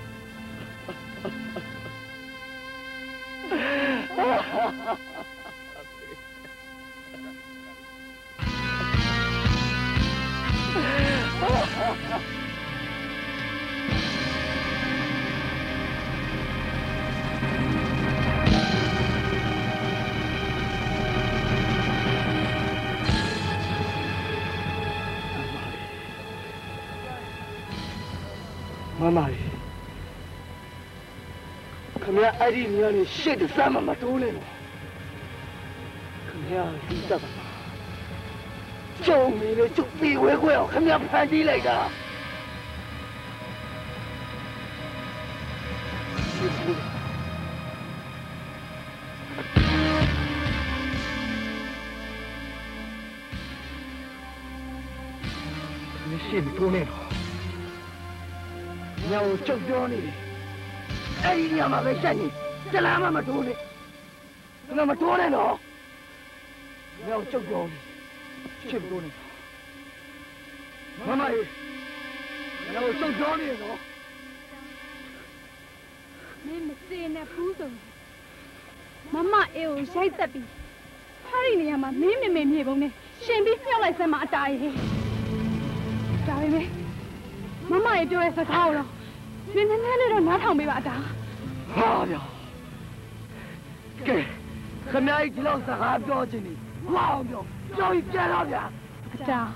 မမလေးခင်ဗျာအဲ့ဒီနေရာနေရှစ်တစမ်းမမတိုးနဲ့ခင်ဗျာဒီစပ်ပါကျုံနေလေကျုပ်ပြီးဝဲခွဲအောင်ခင်ဗျာဖန်တီးလိုက်တာမရှင်းတိုးနဲ့တော့ညောင်ကျုပ်ပြောနေတယ်အဲ့ဒီညမှာပဲရှက်နေဇလာမမတိုးနဲ့ငါမတိုးနဲ့တော့没有救过你，救不过你。妈妈，没有救过你了。 你们谁呢？不懂。妈妈，哎呦，谁在比？他哩呢嘛，没没没没不呢，先别要来什么大爷。大爷没，妈妈也叫来说好了，你奶奶那都拿汤没把打。 好呀。给，他们一起老是还表情呢，老表，叫一变老表。 จ้า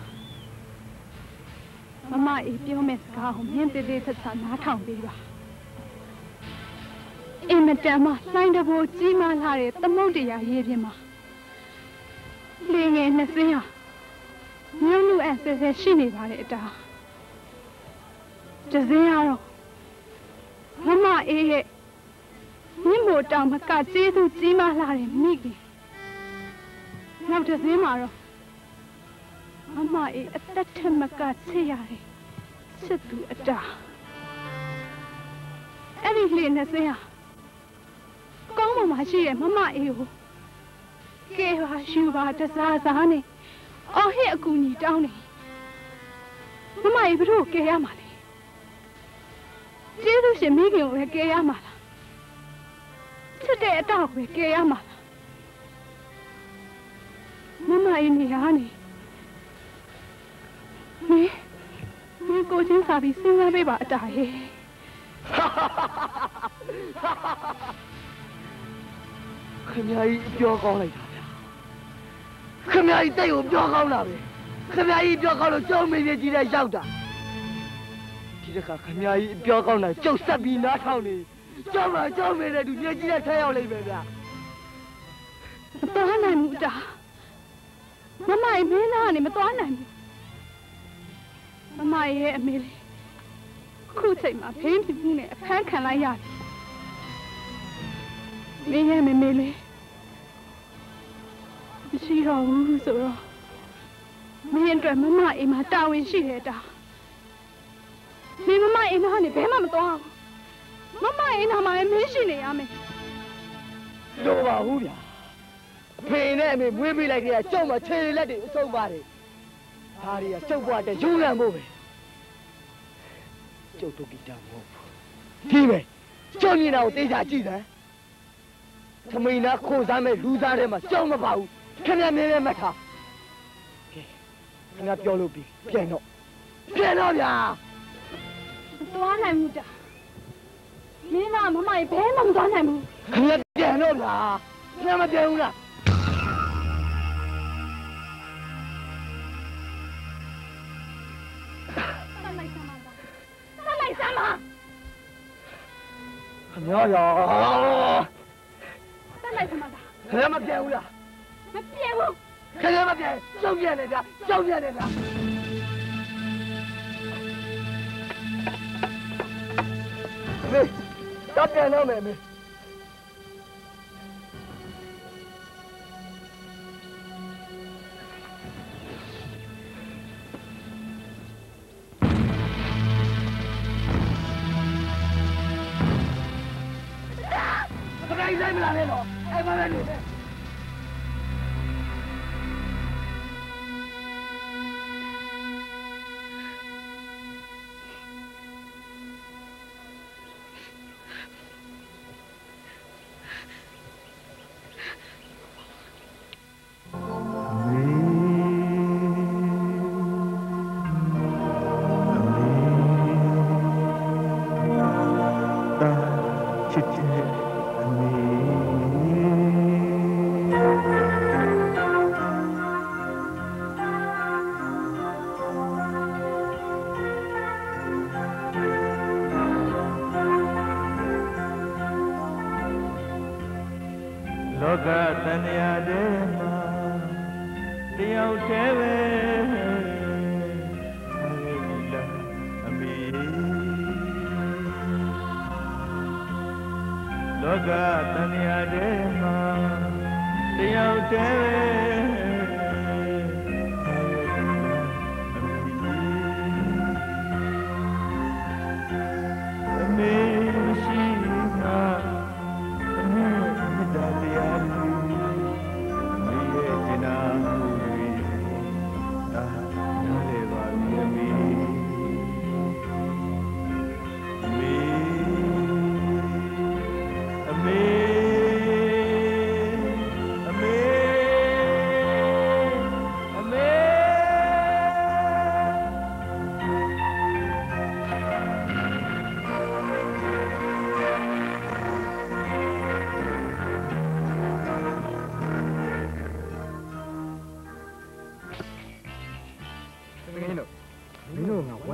妈妈一表妹สกาของမြင့်တေတေဆက်ဆက်နားထောင်ပေးပါအင်မတန်မှလှိုင်းတဘိုးကြီးမားလာတဲ့သမုတ်တရားရေးပြမှာလေငယ်နှစ်စင်းဟာမြို့လူအဆဲဆဲရှိနေပါလေအတာတစ်စင်းကတော့မမအေးရဲ့မြင့်မို့တောင်မကကျေးဇူးကြီးမားလာတဲ့မိခင်နောက်တစ်စင်းမှာတော့မမအေးအသက်ထမကချစ်ရတယ်ချစ်သူအတာအဲ့ဒီလေနဲ့စင်းဟာကောင်းမှမရှိရဲ့မမအေးကိုကဲပါရှူပါတစားစားနေအော်ဟစ်အကူညီတောင်းနေမမအေးဘယ်သူကဲရမှာလဲကျေးဇူးရှင်မိခင်ကိုပဲကဲရမှာလားချစ်တဲ့အတာကိုပဲကဲရမှာလားမမအေးနေရနေမင်းမင်းကိုချင်းစာပြီးစဉ်းစားပေးပါအတားရဲ့ခင်ဗျာကြီးပြောကောင်းလိုက်တာဗျာခင်ဗျာကြီးတိတ်ကိုပြောကောင်းတာပဲခင်ဗျာကြီးပြောကောင်းလို့ကျုံမေးပြေကြီးတဲ့ရောက်တာဒီတစ်ခါခင်ဗျာကြီးပြောကောင်းတာကျုပ်ဆက်ပြီးနားထောင်နေကျုံမှာကျုံမေးတဲ့သူမြေကြီးတဲ့ထဲရောက်လိမ့်မယ်ဗျာမတော်နိုင်ဘူးအတားမမအေးမင်းသားကနေမတော်နိုင်ဘူးမမရဲ့အမေလေးခုချိန်မှာဖေးပြမှုနဲ့အခန်းခံလိုက်ရတယ်မင်းရဲ့မေမေလေးမရှိတော့ဘူးဆိုတော့မင်းအတွက်မမအိမ်မှာတာဝန်ရှိတယ်တာမင်းမမအိမ်ကနေဘယ်မှမသွားဘူးမမအိမ်မှာလည်းမင်းရှိနေရမယ်တော့ပါဘူးဗျာဖေနဲ့အမေမွေးပေးလိုက်တဲ့ကျုံမှာခြေလက်တွေအဆုံးပါတယ်ဒါတွေကကျုပ်ဘွားတဲ့ရုံးလန့်ဖို့ပဲကျုပ်တို့ကိတာမဟုတ်ဘူးဒီပဲကျုံမြင်တာကိုသိချာကြည့်စမ်းသမီးနာခိုးစားမဲ့လူသားထဲမှာကြောက်မပါဘူးခင်ဗျာမြင်မြင်မှတ်ထားကဲခင်ဗျာပြောလို့ပြီပြန်တော့ပြန်တော့ဗျာမသွားနိုင်ဘူးတာမင်းကမမရဲ့ဘဲမှမသွားနိုင်ဘူးခင်ဗျာပြန်တော့ဗျာခင်ဗျာမပြန်ဘူးလားလိုက်စမ်းပါခင်ဗျာရောတက်လိုက်စမ်းပါခင်ဗျာမပြန်ဘူးလားမပြန်ဘူးခင်ဗျာမပြန်ကြောက်ပြန်နေဗျာကြောက်ပြန်နေဗျာမေတပ်ပြန်တော့မယ်မေไอ้ไม่လာနဲ့တော့အဲ့ဘာပဲနေလဲ Nah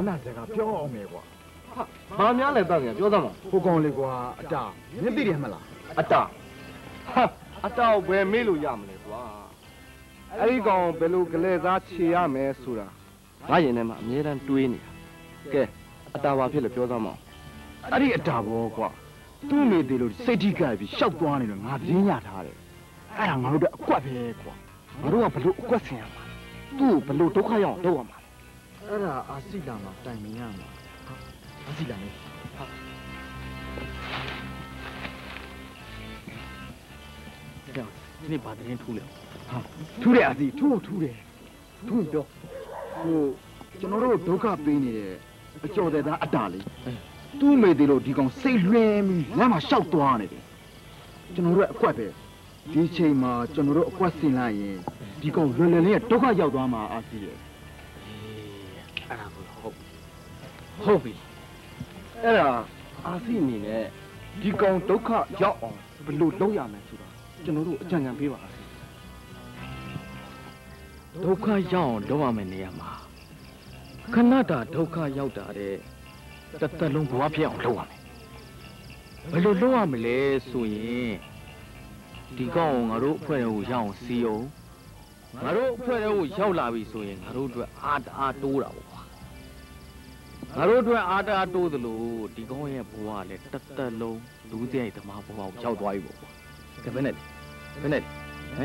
နာစကားပြောအောင်မယ်ကွာဟာဘာများလဲတန်းပြန်ပြောသမှာဟိုကောင်လေးကွာအတာမင်းသိတယ်မလားအတာဟာအတာကိုဘယ်မေးလို့ရမလဲကွာအဲ့ဒီကောင်ဘယ်လိုကလေးစားခြေရမယ်ဆိုတာငါရင်ထဲမှာအမြဲတမ်းတွေးနေတာကဲအတာဘာဖြစ်လဲပြောသမှာအဲ့ဒီအတာဘောကွာသူ့မိသေးလို့စိတ်ထိကြိုက်ပြီးရှောက်သွားနေလို့ငါပြင်းရထားတယ်အဲ့ဒါငါတို့တော့အကွက်ပဲကွာငါတို့ကဘလို့အကွက်ဆင်ရမှာသူ့ကိုဘလို့ဒုက္ခရောက်အောင်လုပ်ရမှာအဲ့ဒါအာစီလာမှာတိုင်မင်ရမှာအာစီလာမေဟာကြောက်ဒီနေ့ဘာတင်းထူးလဲဟာထူးတယ်အာစီထူးထူးတယ်ထူးပြောဟိုကျွန်တော်တို့ဒုက္ခပေးနေတဲ့အကျော်တဲ့သားအတာလေးသူ့မိသေးလို့ဒီကောင်စိတ်လွှဲပြီးလမ်းမှာရှောက်သွားနေတယ်ကျွန်တော်တို့အကွက်ပဲဒီချိန်မှာကျွန်တော်တို့အကွက်ဆင်လိုက်ရင်ဒီကောင်လွယ်လွယ်လေးဒုက္ခရောက်သွားမှာအာစီရဲ့အဲ့ဒါကိုဟုတ်ဟုတ်ပြီအဲ့ဒါအာစီအနေနဲ့ဒီကောင်ဒုက္ခရောက်အောင်ဘယ်လိုလုပ်ရမလဲဆိုတာကျွန်တော်တို့အကြံဉာဏ်ပေးပါအာစီဒုက္ခရောက်အောင်လုပ်ရမယ့်နေရာမှာခဏတာဒုက္ခရောက်တာတဲ့တစ်သက်လုံးဘဝဖြစ်အောင်လုပ်ရမယ်ဘယ်လိုလုပ်ရမလဲဆိုရင်ဒီကောင်ကိုငါတို့အဖွဲ့ကိုရအောင်စီအောင်ငါတို့အဖွဲ့ကိုရောက်လာပြီဆိုရင်ငါတို့အတွက်အားတအားတိုးတာပေါ့ကွာငါတို့အတွက်အားတအားတိုးသလိုဒီကောင်ရဲ့ဘဝကလည်းတစ်သက်လုံးလူစရိုက်သမားဘဝကိုရောက်သွားပြီပေါ့ကွာကဲဘယ်နဲ့ဘယ်နဲ့ဟမ်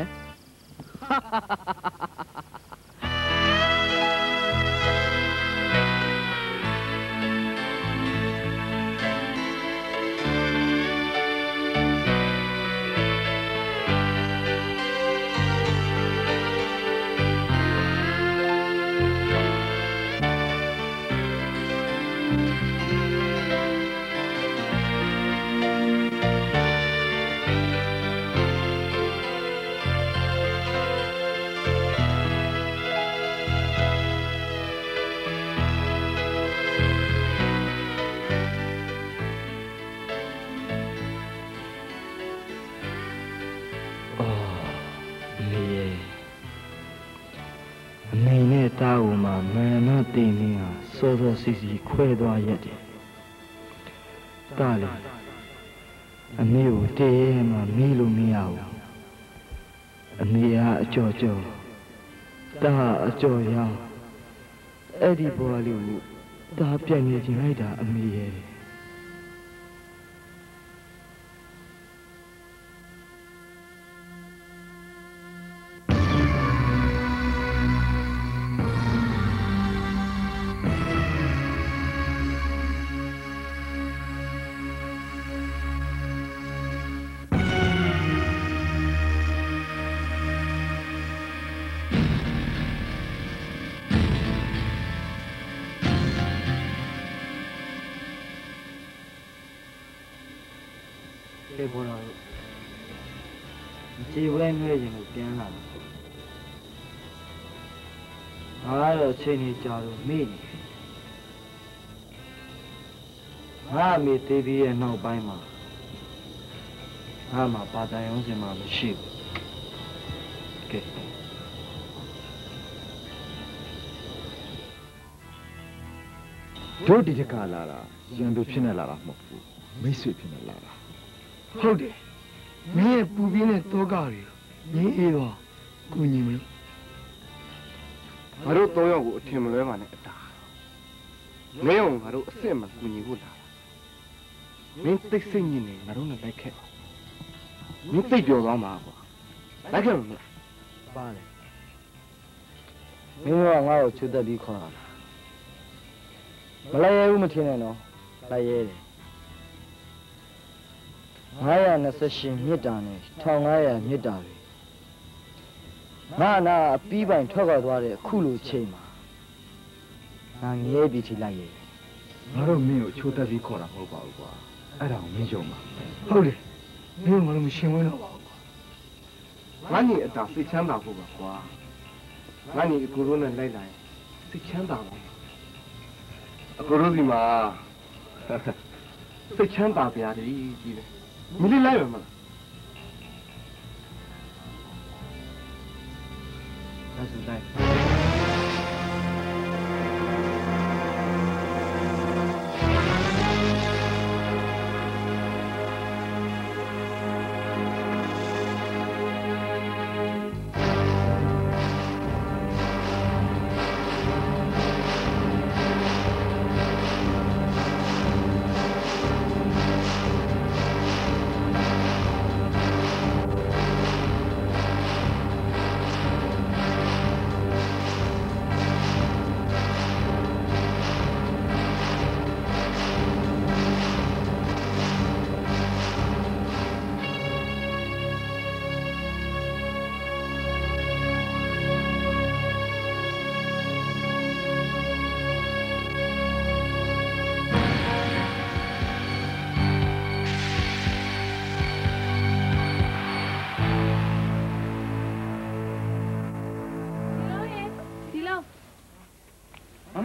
တားဦးမှာမန္နတင်နေဟာစောစောစီစီခွဲသွားရတယ်။တားလေအမေကိုတည်းရဲမှမေးလို့မရဘူး။အမေကအကြော်ကြော်တားအကြော်ရောင်းအဲ့ဒီဘွားလေးကိုတားပြန်နေခြင်းလိုက်တာအမေရဲ့ပေါ်လာလို့ခြေဝဲငဲ့ရင်ကိုပြန်လာတယ်။ငါတော့ချိန်နေကြတော့မေ့နေ။ငါအမေသေးပြီးရဲ့နောက်ပိုင်းမှာငါမှပါတိုင်အောင်စင်မှမရှိဘူး။ကဲတို့ဒီတကလာတာရန်သူဖြစ်နေလာတာမဟုတ်ဘူး။မိတ်ဆွေဖြစ်နေလာတာဟုတ်တယ်မင်းရဲ့ပူပြင်းတဲ့တောကတွေငင်းအေးတော့ကုညီမလို့ငါတို့သုံးယောက်ကိုအထင်မလွဲပါနဲ့အတာမင်းအောင်ငါတို့အစ်စ်မှကုညီဖို့လာတာမင်းသိစိတ်ညစ်နေငါတို့နဲ့လိုက်ခဲ့မင်းသိပြောသွားမှာကွာလိုက်ခဲ့မလားပါတယ်မင်းကငါ့ကိုချွတ်တက်ပြီးခေါ်တာမလိုက်ရဘူးမထင်နဲ့နော်လိုက်ရတယ်ငါးရာနှစ်ဆယ်မြစ်တာနဲ့တစ်ထောင်ငါးရာမြစ်တာတွေငါနာအပြီးပိုင်ထွက်ခွာသွားတဲ့အခုလိုချိန်မှာငါငဲပြီးထိလိုက်ရဲ့ငါတို့မင်းကိုချိုးတက်ပြီးခေါ်တာမဟုတ်ပါဘူးကွာအဲ့ဒါကိုမင်းယုံပါဟုတ်တယ်မင်းကလည်းမရှင်ဝင်တော့ပါဘူးကွာငါညီအတာစိတ်ချမ်းသာဖို့ပါကွာငါညီအကူတို့နဲ့လိုက်လာရင်စိတ်ချမ်းသာပါအကူတို့ဒီမှာစိတ်ချမ်းသာပြရတယ်ကြီးပဲမင်းလိုက်ပါမလားဒါဆိုလိုက်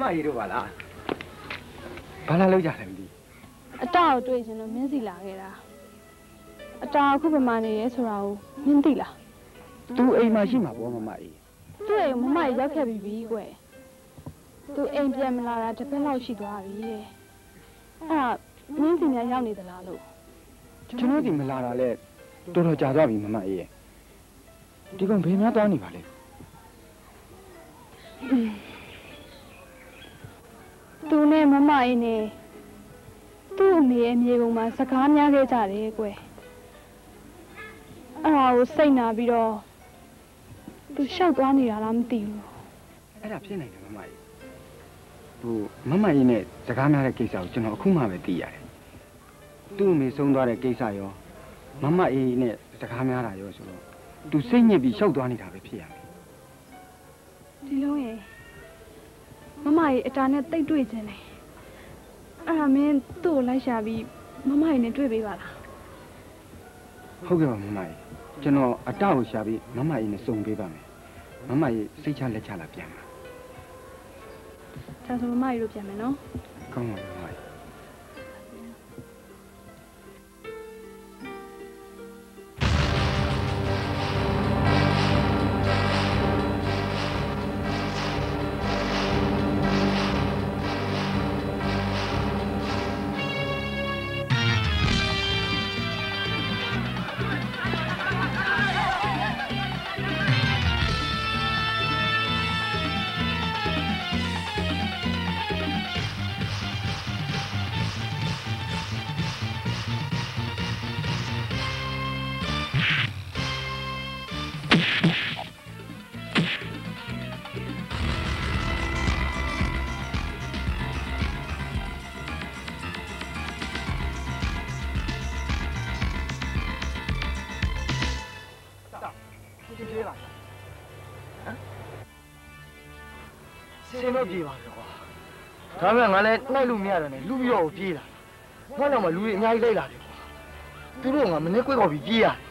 မကြီးတို့ပါလားဘာလာလောက်ကြတယ်မသိအတောက်တွေ့ရှင်တော့မင်းစီလာခဲ့တာအတောက်ခုပမာနေရဲဆိုတာကိုမင်းသိလားသူအိမ်မှာရှိမှာပေါ့မမကြီးသူ့အိမ်မမကြီးရောက်ခဲ့ပြီပြီကွယ်သူအိမ်ပြန်မလာတာတစ်ပတ်လောက်ရှိသွားပြီတဲ့အဲ့ဒါမင်းစီများရောက်နေသလားလို့ကျွန်တော်ဒီမလာတာလဲတော်တော်ကြာသွားပြီမမကြီးရဲ့ဒီကောင်ဘယ်များသွားနေပါလဲသူနဲ့မမကြီးနဲ့သူ့အမေအမေကောင်မှာစကားများခဲ့ကြတယ်ကွယ်အဲ့ဒါကိုစိတ်နာပြီးတော့သူရှောက်သွားနေတာလားမသိဘူးအဲ့ဒါဖြစ်နိုင်တယ်မမကြီးဟိုမမကြီးနဲ့စကားများတဲ့ကိစ္စကိုကျွန်တော်အခုမှပဲသိရတယ်သူ့အမေဆုံးသွားတဲ့ကိစ္စရောမမအေးနဲ့စကားများတာရောဆိုတော့သူစိတ်ညစ်ပြီးရှောက်သွားနေတာပဲဖြစ်ရမယ်ဒီလုံးရဲ့မမကြီးအတားနဲ့တိတ်တွေ့ခြင်းတယ်အဲ့ဒါမင်းသူ့ကိုလိုက်ရှာပြီးမမကြီးနဲ့တွေ့ပေးပါလားဟုတ်ကဲ့ပါမမကြီးကျွန်တော်အတောက်ကိုရှာပြီးမမကြီးနဲ့စုံပေးပါမယ်မမကြီးစိတ်ချလက်ချလာပြန်ပါဒါဆိုမမကြီးတို့ပြန်မယ်နော်ကောင်းပါမမကြီးစင်တော့ပြေပါတော့ကွာဒါပေမဲ့ငါလည်းနှိုက်လို့မရတော့နဲ့လူပြီးတော့ပြေးလာငါတော့မှလူတွေအများကြီးလိုက်လာတယ်ကွာသူတို့ကမနေ့ကွဲခေါ်ပြီးပြေးရတယ်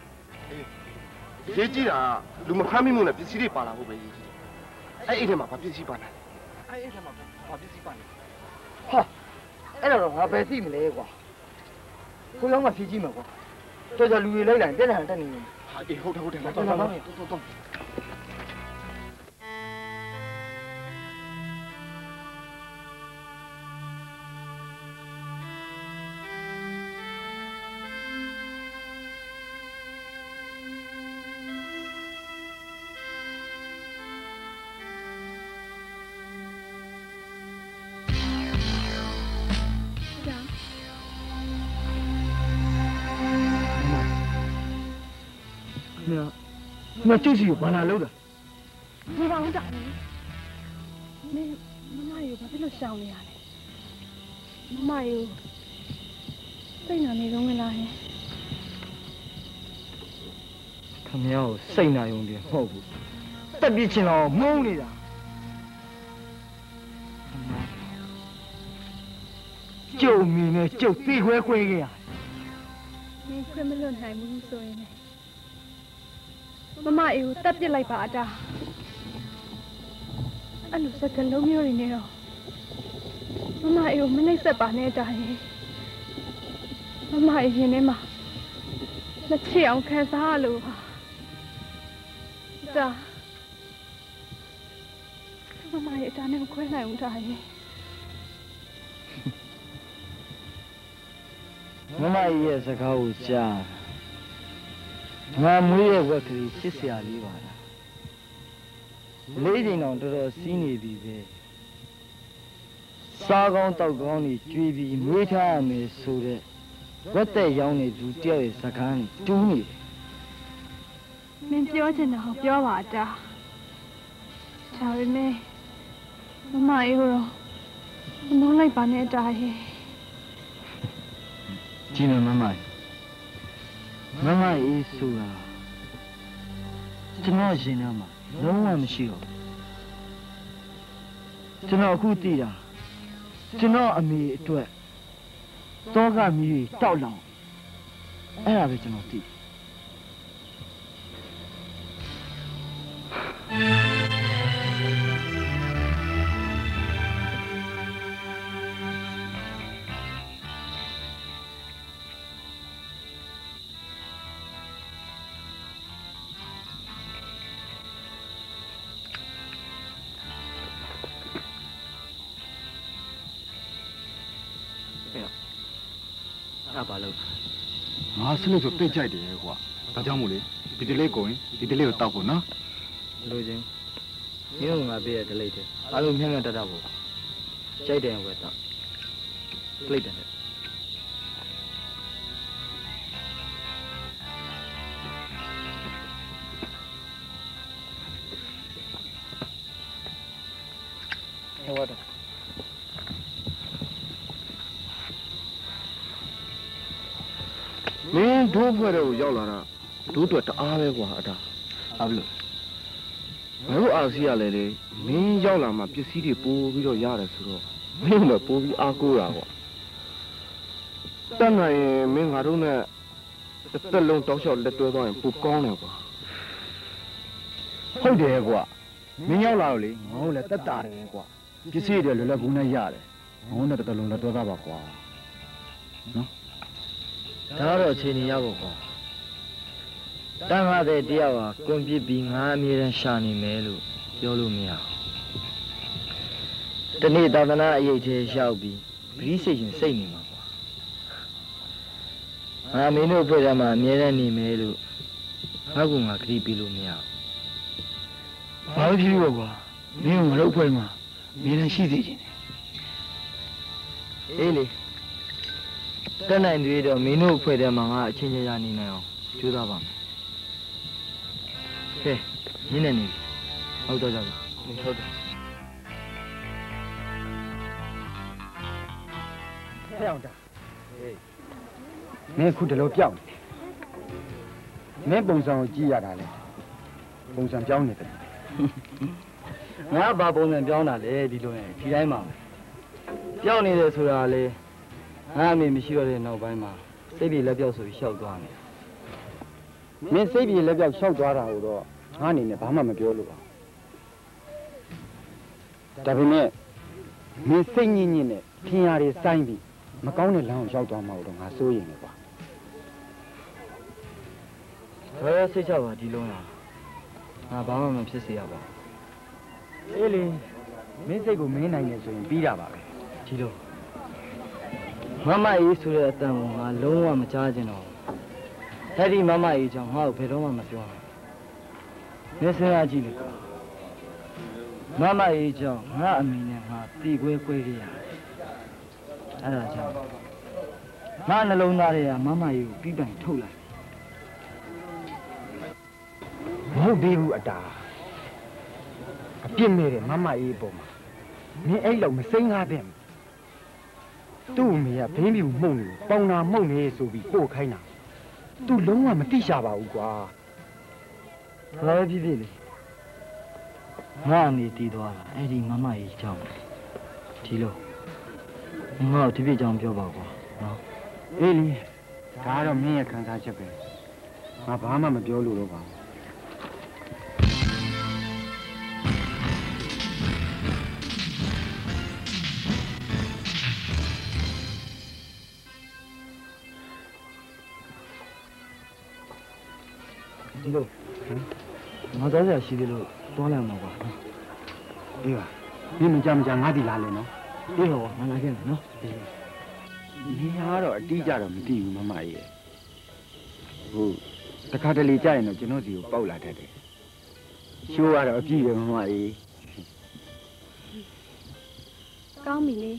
ရေးကြည့်တာလူမဖမ်းမိမှုနဲ့ပစ္စည်းတွေပါလာဖို့ပဲရေးကြည့်အဲ့အိတ်ထဲမှာဘာပစ္စည်းပါလဲအဲ့အိတ်ထဲမှာဘာပစ္စည်းပါလဲဟာအဲ့တော့ငါပဲသိမလဲကွာကိုရောက်မှဖြေကြည့်မှာကွာတော်ကြလူတွေလိုက်လာရင်တက်လာတက်နေနေဟာအေးဟုတ်တယ်ဟုတ်တယ်ငါတော့တော့တော့တော့မကျုပ်စီကိုဘာလာလို့လဲဒီကောင်ကြောင့်မင်းမမရေဘာဖြစ်လို့ရှောင်နေရလဲမမရေစိတ်နာနေတော့မလားဟဲ့ခမရကိုစိတ်နာယုံတယ်မဟုတ်ဘူးတက်ပြစ်ချင်တော့မုန်းနေတာကျုပ်မင်းနဲ့ကျုပ်သိခွဲခွဲခဲ့ရမင်းခွဲမလွတ်နိုင်ဘူးဆိုရင်မမအေကိုတက်ပစ်လိုက်ပါအတာအဲ့လိုစကလုံးမျိုးတွေနဲ့တော့မမအေကိုမနှိမ့်ဆက်ပါနဲ့အတာရင်မမအေရင်ထဲမှာလက်ချေအောင်ခံစားလို့ပါဒါမမအေအတာနဲ့ခွဲနိုင်ဦးတာရင်မမအေရဲ့စကားကိုကြားငါမွေးရဲ့ဝက်ကလေးချစ်စရာလေးပါလားလေးချိန်တော့တော်တော်စီးနေပြီပဲစားကောင်းတောက်ကောင်းနေကြွေးပြီးမွေးထားရမယ်ဆိုတဲ့ဝက်သက်ရောင်းနေသူတယောက်ရဲ့စကားနဲ့တူးနေတယ်မင်းပြောချင်တာကိုပြောပါတာဒါပေမဲ့မမအေးကိုတော့မနှောလိုက်ပါနဲ့တာရဲ့ကြည့်မမမမမအေးဆိုတာကျွန်တော်ရှင်ထဲမှာလုံးဝမရှိတော့ကျွန်တော်အခုသိတာကျွန်တော်အမေအတွက်တောကမီးတွေတောက်လောင်အဲ့ဒါပဲကျွန်တော်သိအဲ့ဘာလို့ငါစလို့ဆိုတိတ်ကြိုက်တယ်ကွာဒါကြောင့်မို့လေဒီတလေးကိုရင်ဒီတလေးကိုတောက်ဖို့နော်လိုချင်မင်းတို့ငါပေးရဒလိတ်တယ်အားလုံးမြတ်မြတ်တတ်တာပေါ့ကြိုက်တယ်ဝယ်တော့ဒလိတ်တယ်ဟုတ်တယ်မင်းဒိုးဖွဲ့တဲ့ကိုရောက်လာတာဒိုးတော့တအားပဲကွာအတာဘာလို့ငါတို့အာစီရလဲလေမင်းရောက်လာမှပစ္စည်းတွေပိုးပြီးတော့ရတယ်ဆိုတော့မင်းကပိုးပြီးအားကိုးတာကွာတတ်နိုင်ရင်မင်းငါတို့နဲ့တစ်သက်လုံးတောက်လျှောက်လက်တွဲသွားရင်ပိုကောင်းတယ်ကွာဟုတ်တယ်ကွာမင်းရောက်လာတော့လေငါတို့လည်းတက်တာတယ်ကွာပစ္စည်းတွေလွယ်လွယ်ကူနဲ့ရတယ်ငါတို့နဲ့တစ်တလုံးလည်းတွဲသားပါကွာနော်ဒါတော့အချိန်ကြီးရဖို့ကွာတန်ခါတဲ့တရားကကွန်ပစ်ပြီးငါအမြဲတမ်းရှာနေမယ်လို့ပြောလို့မရတနေ့သာသနာအရေးသေးလျှောက်ပြီးဂရိစိတ်ရှင်စိတ်နေမှာကွာငါမင်းတို့ဖွဲ့ရမှာအမြဲတမ်းနေမယ်လို့ငါကငါဂရိပြီးလို့မရဘာလို့ဖြစ်လို့ကွာမင်းကငါတို့ဖွဲ့မှာအမြဲတမ်းရှိသေးခြင်းအေးလေတက်နိုင်သေးတော့မင်းတို့ဖွဲ့တယ်မှာငါအချင်းချင်းရနေနိုင်အောင်ကြိုးစားပါမယ်ကဲညနေနေဟုတ်တော့ကြပြီဟုတ်တယ်ဖျောက်တာမင်းအခုတလို့ပြောင်းမင်းပုံစံကိုကြည့်ရတာလေပုံစံပြောင်းနေတယ်ငါဘာပုံစံပြောင်းတာလဲဒီလိုနဲ့ဒီတိုင်းမှာပြောင်းနေတယ်ဆိုတာလေငါအမေမရှိတော့တဲ့နောက်ပိုင်းမှာစိတ်ပြေလက်ပြောက်ဆိုပြီးရှောက်သွားတယ်မင်းစိတ်ပြေလက်ပြောက်ရှောက်သွားတာကိုတော့ငါအနေနဲ့ဘာမှမပြောလို့ပါဒါပေမဲ့မင်းစိတ်ညစ်ညစ်နဲ့ထင်ရတွေစိုင်းပြီးမကောင်းတဲ့လမ်းကိုရောက်သွားမှာတော့ငါစိုးရိမ်နေကွာဘယ်စိတ်ချပါဒီလုံးလားငါဘာမှမဖြစ်စေရပါဘူးအေးလေမင်းစိတ်ကိုမင်းနိုင်နေဆိုရင်ပြီးတာပါပဲဒီလိုမမအေးဆိုတဲ့အတန်ကိုငါလုံးဝမကြားချင်တော့အဲ့ဒီမမအေးကြောင့်ငါ့ကိုဘယ်တော့မှမပြောဘူးမင်းစဉ်းစားကြည့်လေမမအေးကြောင့်ငါအမိနဲ့ငါတီခွဲခွဲရရတယ်အဲ့ဒါကြောင့်ငါနှလုံးသားတွေကမမအေးကိုပြီးတိုင်ထုတ်လိုက်မဟုတ်သေးဘူးအတာအပြစ်မဲ့တဲ့မမအေးပေါ်မှာမင်းအဲ့လောက်မစိမ့်ကားတဲ့သူ့အမေကဘင်းပြူမှုန့်နေပေါင်နာမှုန့်နေဆိုပြီးပို့ခိုင်းတာသူလုံးဝမတိရှာပါဘူးကွာဘာပဲဖြစ်ဖြစ်လေငါအမေတည်သွားတာအဲ့ဒီမမကြီးကြောင့်ဒီလိုငါ့ကိုဒီပြကြောင်ပြောပါကွာနော်အေးလေဒါကတော့မင်းရဲ့ခံစားချက်ပဲငါဘာမှမပြောလို့တော့ပါဒီလိုငါတော့ရရှိတယ်လို့တွားလိုက်မှာကွာအေးပါမင်းမကြမကြငါဒီလာလဲနော်အေးတော့ငါလာခဲ့မယ်နော်နေရတော့အတိအကျတော့မသိဘူးမမကြီးရဲ့ဟုတ်တခါတလေကြာရင်တော့ကျွန်တော်စီကိုပေါက်လာတတ်တယ်ရှိုးကတော့အပြည့်ပဲမမကြီးကောင်းပြီလေ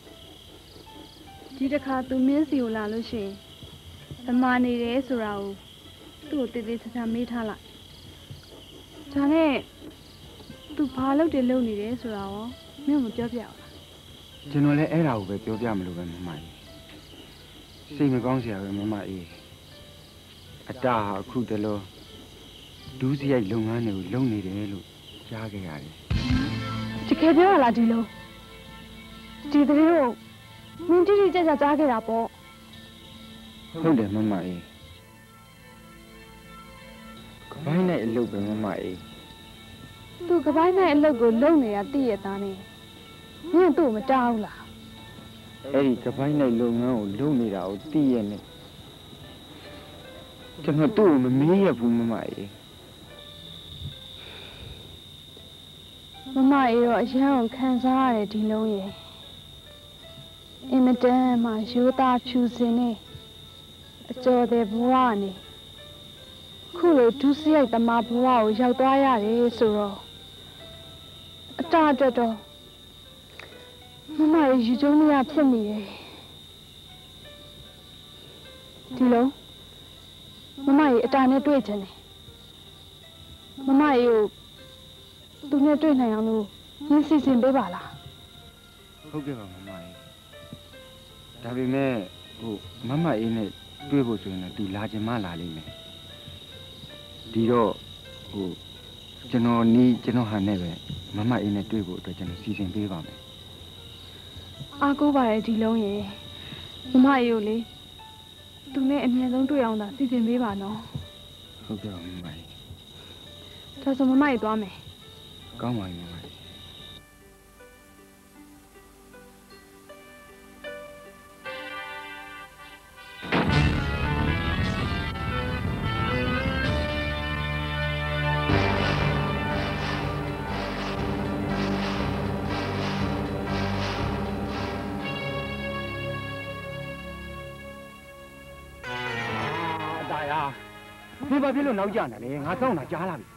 ဒီတစ်ခါသူမင်းစီကိုလာလို့ရှိရင်ဗမာနေတယ်ဆိုတာကိုသူ့ကိုတည်တည်ချာချာမေးထားလိုက်ဒါနဲ့သူဘာလုပ်တယ်လုပ်နေတယ်ဆိုတာရောမင်းမပြောပြဘူးလားကျွန်တော်လည်းအဲ့ဒါကိုပဲပြောပြမလို့ပဲမမကြီးစိတ်မကောင်းစရာပဲမမကြီးအတားအခုတလို့ဒူးစရိုက်လုပ်ငန်းတွေကိုလုပ်နေတယ်လို့ကြားခဲ့ရတယ်တကယ်ပြောရလားဒီလိုဒီတည်းကိုမင်းတိတိကျကျကြားခဲ့တာပေါ့ဟုတ်တယ်မမကြီးဘိုင်းနဲ့အလုပ်ပဲမမကြီးသူကပိုင်းနဲ့အလုပ်ကိုလုပ်နေတာသိရသားနေမင်းတို့မတောင်းလားအဲ့ဒီကပိုင်းနဲ့လုပ်ငန်းကိုလုပ်နေတာကိုသိရနဲ့ကျွန်တော်သူ့ကိုမမေးရဘူးမမကြီးမမအေးတော့အရန်ကိုခံစားရတယ်ဒီလုံးရဲ့အင်မတန်မှရိုးသားဖြူစင်နေအကျော်တဲ့ဘဝနဲ့ခုလိုဒုစရိုက်သမားဘဝကိုရောက်သွားရတယ်ဆိုတော့အတားအတွက်တော့မမရဲ့ယူကျုံးမရဖြစ်နေတယ်ဒီလုံးမမရဲ့အတားနဲ့တွေ့ချင်တယ်မမရဲ့ကိုသူနဲ့တွေ့နိုင်အောင်လို့ရင်းစီစဉ်ပေးပါလားဟုတ်ကဲ့ပါမမကြီးဒါပေမဲ့ဟိုမမအေးနဲ့တွေ့ဖို့ဆိုရင်လည်းသူလာချင်မှလာလိမ့်မယ်ဒီတော့ဟိုကျွန်တော်နီးကျွန်တော်ဟာနဲ့ပဲမမအေးနဲ့တွေ့ဖို့အတွက်ကျွန်တော်စီစဉ်ပေးပါမယ်အားကိုးပါရဲ့ဒီလုံးရေမမအေးကိုလေသူနဲ့အမြဲဆုံးတွေ့အောင်သာစီစဉ်ပေးပါနော်ဟုတ်ကဲ့ပါမမကြီးဒါဆိုမမအေးသွားမယ်ကောင်းပါပြီမမကြီးဒီဘာဖြစ်လို့နောက်ကျနေလဲငါစောင့်တာကြားလာပြီ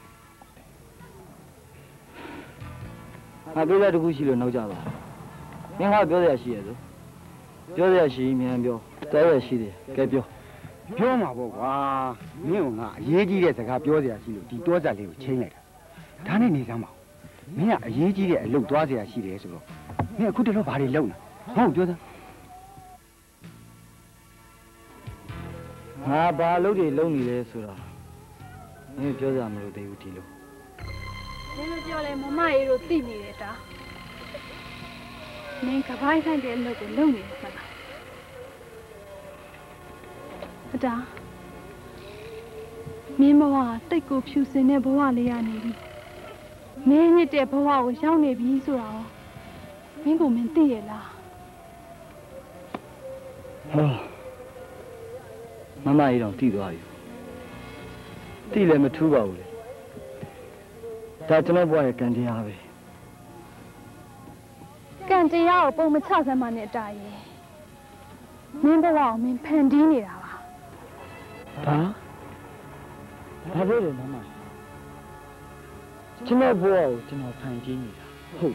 ငါပြောရတခုရှိလို့နောက်ကျပါမင်းကပြောရရှိရဆိုပြောရရှိမြန်ပြောတဲရရှိတယ်ကဲပြောပြောမှာပေါ့ကွာမင်းကငါအရေးကြီးတဲ့စကားပြောစရာရှိလို့ဒီတောဆက်လေးကိုချိန်လိုက်တာဒါနဲ့နေစမ်းပါမင်းကအရေးကြီးတဲ့အလုပ်သွားစရာရှိတယ်ဆိုတော့မင်းအခုတည်းကဘာတွေလုပ်နေဟုတ်ပြောစမ်းငါဘာလုပ်တွေလုပ်နေလဲဆိုတာမင်းပြောကြမလို့သေးဘူးဒီလိုမင်းမပြောလဲမမရေတို့သိနေတယ်တာမင်းကပိုင်းဆိုင်တဲ့အလုပ်ကိုလုပ်နေတယ်မလားအတာမင်းဘဝတိတ်ကိုဖြူစင်တဲ့ဘဝလေးရနေပြီမင်းညစ်တဲ့ဘဝကိုရောက်နေပြီဆိုတာရောမင်းကိုမင်းသိရလားဟာမမကြီးတော့တည်သွားပြီတည်လည်းမထူးပါဘူးလေဒါကျွန်တော်ဘဝရဲ့ကံတရားပဲကံတရားကိုပုံမချစမ်းပါနဲ့အတားရဲ့မင်းဘဝကိုမင်းဖန်တီးနေတာပါဟာဘာလို့လဲမမကျွန်တော်ဘဝကိုကျွန်တော်ဖန်တီးနေတာဟုတ်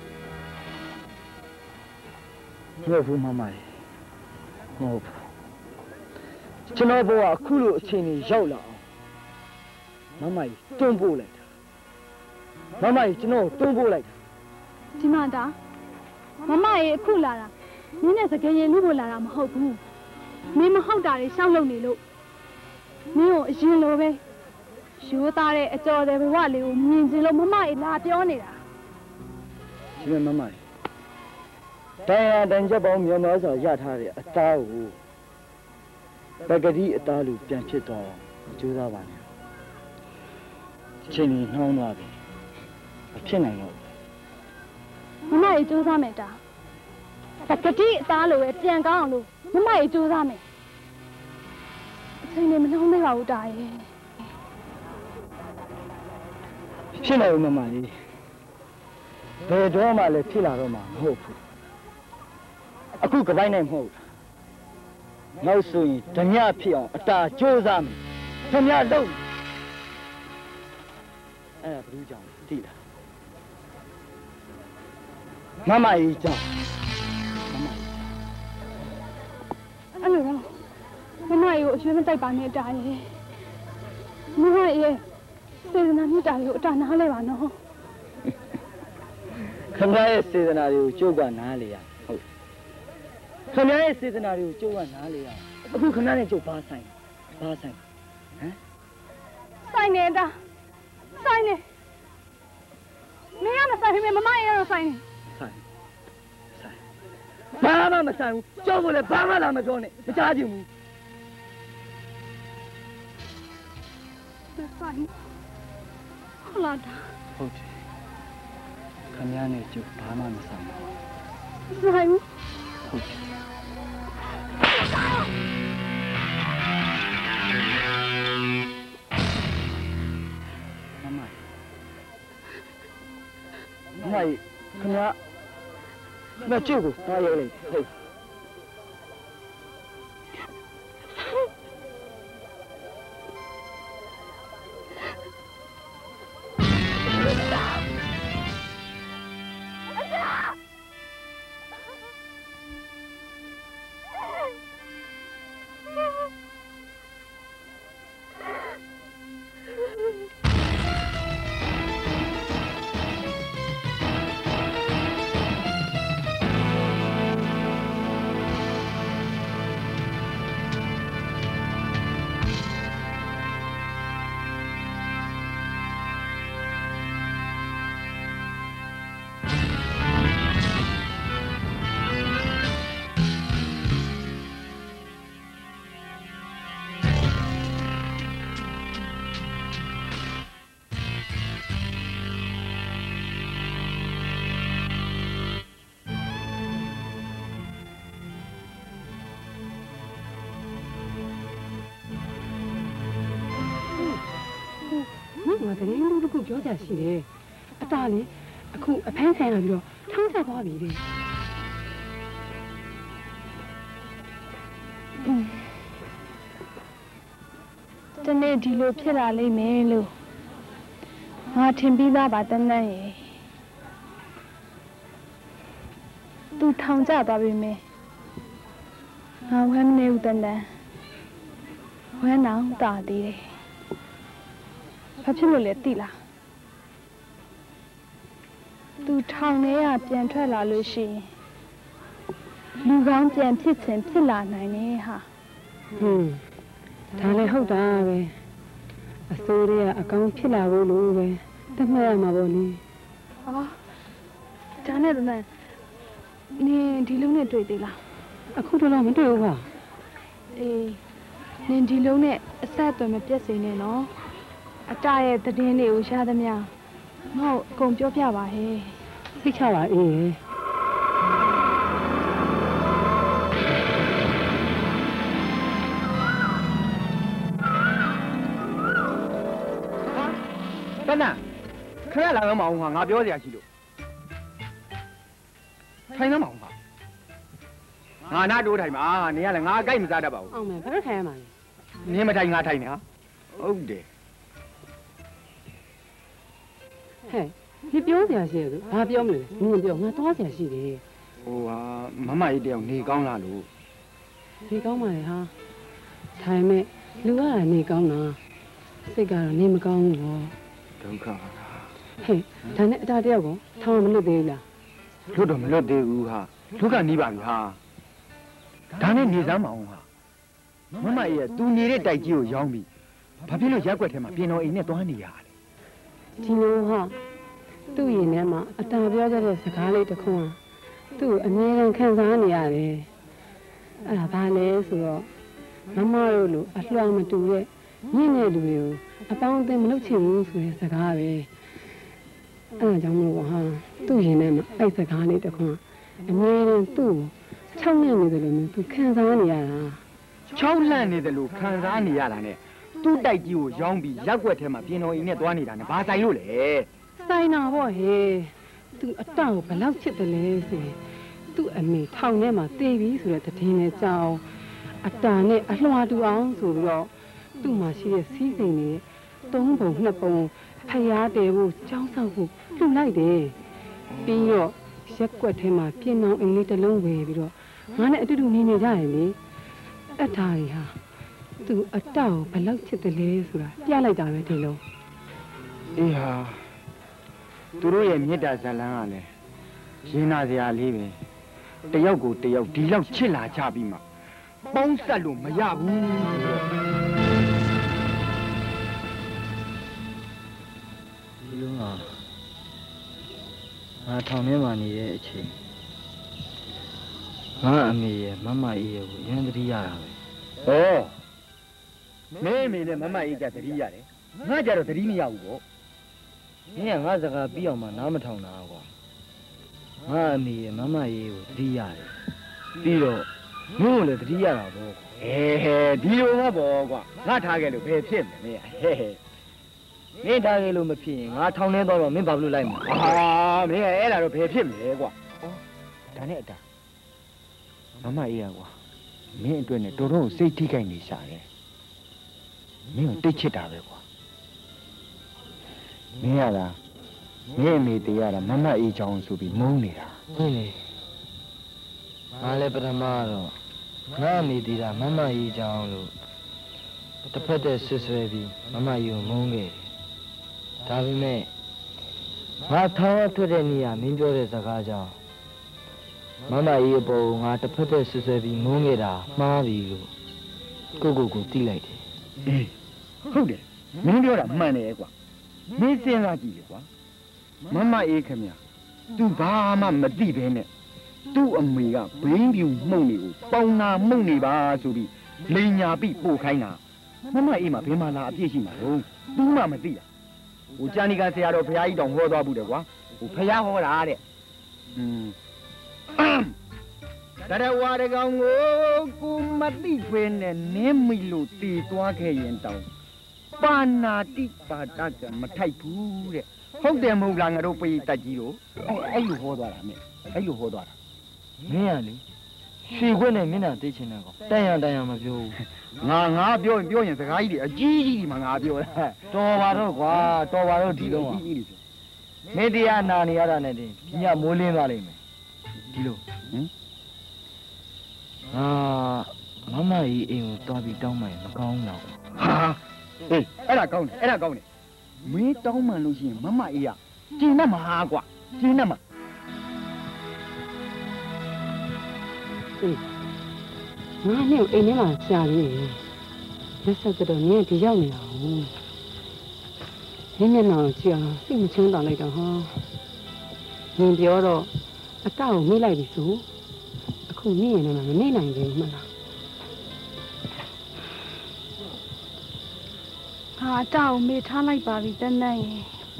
လားဟုတ်ဘူးမမကြီးဟုတ်ဘူးကျွန်တော်ဘဝအခုလိုအခြေအနေရောက်လာအောင်မမကြီးတွန်းပို့လိုက်တာမမကြီးကျွန်တော်တွန်းပို့လိုက်တာဒီမှာတာမမကြီးအခုလာတာမင်းနဲ့စကယ်ရင်လူကိုလာတာမဟုတ်ဘူးမင်းမဟုတ်တာတွေရှောက်လုံနေလို့မင်းကိုအရင်လိုပဲရိုးသားတဲ့အကျော်တဲ့ဘဝလေးကိုမြင်ချင်လို့မမကြီးလာပြောနေတာဒီမဲ့မမကြီးတရားတန်ချက်ပေါင်းမြောင်များစွာရထားတဲ့အသားကိုပကတိအသားလူပြန်ဖြစ်သွားအောင်ကြိုးစားပါနဲ့ချိန်ကြီးနှောင်းသွားပြီမဖြစ်နိုင်တော့မမကြီးကြိုးစားမယ်တာပကတိအသားလူပဲပြန်ကောင်းအောင်လို့မမကြီးကြိုးစားမယ်အချိန်နဲ့မနှောင်းသေးပါဘူးတာရဲ့ဖြစ်နိုင်ဦးမမကြီးဘယ်တော့မှလည်းဖြစ်လာတော့မှာမဟုတ်ဘူးအခုကပိုင်းနိုင်မဟုတ်နောက်ဆိုရင်ဓမြဖြစ်အောင်အတာကြိုးစားမယ်ဓမြလုံးအဲ့ဒါဘယ်လိုကြောင့်သိလားမမကြီးကြောင့်မမကြီးအဲ့လိုတော့မမကြီးကိုအရွှေမတိုက်ပါနဲ့တာရဲ့မမကြီးစေတနာမြတ်တာကိုအတာနားလဲပါနော်ခင်ဗျားရဲ့စေတနာတွေကိုကျုပ်ကနားလေရဟုတ်ခင်ဗျားရဲ့စေတနာတွေကိုကျုပ်ကနားလေရအခုခင်ဗျားနဲ့ကျုပ်ဘာဆိုင်ဘာဆိုင်ဟမ်ဆိုင်နေတာဆိုင်နေမင်းကမဆိုင်ဘူးမမရတော့ဆိုင်နေဆိုင်ဆိုင်ဘာမှမဆိုင်ဘူးကျုပ်ကလည်းဘာမှလာမပြောနဲ့မကြားချင်ဘူးဆိုင်ဟုတ်လားဟုတ်တယ်ခင်ဗျားနဲ့ကျုပ်ဘာမှမဆိုင်ဘူးဆိုင်ဘူးဟုတ်တယ်မမမမခင်ဗျားမကျုပ်ကိုတားရဲလိုက်ဟုတ်ငါတရင်လူတခုပြောကြရှိတယ်အတားလေအခုအဖမ်းခံရပြီးတော့ထောင်းဆက်သွားပြီလေတနေ့ဒီလိုဖြစ်လာလိမ့်မယ်လို့ငါထင်ပြီးသားပါတန်းတန်းရေသူထောင်ကျသွားပြီမေငါဝမ်းမနေဦးတန်းတန်းဝမ်းနောင်တာသေးတယ်ဘာဖြစ်လို့လဲသိလားသူထောင်ထဲကပြန်ထွက်လာလို့ရှိရင်လူကောင်းပြန်ဖြစ်ခြင်းဖြစ်လာနိုင်တယ်ဟာဟွန်းဒါလည်းဟုတ်တာပဲအစိုးရကအကောင်းဖြစ်လာဖို့လို့ပဲတတ်မှတ်ရမှာပေါ့လေအော်ဒါနဲ့တည်းနင်ဒီလုံးနဲ့တွေ့သေးလားအခုတော့မတွေ့ဘူးပါအေးနင်ဒီလုံးနဲ့အဆက်အသွယ်မပြတ်စေနဲ့နော်အတရဲ့သတင်းလေးကိုရှားသမျှငါ့ကိုအကုန်ပြောပြပါဟဲ့သိချပါအေးတန်းခရလာတော့မအောင်ငါပြောစရာရှိလို့ထိုင်တော့မအောင်ပါငါနာတိုးထိုင်ပါနေရလဲငါအကြိုက်မစားတတ်ပါဘူးအောင်မယ်ဘာလို့ထိုင်ရမှာလဲနင်းမထိုင်ငါထိုင်နေဟာဟုတ်တယ်ဟဲ့ဒီပြောစရာရှိရသူဘာပြောမလဲနင်ပြောငါသွားစရာရှိတယ်ဟိုဟာမမကြီးတယောက်နေကောင်းလားလို့နေကောင်းပါလေဟာထိုင်မဲ့လူကနေကောင်းတာစိတ်ကတော့နေမကောင်းဘူးဗောဒုက္ခပါဟဲ့ဒါနဲ့အတားတယောက်ကိုထောင်မလွတ်သေးဘူးလားလွတ်တော့မလွတ်သေးဘူးဟာဒုက္ခနီးပါပြီဟာဒါနဲ့နေစမ်းမအောင်ဟာမမကြီးကသူနေတဲ့တိုက်ကြီးကိုရောင်းပြီးဘာဖြစ်လို့ရက်ွက်ထဲမှာပြင်တော်အိမ်နဲ့သွားနေရလဲဒီလိုဟာသူ့ရင်ထဲမှာအတားပြောကြတဲ့စကားလေးတစ်ခုဟာသူ့ကိုအမြဲတမ်းခံစားနေရတယ်အဲ့ဒါဘာလဲဆိုတော့မမတို့လိုအလွှမ်းမတူတဲ့ညင့်တဲ့လူတွေကိုအပေါင်းအသင်းမလုပ်ချင်ဘူးဆိုတဲ့စကားပဲအဲ့ဒါကြောင့်မလို့ဟာသူ့ရင်ထဲမှာအဲ့စကားလေးတစ်ခုအမြဲတမ်းသူ့ကိုချောက်ညံ့နေတယ်လို့သူခံစားနေရတာချောက်လန့်နေတယ်လို့ခံစားနေရတာနဲ့သူ့တိုက်ကြီးကိုရောင်းပြီးရက်ွက်ထဲမှာပြင်တော်အိမ်နဲ့သွားနေတာနဲ့ဘာဆိုင်လို့လဲဆိုင်နာပေါ့ဟဲ့သူအတောက်ကိုဘယ်လောက်ချစ်တယ်လဲဆိုရင်သူ့အမေထောင်ထဲမှာတေးပြီဆိုတဲ့သတင်းနဲ့ကြောင်းအတာနဲ့အလွှာတူအောင်ဆိုပြီးတော့သူ့မှာရှိတဲ့စီးစိမ်တွေသုံးပုံနှစ်ပုံဖျားတယ်ဖို့ကြောင်းဆောက်ဖို့လှူလိုက်တယ်ပြီးတော့ရက်ွက်ထဲမှာပြင်အောင်အိမ်လေးတစ်လုံးဝယ်ပြီးတော့ငါနဲ့အတူတူနေနေကြတယ်လေအတားကြီးဟာသူအတောက်ဘယ်လောက်ချစ်တယ်လဲဆိုတာပြလိုက်တာပဲဒီလုံးအေးဟာသူတို့ရဲ့မေတ္တာဇလန်းကလည်းရင်နာစရာလေးပဲတယောက်ကိုတယောက်ဒီလောက်ချစ်လာကြပြီးမှပေါင်းဆက်လို့မရဘူးဒီလိုငါငါထောင်ထဲမှာနေတဲ့အချိန်ငါအမေရဲ့မမအေးရဲ့ကိုရန်တတိရတာပဲဩမင်းအမေနဲ့မမအေးကတတိရတယ်ငါကြတော့တတိမရဘူးပေါ့မင်းကငါစကားပြီးအောင်မှနားမထောင်တာကွာငါအမေရဲ့မမအေးကိုတတိရတယ်ပြီးတော့မင်းကိုလည်းတတိရတာပေါ့အဲဟဲဒီလိုမှပေါ့ကွာငါထားခဲ့လို့ဘယ်ဖြစ်မလဲဟဲဟဲမင်းထားခဲ့လို့မဖြစ်ရင်ငါထောင်ထဲတော့မင်းဘာလို့လိုက်မှာဟာမင်းအဲ့ဒါတော့ဘယ်ဖြစ်မလဲကွာဩဒါနဲ့အတာမမအေးရကွာမင်းအတွက်နဲ့တော်တော်စိတ်ထိခိုက်နေရှာတယ်မင်းကိုတိတ်ချစ်တာပဲကွာမင်းရတာမင်းအမေတရားတာမမအေးချောင်းဆိုပြီးမုန်းနေတာဟုတ်လေငါလည်းပထမတော့ငါအမေတရားမမအေးချောင်းလို့တစ်ဖက်တည်းဆွဆွဲပြီးမမအေးကိုမုန်းခဲ့ဒါပေမဲ့ငါထောင်းထွက်တဲ့နေရာမင်းပြောတဲ့စကားကြောင့်မမအေးအပေါ်ငါတစ်ဖက်တည်းဆွဆွဲပြီးမုန်းခဲ့တာမှားပြီလို့ကိုကိုကိုသိလိုက်တယ်အေးဟုတ်တယ်မင်းပြောတာမှန်တယ်ကွာမင်းစဉ်းစားကြည့်လေကွာမမအေးခင်ဗျာ तू ဘာမှမသိဘဲနဲ့သူ့အမေကဘိန်းပြူမှုန့်နေကိုပေါင်နာမှုန့်နေပါဆိုပြီးလိန်ညာပြီးပို့ခိုင်းတာမမအေးမှာဘယ်မှာလာအပြည့်ရှိမှာတော့ तू မှမသိတာဟိုကြာနီကဆရာတော်ဘုရားကြီးတောင်ဟောသွားဘူးတယ်ကွာဟိုဘုရားဟောတာတဲ့อืมတရဝါရကောင်ကိုကိုမသိခွေနဲ့နင်းမိလို့တည်သွားခဲ့ရင်တောင်ပါဏာတိပါဒကမထိုက်ဘူးတဲ့ဟုတ်တယ်မဟုတ်လားငါတို့ပိတက်ကြီးတို့အဲ့အဲ့လိုဟောသွားတာမင်းအဲ့လိုဟောသွားတာမင်းကလေရွှေခွက်နဲ့မျက်နှာသိချင်တဲ့ကောင်တန်ရန်တန်ရန်မပြောဘူးငါငါပြောရင်ပြောရင်စကားကြီးတွေအကြီးကြီးဒီမှာငါပြောတာတော်ပါတော့ကွာတော်ပါတော့ဒီတော့မင်းတရားနာနေရတာနဲ့တင်ညမိုးလင်းသွားလိမ့်မယ်ဒီလိုဟင်အာမမကြီးအိမ်ကိုတွားပြီးတောင်းမှရင်မကောင်းတော့ဟာဟေးအဲ့ဒါကောင်းတယ်အဲ့ဒါကောင်းတယ်မင်းတောင်းမှန်လို့ရှိရင်မမအေးရကျင်းနဲ့မဟာကွာကျင်းနဲ့မအေးငါနဲ့အိမ်ထဲမှာရှာနေတယ်လက်ဆက်ကတော့နင်းဒီရောက်နေတာဟုတ်နင်းမျက်နှာကိုကြည့်အောင်စိတ်မချမ်းသာလိုက်တော့ဟာနင်းပြောတော့အတောက်ကိုမေ့လိုက်ပြီဆိုအခုနင်းရင်လည်းမမေ့နိုင်ဘူးမလားဟာအတောက်မေ့ထားလိုက်ပါပြီတန်းတန်းရေ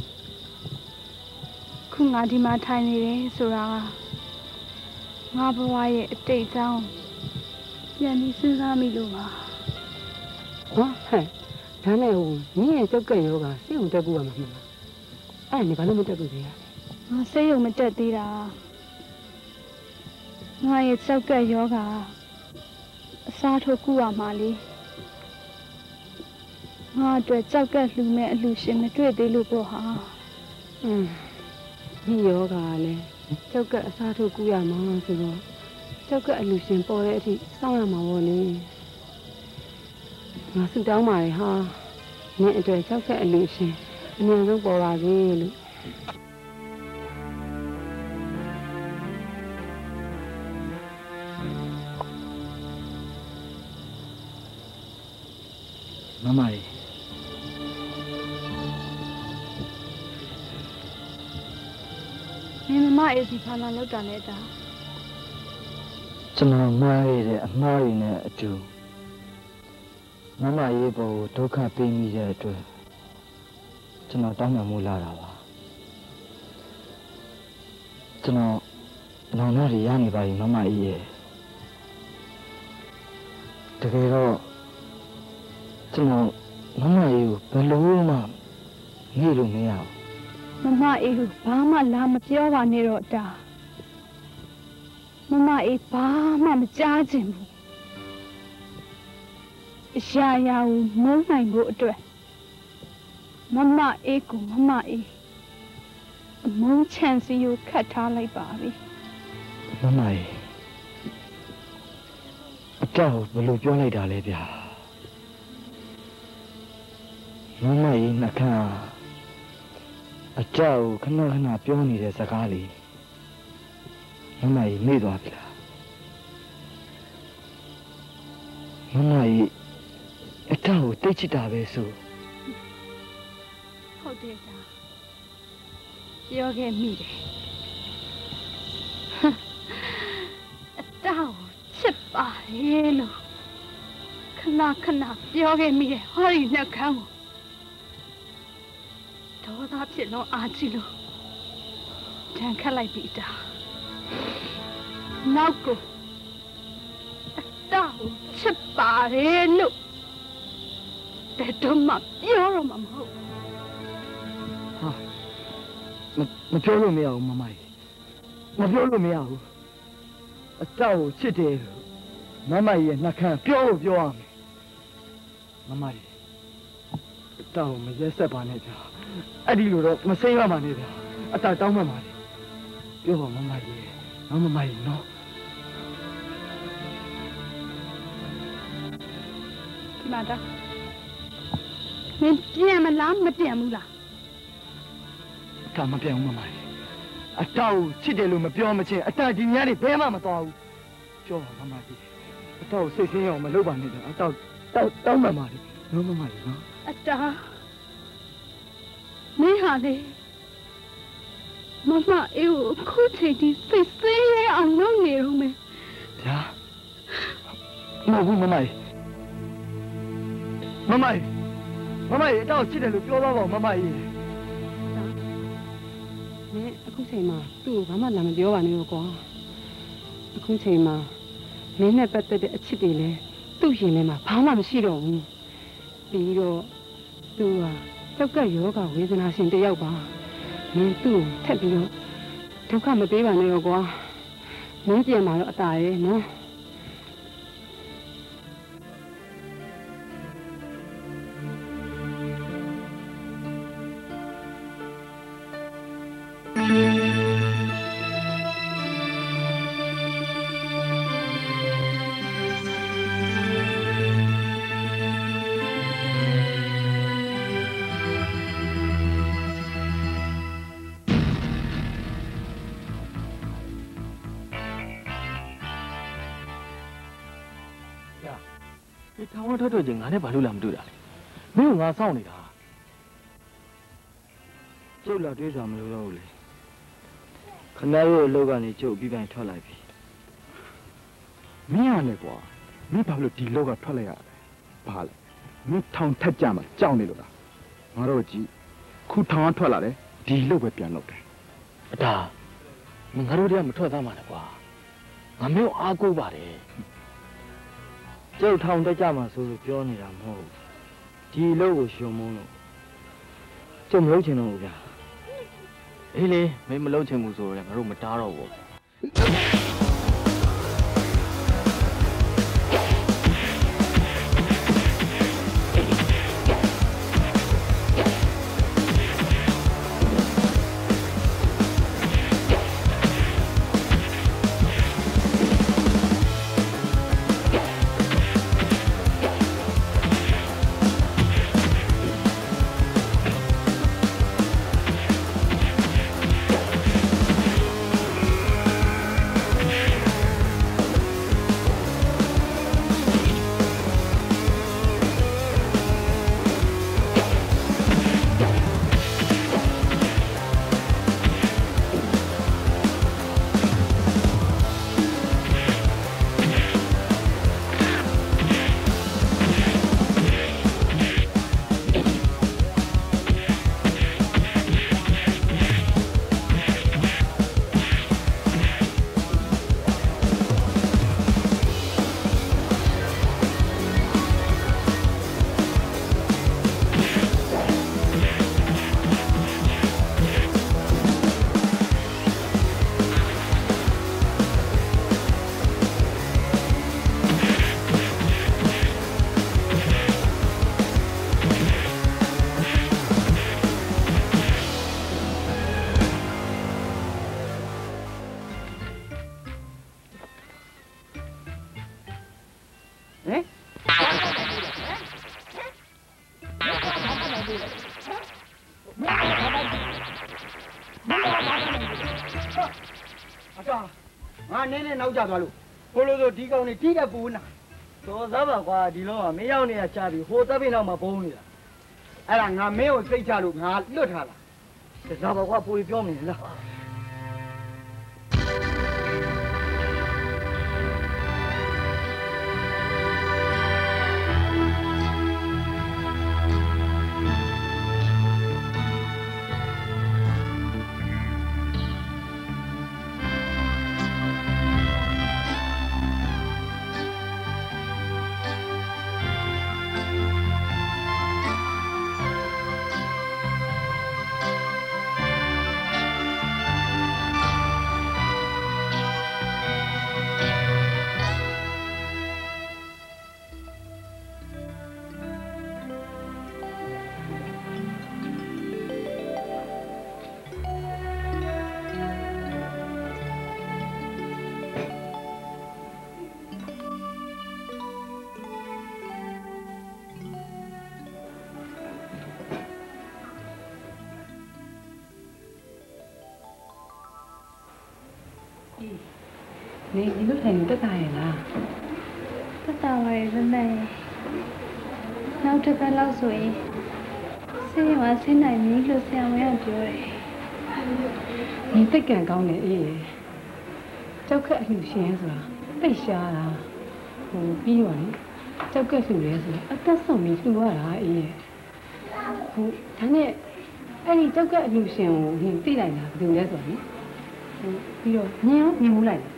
ခုငါဒီမှာထိုင်နေတယ်ဆိုတာငါဘဝရဲ့အတိတ်အကြောင်းပြန်ပြီးစဉ်းစားမိလို့ပါဟောဟဲ့ဒါနဲ့ဟိုနင်းရဲ့ကြောက်ကယောကစိတ်ဝင်တက်ကူရမှာမလားအဲ့ဒါနဲ့ဘာလို့မတက်ကူသေးရငါစိတ်ယုံမတက်သေးတာငါရဲ့ကြောက်ကယောကအစားထိုးကူရမှာလေငါအတွက်ကြောက်ကလှူမဲ့အလှူရှင်မတွေ့သေးလို့ပေါ့ဟာอืมဒီယောကလည်းကြောက်ကအစားထိုးကူရမှာဆိုတော့ကြောက်ကအလူရှင်ပေါ်တဲ့အထိစောင့်ရမှာပေါ့လေငါဆူတောင်းပါလေဟာနင့်အတွက်ကြောက်ကအလူရှင်အမြန်ဆုံးပေါ်ပါစေလို့မမကြီးမင်းမမအေးစီဖာလာလောက်တာလဲတာကျွန်တော်မှားရတဲ့အမှားတွေနဲ့အတူမမရေးပေါ်ကိုဒုက္ခပေးမိတဲ့အတွက်ကျွန်တော်တောင်းပန်မှုလာတာပါကျွန်တော်နောင်နာတွေရနေပါပြီမမအေးရဲ့တကယ်တော့ကျွန်တော်မမအေးကိုဘယ်လိုမှနေလို့မရဘူးမမအေးကိုဘာမှလာမပြောပါနဲ့တော့တာမမအေးဘာမှမကြားချင်ဘူးအရာရာကိုမုန်းနိုင်ဖို့အတွက်မမအေးကိုမမအေးအမုန်းချန်စီကိုခတ်ထားလိုက်ပါပြီမမကြီးအတော့ဘယ်လိုပြောလိုက်တာလဲဗျာမမကြီးနှခမ်းအကြောက်ခဏခဏပြောနေတဲ့စကားလေးမမကြီးမေ့သွားပြီလားမမကြီးအတောက်ကိုတိတ်ချစ်တာပဲဆိုဟုတ်တယ်တာပြောခဲ့မိတယ်အတောက်ချစ်ပါလေလို့ခဏခဏပြောခဲ့မိတယ်ဟောဒီနှက်ခမ်းကိုဒေါသဖြစ်လုံးအားကြီးလို့တန်ခတ်လိုက်ပြီတာနောက်ကိုအတောက်ချစ်ပါလေလို့แต่တော့မပြောတော့မှာမဟုတ်ဟာမမပြောလို့မရဘူးမမကြီးမပြောလို့မရဘူးအတောက်ကိုချစ်တယ်လို့မမကြီးရဲ့နှခမ်းပြောလို့ပြောရမယ်မမကြီးအတောက်ကိုမရက်ဆက်ပါနဲ့ဗျာအဲ့ဒီလိုတော့မစိမ့်ရပါနဲ့ဗျာအတောက်တောင်းမှပါလေပြောပါမမကြီးနော်မမကြီးနော်ဒီမှာတာမင်းပြန်မလားမပြန်ဘူးလားဒါမပြောင်းမမကြီးအတောက်ချစ်တယ်လို့မပြောမချင်းအတားဒီများတွေဘယ်မှမသွားဘူးပြောပါမမကြီးအတောက်စိတ်ဆင်းအောင်မလုပ်ပါနဲ့ဗျာအတောက်တောက်တောင်းမှပါလေနော်မမကြီးနော်အတားမင်းဟာလေမမအေးကိုအခုချိန်ထိစိတ်ဆင်းရဲအောင်လုပ်နေတော့မယ်ဗျာမဟုတ်ဘူးမမကြီးမမကြီးမမကြီးအတောက်ချစ်တယ်လို့ပြောသွားပါဦးမမကြီးနင်းအခုချိန်မှာသူ့ကိုဘာမှလာမပြောပါနဲ့တော့ကွာအခုချိန်မှာမင်းနဲ့ပတ်သက်တဲ့အချစ်တွေလည်းသူ့ရင်ထဲမှာဘာမှမရှိတော့ဘူးပြီးတော့သူကကြောက်ကယောဂဝေဒနာရှင်တယောက်ပါမင်းသူ့ကိုထက်ပြီးတော့ဒုက္ခမပေးပါနဲ့ရောကွာမင်းပြန်มาတော့အตาရဲ့နော်ထောင်ထွက်ထွက်ချင်းငါနဲ့ဘာလို့လာမတွေ့တာလဲမင်းကငါစောင့်နေတာကျုပ်လာတွေ့စားမလို့တော့ဘူးလေခဏရဲ့အလုပ်ကနေကျုပ်ပြီးပိုင်းထွက်လိုက်ပြီမင်းရနဲ့ကွာမင်းဘာလို့ဒီလောက်ကထွက်လိုက်ရလဲဘာလဲမင်းထောင်ထက်ကြမှာကြောက်နေလို့လားငါတို့ကြည့်ခုထောင်ကထွက်လာတယ်ဒီလောက်ပဲပြန်လုပ်တယ်အတားမင်းငါတို့တည်းကမထွက်သားမှာလေကွာငါမင်းကိုအားကိုးပါတယ်ကျုပ်ထောင်တက်ကြမှာဆိုလို့ပြောနေတာမဟုတ်ဘူးဒီလို့ကိုရှုံမုန်းလို့ကျုပ်မလုပ်ချင်တော့ဘူးဗျာအေးလေမင်းမလုပ်ချင်ဘူးဆိုတော့ငါတို့မတားတော့ဘူးငါနင်းနဲ့နောက်ကျသွားလို့ကိုလိုဆိုဒီကောင်နေတိတက်ပူနာတော်သားပါကွာဒီလုံးကမင်းရောက်နေရချပြီးဟိုတပ်ပိနောက်မှာပုံးနေတာအဲ့ဒါငါမင်းကိုစိတ်ချလို့ငါလွတ်ထားတာဒါပါကွာပူပြောနေလားနေဒီလိုထိုင်တက်တာရဲ့လားတက်တာပါရဲ့နည်းနောက်တစ်ပတ်လောက်ဆိုရင်ဆေးရွာဆင်းနိုင်ပြီလို့ဆရာဝန်ကပြောတယ်နေတက်ကံကောင်းတယ်အေးကြောက်ခက်အလှရှင်ဆိုတာတိတ်ရှားတာဟိုပြီးတော့လေကြောက်ကက်လှရဲဆိုအသက်ဆုံးပြီးလှရတာအေးဟိုဒါနဲ့အဲ့ဒီကြောက်ကက်အလှရှင်ကိုနင်သိလိုက်လားဘယ်လိုလဲဆိုတော့ဟိုပြီးတော့ညင်ရောမြင်မှုလိုက်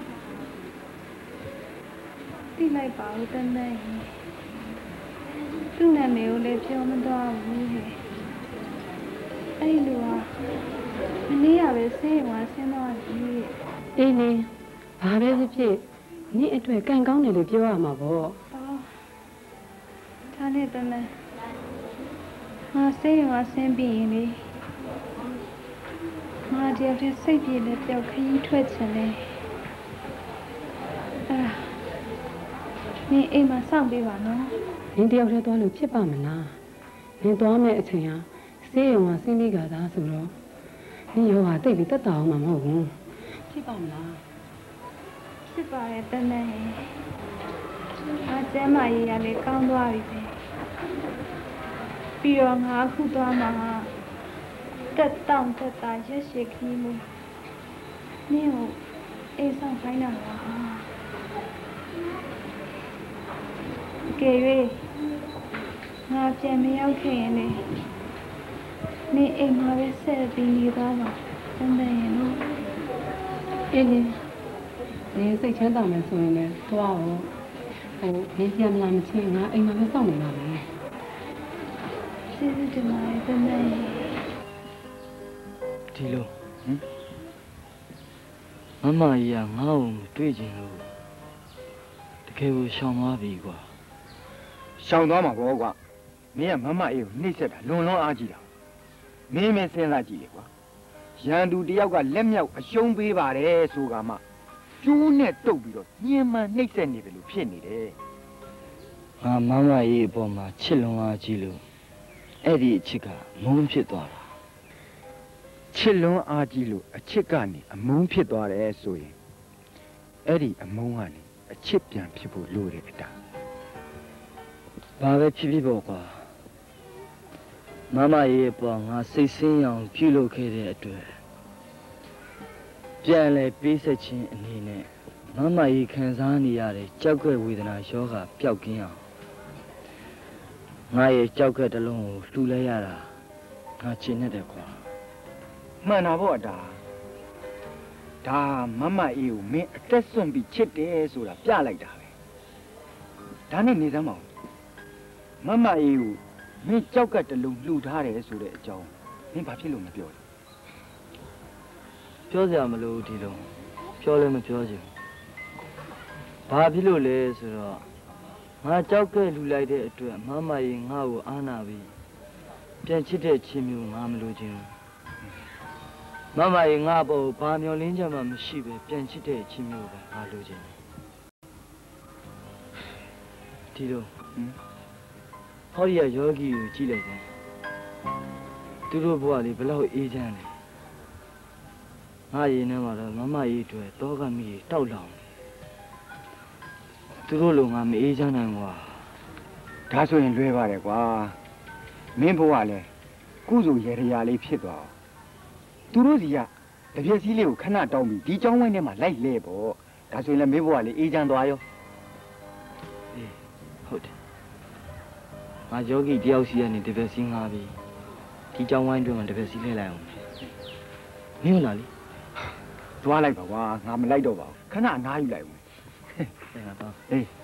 သိလိုက်ပါဦးတန်းတန်းသူ့နာမည်ကိုလည်းပြောမသွားဘူးဟဲ့အဲ့ဒီလူကမနေ့ကပဲဆေးရုံကဆင်းသွားပြီအေးလေဘာပဲဖြစ်ဖြစ်နေ့အတွက်ကံကောင်းတယ်လို့ပြောရမှာပေါ့ဒါနဲ့တမန်ငါဆေးရုံကဆင်းပြီးရင်လေငါတယောက်တည်းစိတ်ပြေနဲ့ပျောက်ခရီးထွက်ချင်တယ်အဲ့ဒါနင်အိမ်မှာစောင့်ပေးပါနော်နင်တယောက်တည်းသွားလို့ဖြစ်ပါမလားနင်သွားမယ့်အချိန်ဟာဆေးရုံကဆင်းပြီးကြတာဆိုတော့နင်ရောဟာတိတ်ပြီးတက်တာအောင်မှာမဟုတ်ဘူးဖြစ်ပါမလားဖြစ်ပါရဲ့တမန်ဟင်အားကျမ်းမာရေးရလေကောင်းသွားပြီပဲပြီးတော့ငါအခုသွားမှာတက်တောင့်တက်တာရက်ရှိခီးမှုနင်ကိုအိမ်ဆောင်ခိုင်းတာပါကဲ၍ငါပြန်မရောက်ခဲ့ရင်လေနင်အိမ်မှာပဲဆက်ပြီးနေသွားပါတန်တယ်ရင်လို့အေးလေနေစိတ်ချမ်းသာမယ်ဆိုရင်လည်းသွားတော့ဟိုဘင်းပြန်လာမချင်းငါအိမ်မှာပဲစောင့်နေပါမယ်ကျေးဇူးတင်ပါတယ်တန်တယ်ဒီလိုဟင်မမကြီးကငါ့ကိုတွေ့ချင်လို့တကယ်ကိုရှောင်သွားပြီကွာရှောင်သွားမှာပေါ့ကွာမင်းကမမအေးကိုနှိမ့်ဆက်တာလွန်လွန်အားကြီးတာမင်းမင်းစဉ်းစားကြည့်လေကွာရန်သူတယောက်ကလက်မြောက်အရှုံးပေးပါတယ်ဆိုကမှကျိုးနဲ့တုတ်ပြီးတော့ညှဉ်းမှန်နှိမ့်ဆက်နေတယ်လို့ဖြစ်နေတယ်ငါမမကြီးအပေါ်မှာချစ်လွန်အားကြီးလို့အဲ့ဒီအချစ်ကမုန်းဖြစ်သွားတာချစ်လွန်အားကြီးလို့အချစ်ကနေအမုန်းဖြစ်သွားတယ်ဆိုရင်အဲ့ဒီအမုန်းကနေအချစ်ပြန်ဖြစ်ဖို့လိုတယ်အတာဘာပဲဖြစ်ဖြစ်ပေါ့ကွာမမရဲ့အပေါ်ငါစိတ်ဆင်းရောင်ပြုလုပ်ခဲ့တဲ့အတွက်ပြန်လဲပေးဆက်ခြင်းအနေနဲ့မမကြီးခံစားနေရတဲ့ကြောက်ကဲ့ဝေဒနာယောဂပျောက်ကင်းအောင်ငါရဲ့ကြောက်ကဲ့တစ်လုံးကိုလှူလိုက်ရတာငါချင်နေတယ်ကွာမှန်တာပေါ့အတာဒါမမအေးကိုမင်းအသက်ဆွန့်ပြီးချစ်တယ်ဆိုတာပြလိုက်တာပဲဒါနဲ့နေစမ်းမအောင်မမအေးကိုမင်းကြောက်ကတလုံးလှူထားတယ်ဆိုတဲ့အကြောင်းမင်းဘာဖြစ်လို့မပြောလဲပြောစရာမလိုဒီလိုပြောလည်းမပြောချင်ဘာဖြစ်လို့လဲဆိုတော့ငါကြောက်ကဲ့လှူလိုက်တဲ့အတွက်မမကြီးငါ့ကိုအားနာပြီးပြန်ချစ်တဲ့ချင်းမျိုးငါမလိုချင်မမကြီးငါ့ဘောဘာမျောလင်းချက်မှမရှိပဲပြန်ချစ်တဲ့ချင်းမျိုးပဲငါလိုချင်ဒီလိုဟောဒီကယောဂီကိုကြည့်လိုက်တယ်သူတို့ဘဝလေးဘယ်လောက်အေးချမ်းလဲငါရင်ထဲမှာတော့မမကြီးတွေတောကမိတောက်လောင်သူတို့လိုငါမအေးချမ်းနိုင်ကွာဒါဆိုရင်လွဲပါတယ်ကွာမင်းဘဝလဲကုစုရေရရာလေးဖြစ်သွားသူတို့စီကတပြက်စီးလေးကိုခဏတောင်းပြီးဒီเจ้าဝိုင်းထဲမှာလိုက်လဲပေါ့ဒါဆိုရင်လည်းမင်းဘဝလေးအေးချမ်းသွားရောအေးဟုတ်တယ်ငါယောဂီတယောက်စီကနေတပည့်စီငါပြီးဒီကြောင်ဝိုင်းတွင်မှာတပည့်စီလဲလိုက်အောင်မင်းလာလေသွားလိုက်ပါကွာငါမလိုက်တော့ပါဘူးခဏအနားယူလိုက်ဦးဟဲ့ငါတော့အေး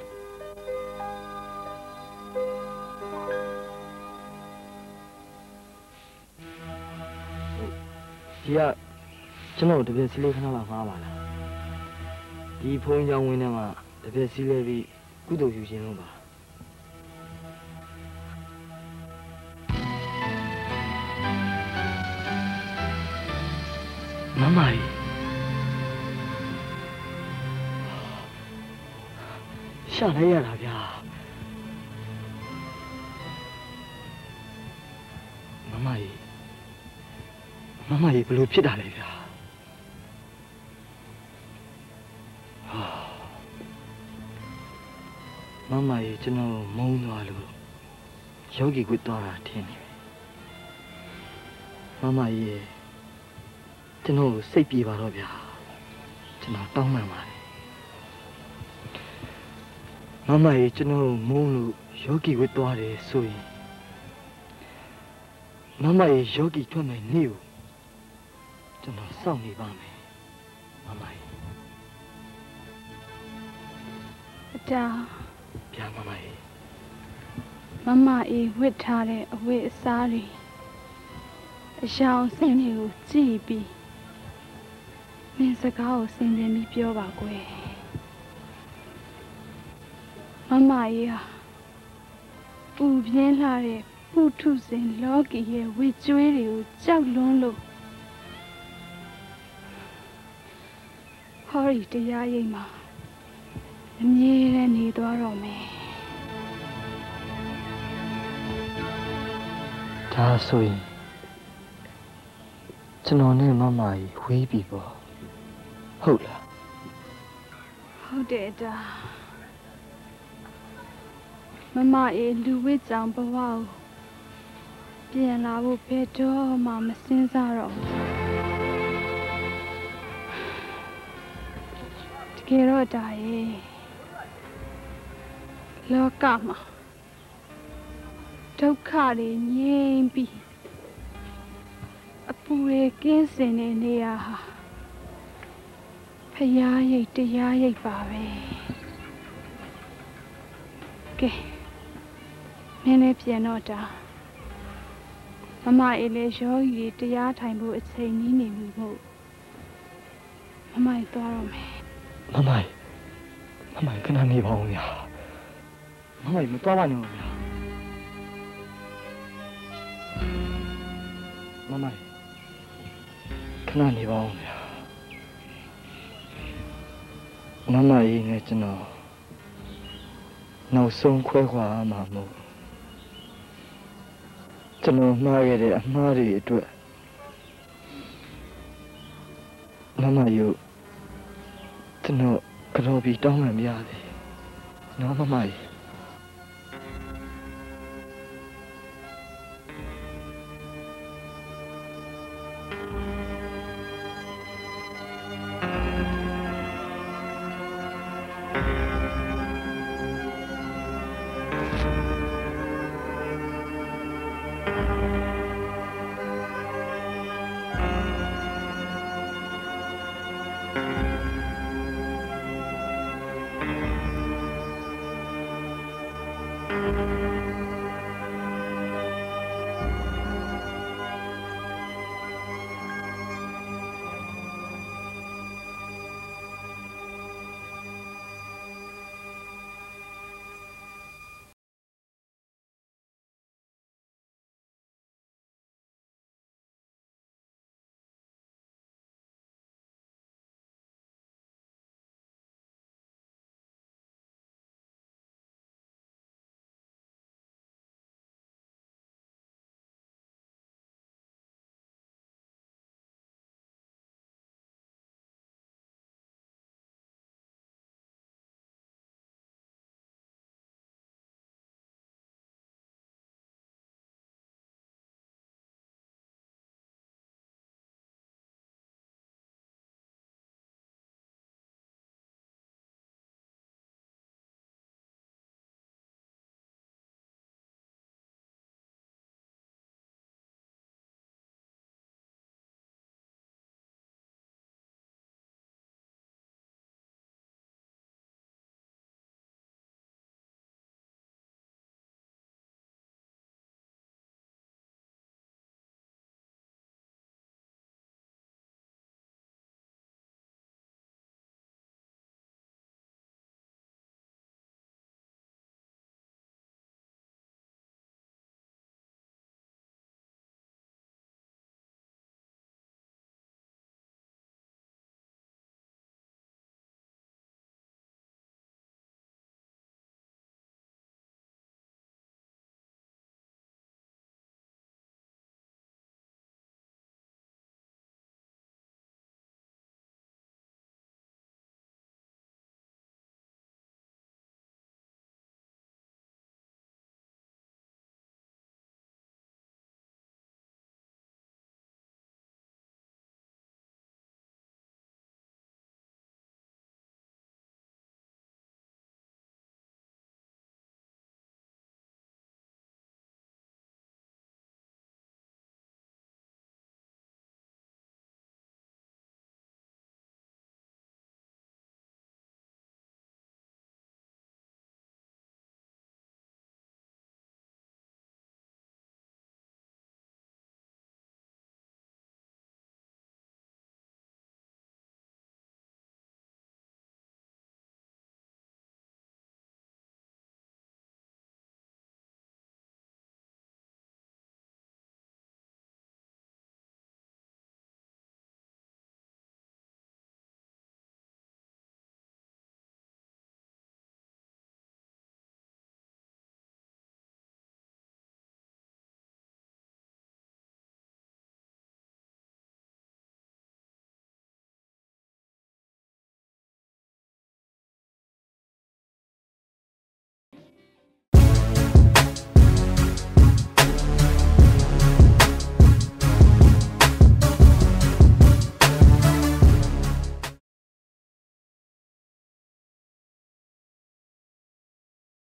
ဒီကကျွန်တော်တပည့်စီလေးခဏမှငားပါလားဒီဖုန်းကြောင်ဝင်းထဲမှာတပည့်စီလဲပြီးကုသိုလ်ယူခြင်းလို့ပါမမကြီးရှာလိုက်ရတာဗျာမမကြီးမမကြီးဘယ်လိုဖြစ်တာလဲဗျာမမကြီးကျွန်တော်မုန်းသွားလို့ယောဂီကိုသွားတာထင်နေမမကြီးကျွန်တော်စိတ်ပြေပါတော့ဗျာကျွန်တော်တောင်းပန်ပါတယ်မမကြီးကျွန်တော်မုန်းလို့ယောဂီကိုသွားတယ်ဆိုရင်မမကြီးယောဂီထွက်မယ်နေ့ကိုကျွန်တော်စောင့်နေပါမယ်မမကြီးအတားဗျာမမကြီးမမအေးဝတ်ထားတဲ့အဝတ်အစားတွေအယောင်ဆင်းတွေကိုကြည့်ပြီးမင်းစကားကိုဆင်ခြင်ပြီးပြောပါကွယ်မမအေးဟာပူပြင်းလာတဲ့ပုထုဇဉ်လောကီရဲ့ဝစ်ကျွေးတွေကိုကြောက်လွန်းလို့ဟောဒီတရားရိပ်မှာအမြဲတမ်းနေသွားတော့မယ်ဒါဆိုရင်ကျွန်တော်နဲ့မမကြီးဝေးပြီပေါ့ဟုတ်လားဟုတ်တယ်တာမမအေးလူဝစ်ကြောင်ဘဝကိုပြန်လာဖို့ဘယ်တော့မှမစင်စားတော့တကယ်တော့တာရဲ့လောကမှာဒုက္ခတွေငြိမ်းပြီးအပူတွေကင်းစင်တဲ့နေရာဟာဖရာရိတ်တရားရိတ်ပါပဲကဲမင်းလည်းပြန်တော့တာမမအေးလည်းယောဂီတွေတရားထိုင်ဖို့အချိန်ကြီးနေပြီမို့မမကြီးသွားတော့မယ်မမကြီးမမကြီးခဏနေပါဦးဗျာမမကြီးမသွားပါနဲ့ဗျာမမကြီးခဏနေပါဦးဗျာမမကြီးနဲ့ကျွန်တော်နောက်ဆုံးခွဲခွာမှာမို့ကျွန်တော်မှားခဲ့တဲ့အမှားတွေအတွက်မမကြီးကျွန်တော်ကြော်ပြီးတောင်းမှမရသေးနော်မမကြီး